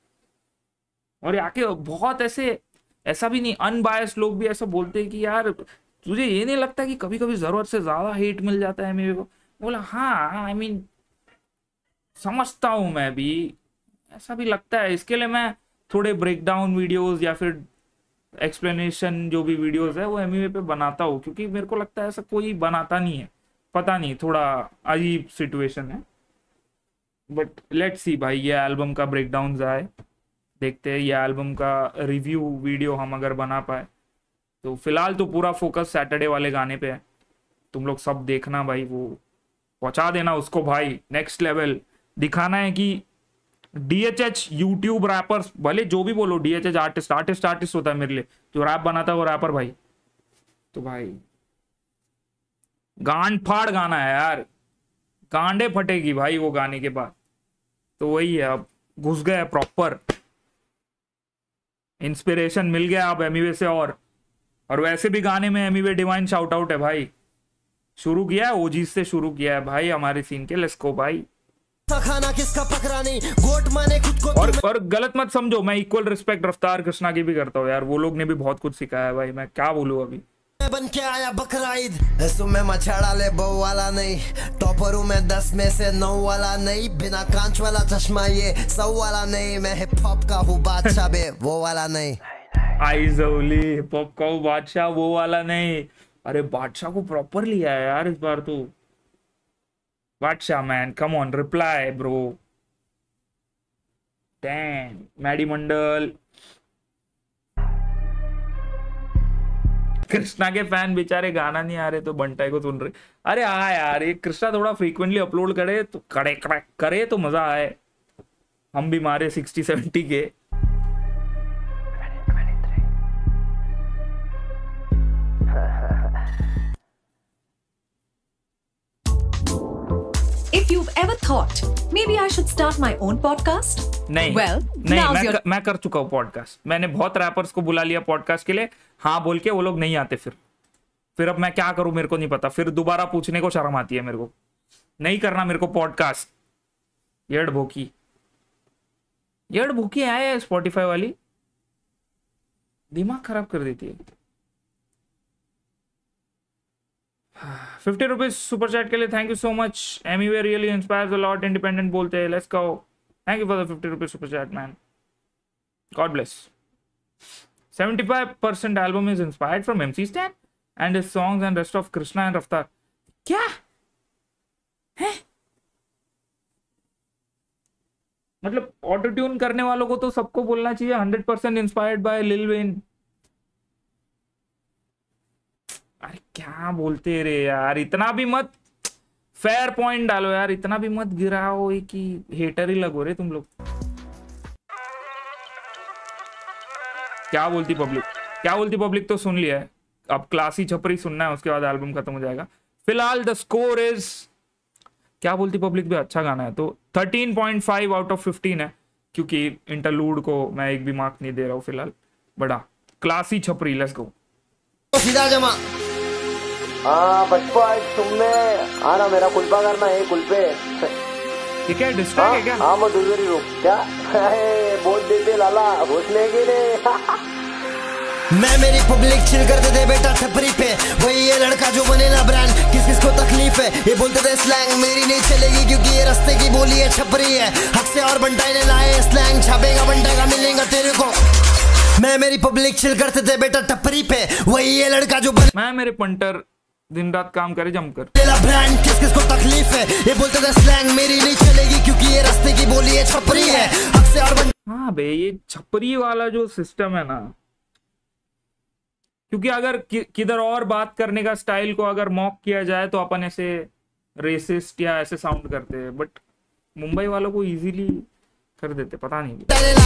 Speaker 1: और यहाँ के बहुत ऐसा भी नहीं, अनबायस्ड लोग भी ऐसा बोलते हैं कि यार तुझे ये नहीं लगता कि कभी कभी जरूरत से ज्यादा हेट मिल जाता है मेरे को। बोला हाँ, आई मीन समझता हूँ मैं भी, ऐसा भी लगता है। इसके लिए मैं थोड़े ब्रेकडाउन वीडियोस या फिर एक्सप्लेनेशन जो भी वीडियोस है वो एमीवे पे बनाता हूँ, क्योंकि मेरे को लगता है ऐसा कोई बनाता नहीं है। पता नहीं, थोड़ा अजीब सिचुएशन है। बट लेट्स सी भाई, ये एल्बम का ब्रेकडाउन आए, देखते हैं ये एल्बम का रिव्यू वीडियो हम अगर बना पाए। तो फिलहाल तो पूरा फोकस सैटरडे वाले गाने पे है, तुम लोग सब देखना भाई, वो पहुंचा देना उसको भाई नेक्स्ट लेवल। दिखाना है कि DHH यूट्यूब रैपर्स, भले जो भी बोलो, DHH आर्टिस्ट होता है मेरे लिए, जो रैप बनाता है वो रैपर भाई। तो भाई गांड फाड़ गाना है यार, गांडे फटेगी भाई वो गाने के बाद। तो वही है, अब घुस गए प्रॉपर, इंस्पिरेशन मिल गया अब एमीवे से। और वैसे भी गाने में एमीवे डिवाइन शाउट आउट है भाई, शुरू किया है ओजीज से, शुरू किया है भाई हमारे सीन के। लेट्स गो भाई।
Speaker 6: खाना किसका पकड़ा नहीं, गोट माने खुद को।
Speaker 1: और गलत मत समझो, मैं इक्वल रिस्पेक्ट रफ्तार कृष्णा की भी करता हूँ यार, वो लोग ने भी बहुत कुछ सिखाया है भाई, मैं क्या बोलूँ अभी।
Speaker 6: बन के आया बकरा ईद, मैं मछाड़ा ले बो वाला नहीं, टॉपर हूँ मैं 10 में से 9 वाला नहीं, बिना कांच वाला चश्मा ये 100 वाला नहीं, मैं हिप हॉप का हूँ बादशाह बे वो वाला नहीं।
Speaker 1: आई जौली हिप हॉप का हूँ बादशाह वो वाला नहीं। अरे बादशाह को प्रॉपर लिया है यार इस बार तो। Badshah man, come on, reply bro. Damn, Maddy Mandal. Krishna के फैन बेचारे गाना नहीं आ रहे तो बंटाई को सुन रहे। अरे हाँ यार, ये कृष्णा थोड़ा फ्रीक्वेंटली अपलोड करे तो करे तो मजा आए, हम भी मारे 60-70 के।
Speaker 5: If you've ever thought maybe I should start my own podcast,
Speaker 1: नहीं,
Speaker 5: well,
Speaker 1: नहीं, मैं कर चुका हूँ पॉडकास्ट। मैंने बहुत रैपर्स को बुला लिया पॉडकास्ट के लिए, हाँ बोल के, वो लोग नहीं आते। फिर अब मैं क्या करूं मेरे को नहीं पता, फिर दोबारा पूछने को शर्म आती है मेरे को। नहीं करना मेरे को पॉडकास्ट। येड़ भूखी आए स्पॉटिफाई वाली, दिमाग खराब कर देती है। 50 रुपीज सुपर चैट के लिए thank you so much. Emiway really inspires a lot, independent बोलते हैं, let's go. Thank you for the 50 rupees super chat man, god bless. 75% album is inspired from MC Stan and his songs and rest of Krishna and Raftaar. क्या है? मतलब ऑटो ट्यून करने वालों को तो सबको बोलना चाहिए 100% इंस्पायर्ड बाय लिल वेन। अरे क्या बोलते रे यार, इतना भी मत फेयर पॉइंट डालो यार, इतना भी मत गिराओ कि हेटर ही लगो रे तुम लोग। क्या बोलती पब्लिक तो सुन लिया है, अब क्लासी छपरी सुनना है, उसके बाद एल्बम खत्म हो जाएगा। फिलहाल द स्कोर इज, क्या बोलती पब्लिक भी अच्छा गाना है तो 13.5 आउट ऑफ 15 है। क्योंकि इंटरलूड को मैं एक भी मार्क नहीं दे रहा हूँ फिलहाल। बड़ा क्लासी छपरी, लेट्स गो।
Speaker 9: सीधा जमा। हाँ बचपा तुमने आना, मेरा कुल्पा करना है कुल्पे।
Speaker 1: ठीक है, डिस्ट्रैक्ट है क्या?
Speaker 9: हाँ मैं दूसरी रूम क्या बहुत देते लाला घोषणे के लिए। मैं मेरी पब्लिक चिल करते थे बेटा छपरी पे, वही ये लड़का जो बनेला ब्रांड, किस किस को तकलीफ है। ये बोलते थे स्लैंग मेरी नहीं चलेगी क्योंकि ये रास्ते की बोली है छपरी है। हक से और बंटाई ने लाए स्लैंग, छापेगा बंटाएगा मिलेगा तेरे को। मैं मेरी पब्लिक चिल करते थे बेटा टपरी पे, वही ये लड़का जो
Speaker 1: मैं मेरे पंटर दिन रात काम करे जमकर।
Speaker 9: ब्रांड किस किस को तकलीफ है। ये बोलते थे स्लैंग मेरी नहीं चलेगी क्योंकि ये रास्ते की बोली है छपरी है। हक से और
Speaker 1: हाँ बे, ये छपरी वाला जो सिस्टम है ना, क्योंकि अगर किधर और बात करने का स्टाइल को अगर मॉक किया जाए तो अपन ऐसे रेसिस्ट या ऐसे साउंड करते हैं, बट मुंबई वालों को इजीली कर देते, पता नहीं।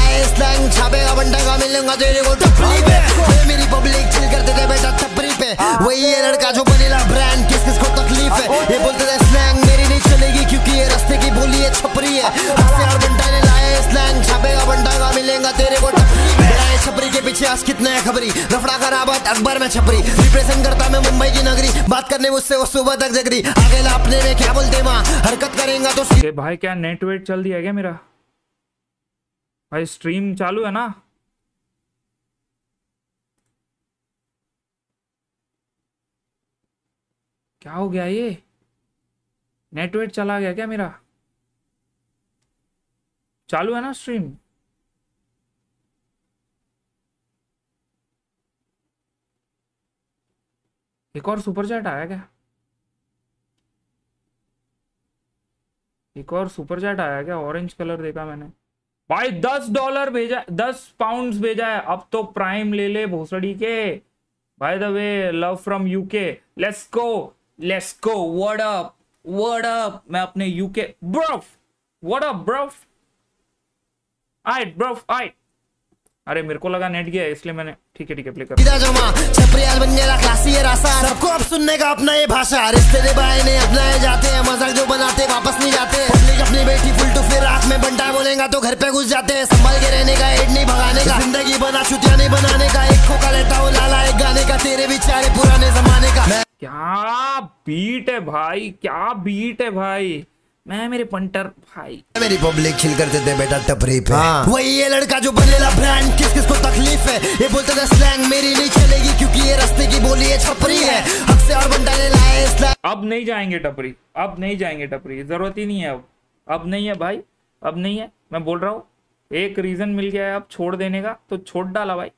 Speaker 9: मेरी पब्लिक चिल करते थे बेटा छपरी पे, वही ये लड़का जो बनेला ब्रांड, किस किस को तकलीफ है। ये बोलते थे स्लैंग मेरी नहीं चलेगी क्योंकि ये रास्ते की बोली है छपरी है। और बंटा ने लाए स्लैंग, छापेगा बंटाएगा मिलेगा तेरे को छपरी के पीछे आज कितने है खबरी। रफड़ा खराबत अकबर में छपरी, रिप्रेजेंट करता मैं मुंबई की नगरी। बात करने मुझसे वो सुबह तक जग रही, आगे लापने में क्या बोलते माँ, हरकत करेगा तो।
Speaker 1: भाई क्या नेट वेट चल दिया क्या मेरा? भाई स्ट्रीम चालू है ना? क्या हो गया, ये नेट वेट चला गया क्या मेरा? चालू है ना स्ट्रीम? एक और सुपर चैट आया क्या? एक और सुपर चैट आया क्या? ऑरेंज कलर देखा मैंने। भाई $10 भेजा, 10 पाउंड्स भेजा है। अब तो प्राइम ले ले भोसड़ी के। By the way love from UK, let's go let's go. What up what up. मैं अपने UK bro, what up bro, I bro I. अरे मेरे को लगा नेट गया इसलिए मैंने, ठीक है प्ले कर।
Speaker 9: सबको अब सुनने का अपना ये भाषा, रिश्ते निभाए ने अपनाए जाते हैं, मजाक जो बनाते वापस नहीं जाते। पब्लिक अपनी बेटी फुल टू फिर आंख में बंटा बोलेगा तो घर पे घुस जाते हैं। संभाल के रहने का, हेड नहीं भगाने का, जिंदगी बना चुतिया नहीं बनाने का। एक खोका लेता हूँ लाला एक गाने का, तेरे बेचारे पुराने जमाने का।
Speaker 1: क्या बीट है भाई, क्या बीट है भाई। मैं मेरे पंटर भाई,
Speaker 6: मेरी पब्लिक चिल करते थे बेटा टपरी पे।
Speaker 9: वही ये लड़का जो बनेला ब्रांड, किस किस को तकलीफ है। ये बोलते थे स्लैंग मेरी नहीं चलेगी क्योंकि ये रास्ते की बोली है छपरी है। हक से और बंटा ने लाए स्लैंग।
Speaker 1: अब नहीं जाएंगे टपरी, अब नहीं जाएंगे टपरी, जरूरत ही नहीं है अब नहीं है भाई, अब नहीं है। मैं बोल रहा हूँ एक रीजन मिल गया है अब छोड़ देने का, तो छोड़ डाला भाई,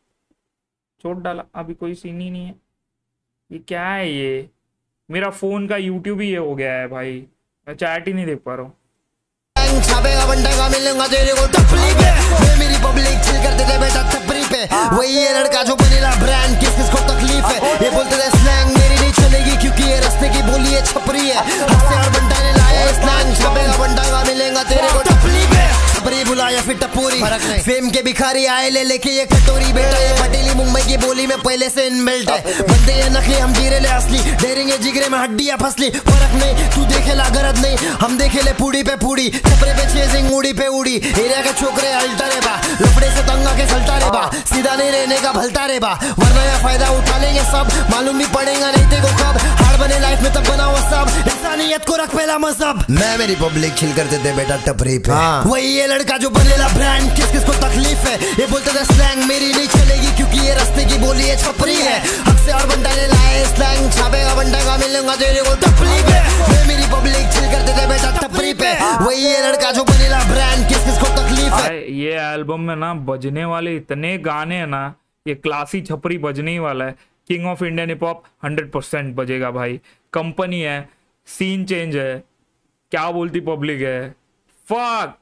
Speaker 1: छोड़ डाला। अभी कोई सीन ही नहीं है। ये क्या है, ये मेरा फोन का यूट्यूब ही ये हो गया है भाई, मैं चैट ही नहीं देख पा रहा हूँ।
Speaker 9: छापेगा बंटाएगा मिलेगा तेरे को टपरी पे। मेरी पब्लिक चिल करते थे बेटा छपरी पे, वही ये लड़का जो बनेला ब्रांड, किस किस को तकलीफ है। ये बोलते थे स्लैंग मेरी नहीं चलेगी क्योंकि ये रास्ते की बोली है छपरी है। हंसते और बंटा ने लाए स्लैंग, छापेगा बंटाएगा मिलेगा तेरे को टपरी पे। छपरी बुलाया फिर टपोरी, फेम के भिखारी आए ले लेके ये कटोरी। बेटा ये पटेली मुंबई की बोली में पहले से इनबिल्ट है। बंदे ये नकली हम जीरे ले असली, डेरेंगे जिगरे में हड्डियां फसली। फर्क नहीं तू देखे ला गरज नहीं, हम देखे ले पूड़ी पे पूड़ी। छपरे पे चेजिंग उड़ी पे उड़ी, एरिया के छोकरे हलता रे बा, लफड़े से तंगा के चलता रे बा। सीधा नहीं रहने का भलता रे बा, वरना यह फायदा उठा लेंगे सब। मालूम भी पड़ेगा नहीं तेरे को कब, हार्ड बने लाइफ में तब बनाओ सब। इंसानियत को रख पहला मजहब।
Speaker 6: मैं मेरी पब्लिक चिल करते थे बेटा टपरी पे।
Speaker 9: वही ये लड़का जो बनेला ब्रांड, किस किस को तकलीफ है। ये बोलते थे स्लैंग मेरी नहीं चलेगी क्योंकि ये रास्ते की बोली है छपरी है। हक से और बंटा ने लाए स्लैंग, छापेगा बंटाएगा मिलेगा तेरे को टपरी पे। मेरी पब्लिक चिल करते थे बेटा टपरी पे, वही ये लड़का जो बनेला ब्रांड, किस किस को तकलीफ है।
Speaker 1: ये एल्बम में ना बजने वाले इतने गाने हैं ना, ये क्लासी छपरी बजने ही वाला है। King of Indian hip hop 100% बजेगा भाई। कंपनी है, सीन चेंज है, क्या बोलती पब्लिक है, फक।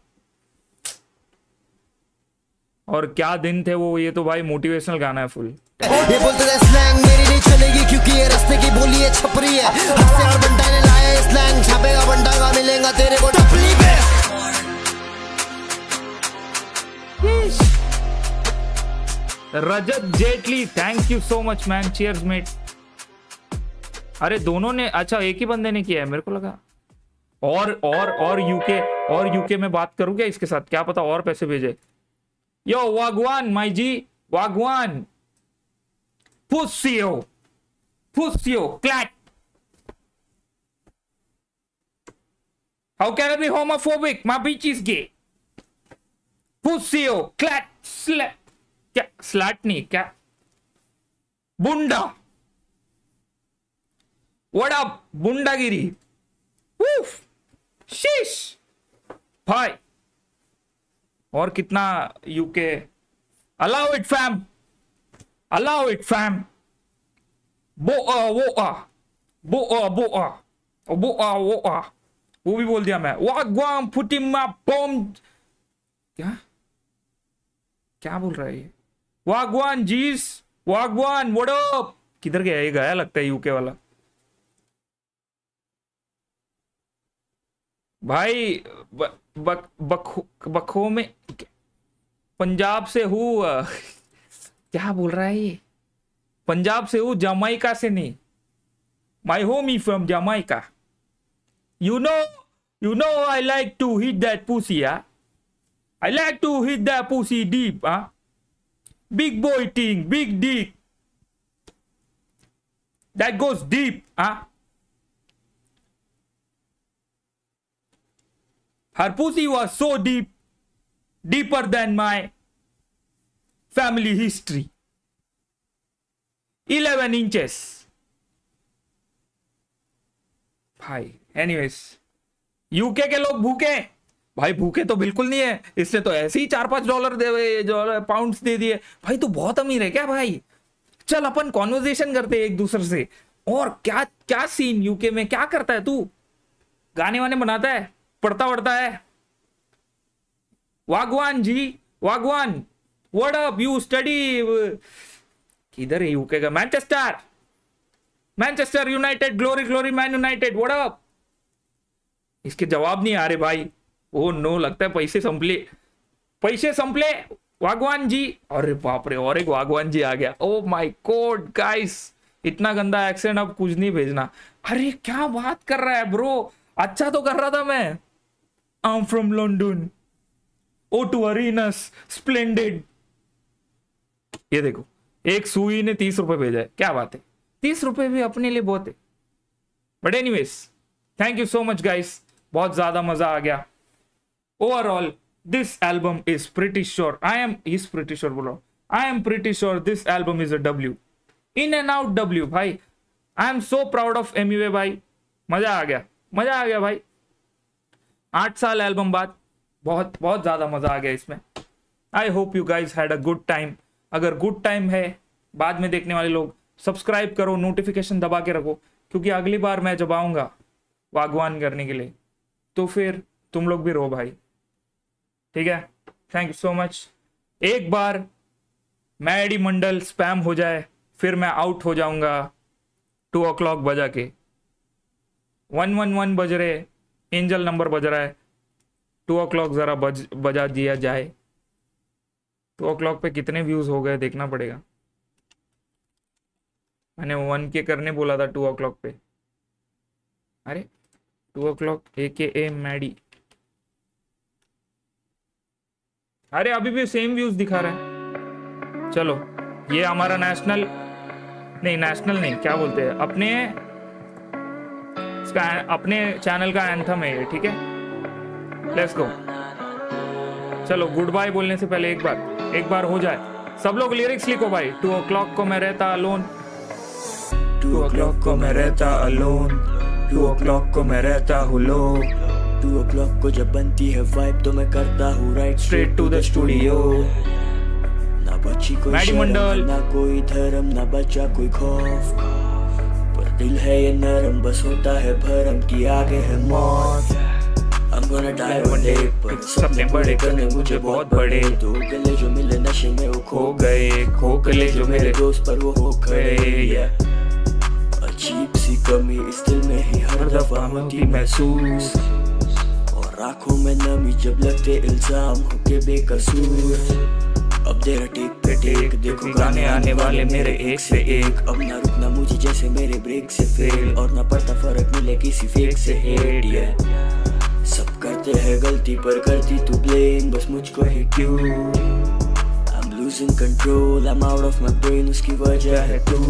Speaker 1: और क्या दिन थे वो, ये तो भाई मोटिवेशनल गाना है फुल।
Speaker 9: ये बोलते थे स्लैंग मेरी नहीं चलेगी क्योंकि ये रास्ते की बोली है छपरी है। हंसते और बंटा ने लाए स्लैंग, छापेगा बंटाएगा मिलेगा तेरे को टपरी पे।
Speaker 1: Rajat Jetly, thank you so much man, cheers mate. अरे दोनों ने, अच्छा एक ही बंदे ने किया है, मेरे को लगा। और यूके और यूके में बात करूं क्या इसके साथ, क्या पता और पैसे भेजे। Yo wagwan my G, wagwan pussio clat. How can I be homophobic? My bitch is gay. Pussio, clat, slat. क्या स्लैट नहीं क्या, बुंडा। What up, बुंडागिरी। उफ, शीश भाई। और कितना UK, allow it fam, allow it fam. बोआ वो भी बोल दिया मैं। वागवान पुटिमा बम, क्या बोल रहा है ये। वागवान जीस, वागवान व्हाट अप। किधर गया ये, गया लगता है यूके वाला भाई। बखो में पंजाब से हूँ। क्या बोल रहा है ये, पंजाब से हूँ, जमाइका से नहीं। माई होम ई from Jamaica. You know I like to hit that pussy, huh? I like to hit that pussy deep, huh? Big boy thing, big dick. That goes deep, huh? Her pussy was so deep, deeper than my family history. 11 inches. भाई एनीवेज, यूके के लोग भूखे भाई, भूखे तो बिल्कुल नहीं है, इसने तो ऐसे ही $4-5 दे, पाउंड्स दे दिए भाई। तू बहुत अमीर है क्या भाई? चल अपन कॉन्वर्सेशन करते हैं एक दूसरे से। और क्या क्या सीन यूके में, क्या करता है तू? गाने वाने बनाता है, पढ़ता वढ़ता है? Wagwan G, wagwan what up, you study किधर है यूके का? Manchester United, glory man United what up. इसके जवाब नहीं आ रहे भाई। ओ नो, लगता है पैसे संपले। वागवान जी, अरे बाप रे, और एक वागवान जी आ गया। ओ माय गॉड गाइस, इतना गंदा एक्सेंट, अब कुछ नहीं भेजना। अरे क्या बात कर रहा है ब्रो, अच्छा तो कर रहा था मैं। I am from London, O2 arenas splendid. ये देखो, एक सुई ने 30 रुपए भेजा है, क्या बात है। 30 रुपए भी अपने लिए बहुत है। But anyways, thank you so much guys, बहुत ज्यादा मजा आ गया। Overall this album is pretty sure, I am pretty sure this album is a W, in and out W भाई। I am so proud of MUA भाई, मजा आ गया भाई। 8 साल एल्बम बाद बहुत बहुत ज्यादा मजा आ गया इसमें। I hope you guys had a good time. अगर गुड टाइम है, बाद में देखने वाले लोग सब्सक्राइब करो, नोटिफिकेशन दबा के रखो, क्योंकि अगली बार मैं जब आऊंगा वागवान करने के लिए तो फिर तुम लोग भी रहो भाई, ठीक है। Thank you so much. एक बार मैडी मंडल स्पैम हो जाए, फिर मैं आउट हो जाऊंगा। 2 o'clock बजा के 111 बज रहे, एंजल नंबर बज रहा है। 2 o'clock जरा बजा दिया जाए। 2 o'clock पे कितने व्यूज हो गए देखना पड़ेगा। मैंने 1K करने बोला था 2 o'clock पे। अरे 2 o'clock AKA मैडी, अरे अभी भी सेम व्यूज दिखा रहा है। चलो, ये हमारा नेशनल नहीं, क्या बोलते हैं, अपने चैनल का एंथम है ये, ठीक है। Let's go. चलो, गुड बाय बोलने से पहले एक बार हो जाए। सब लोग लिरिक्स लिखो भाई। 2 o'clock को मैं रहता अलोन,
Speaker 2: 2 o'clock को मैं रहता अलोन, 2 o'clock को मैं रहता हूँ लो। 2 o'clock को जब बनती है वाइब तो मैं करता हूँ right straight to the studio. ना बची कोई शर्म, ना कोई धर्म, ना बचा कोई खौफ, पर दिल है ये नरम, बस होता है भरम की आगे है मौत। I'm gonna die one day, पर सपने बड़े करने मुझे बहुत बड़े। 2 गले जो मिले नशे में वो खो गए, खोखले जो मेरे दोस्त पर वो हो गए। अजीब सी कमी इस दिल में ही हर दफा होती महसूस, और आंखों में नमी जब लगते इल्जाम होके बेकसूर। अब देर टेक पे टेक, देखो गाने आने वाले मेरे एक से एक। अब ना रुकना मुझे जैसे मेरे ब्रेक से फेल, और ना पड़ता फर्क मिले किसी फेक से हेट। सब करते मानते हैं गलती पर करती तू ब्लेम बस मुझको ही क्यों I'm losing control, I'm out of my brain, उसकी वजह है तू।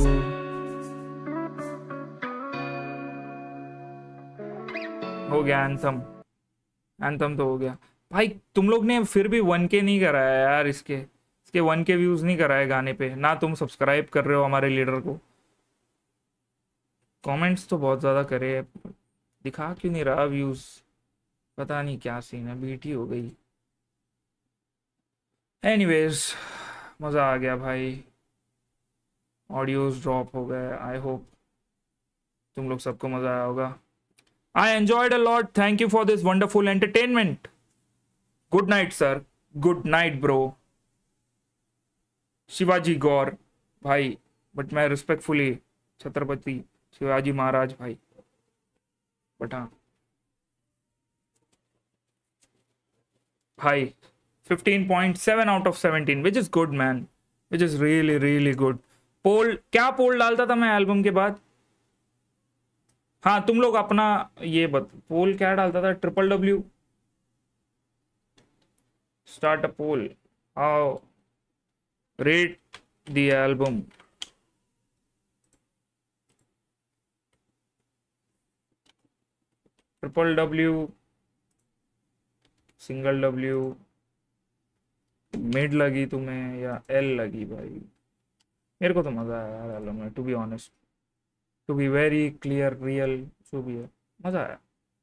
Speaker 1: हो गया एंथम, एंथम तो हो गया भाई। तुम लोग ने फिर भी 1K नहीं कराया यार, इसके 1K व्यूज नहीं कराए गाने पे, ना तुम सब्सक्राइब कर रहे हो हमारे लीडर को। कमेंट्स तो बहुत ज़्यादा करे, दिखा क्यों नहीं रहा व्यूज, पता नहीं क्या सीन है, बीटी हो गई। एनीवेज मज़ा आ गया भाई, ऑडियोज ड्रॉप हो गए। आई होप तुम लोग सबको मज़ा आया होगा। I enjoyed a lot, thank you for this wonderful entertainment. Good night sir, good night bro. Shivaji Gaur भाई, बट मैं रिस्पेक्टफुली छत्रपति शिवाजी महाराज भाई, बट हाँ भाई 15.7 out of 17 which is good man, which is really really good। पोल क्या पोल डालता था मैं एल्बम के बाद? हाँ तुम लोग अपना ये पोल क्या डालता था? www start a poll, how rate the album. www single W mid लगी तुम्हें या L लगी भाई? मेरे को तो मजा आया यार एल्बम में, to be honest, to be very clear real, जो भी है मजा आया।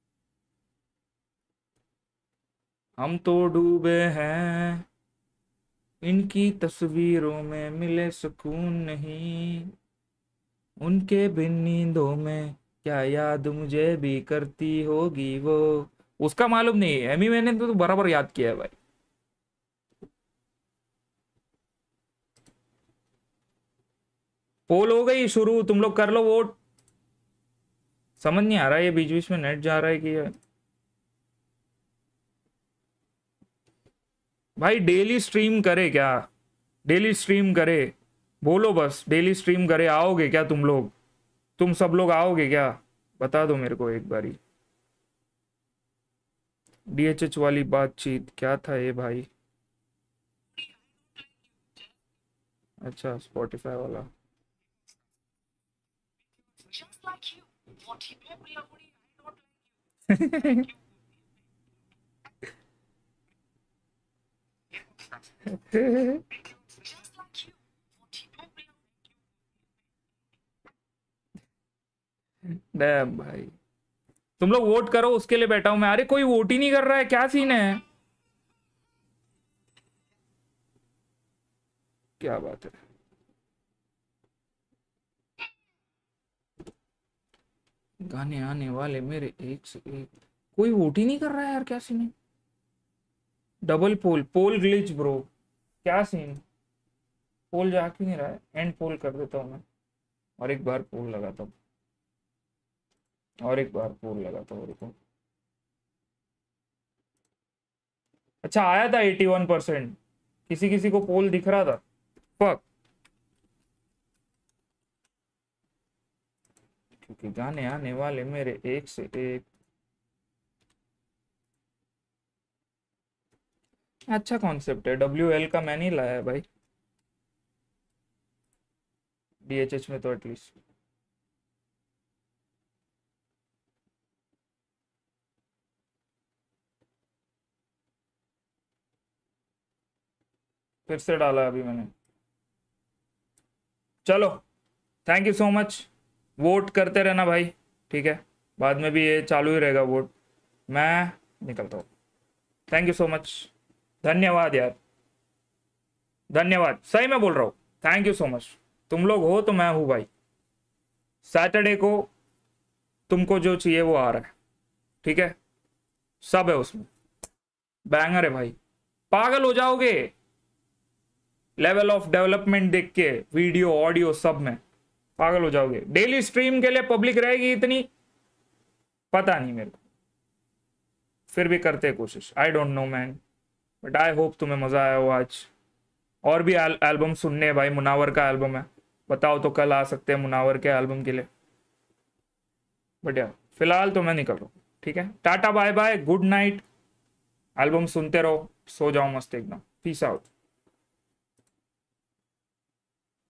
Speaker 1: हम तो डूबे हैं इनकी तस्वीरों में, मिले सुकून नहीं उनके बिन, नींदों में क्या याद मुझे भी करती होगी वो। उसका मालूम नहीं, एमी मैंने तो बराबर याद किया है भाई। पोल हो गई शुरू, तुम लोग कर लो वोट। समझ नहीं आ रहा ये बीच बीच में नेट जा रहा है कि भाई डेली स्ट्रीम करे क्या? डेली स्ट्रीम करे, बोलो बस डेली स्ट्रीम करे। आओगे क्या तुम लोग? तुम सब लोग आओगे क्या? बता दो मेरे को एक बारी। DHH वाली बातचीत क्या था ये भाई? अच्छा स्पॉटिफाई वाला। डैम भाई, तुम लोग वोट करो उसके लिए बैठा हूं मैं। अरे कोई वोट ही नहीं कर रहा है, क्या सीन है? क्या बात है? गाने आने वाले मेरे एक से एक, कोई वोट ही नहीं कर रहा है यार, क्या सीन है? Double poll, poll glitch bro, क्या सीन? पोल जा क्यों नहीं रहा है? एंड पोल कर देता हूं मैं, और एक बार पोल लगाता हूं, और एक बार पोल लगाता हूं। रुको, अच्छा आया था 81%, किसी किसी को पोल दिख रहा था। फक, क्योंकि गाने आने वाले मेरे एक से एक। अच्छा कॉन्सेप्ट है, WL का मैं नहीं लाया है भाई, DHH में तो एटलीस्ट। फिर से डाला अभी मैंने। चलो thank you so much, vote करते रहना भाई, ठीक है? बाद में भी ये चालू ही रहेगा वोट। मैं निकलता हूँ, थैंक यू सो मच, धन्यवाद यार, धन्यवाद, सही में बोल रहा हूँ, थैंक यू सो मच। तुम लोग हो तो मैं हूँ भाई। सैटरडे को तुमको जो चाहिए वो आ रहा है, ठीक है? सब है उसमें, बैंगर है भाई, पागल हो जाओगे लेवल ऑफ डेवलपमेंट देख के, वीडियो ऑडियो सब में पागल हो जाओगे। डेली स्ट्रीम के लिए पब्लिक रहेगी इतनी, पता नहीं मेरे को, फिर भी करते कोशिश। I don't know man, but I hope तुम्हें मजा आया हो आज। और भी एल्बम सुनने हैं भाई, मुनावर का एल्बम है, बताओ तो कल आ सकते हैं मुनावर के एल्बम के लिए। बट यार फिलहाल तो मैं निकल रहा हूँ, ठीक है, tata bye bye, good night. Album सुनते रहो, सो जाओ मस्त एकदम। Peace out.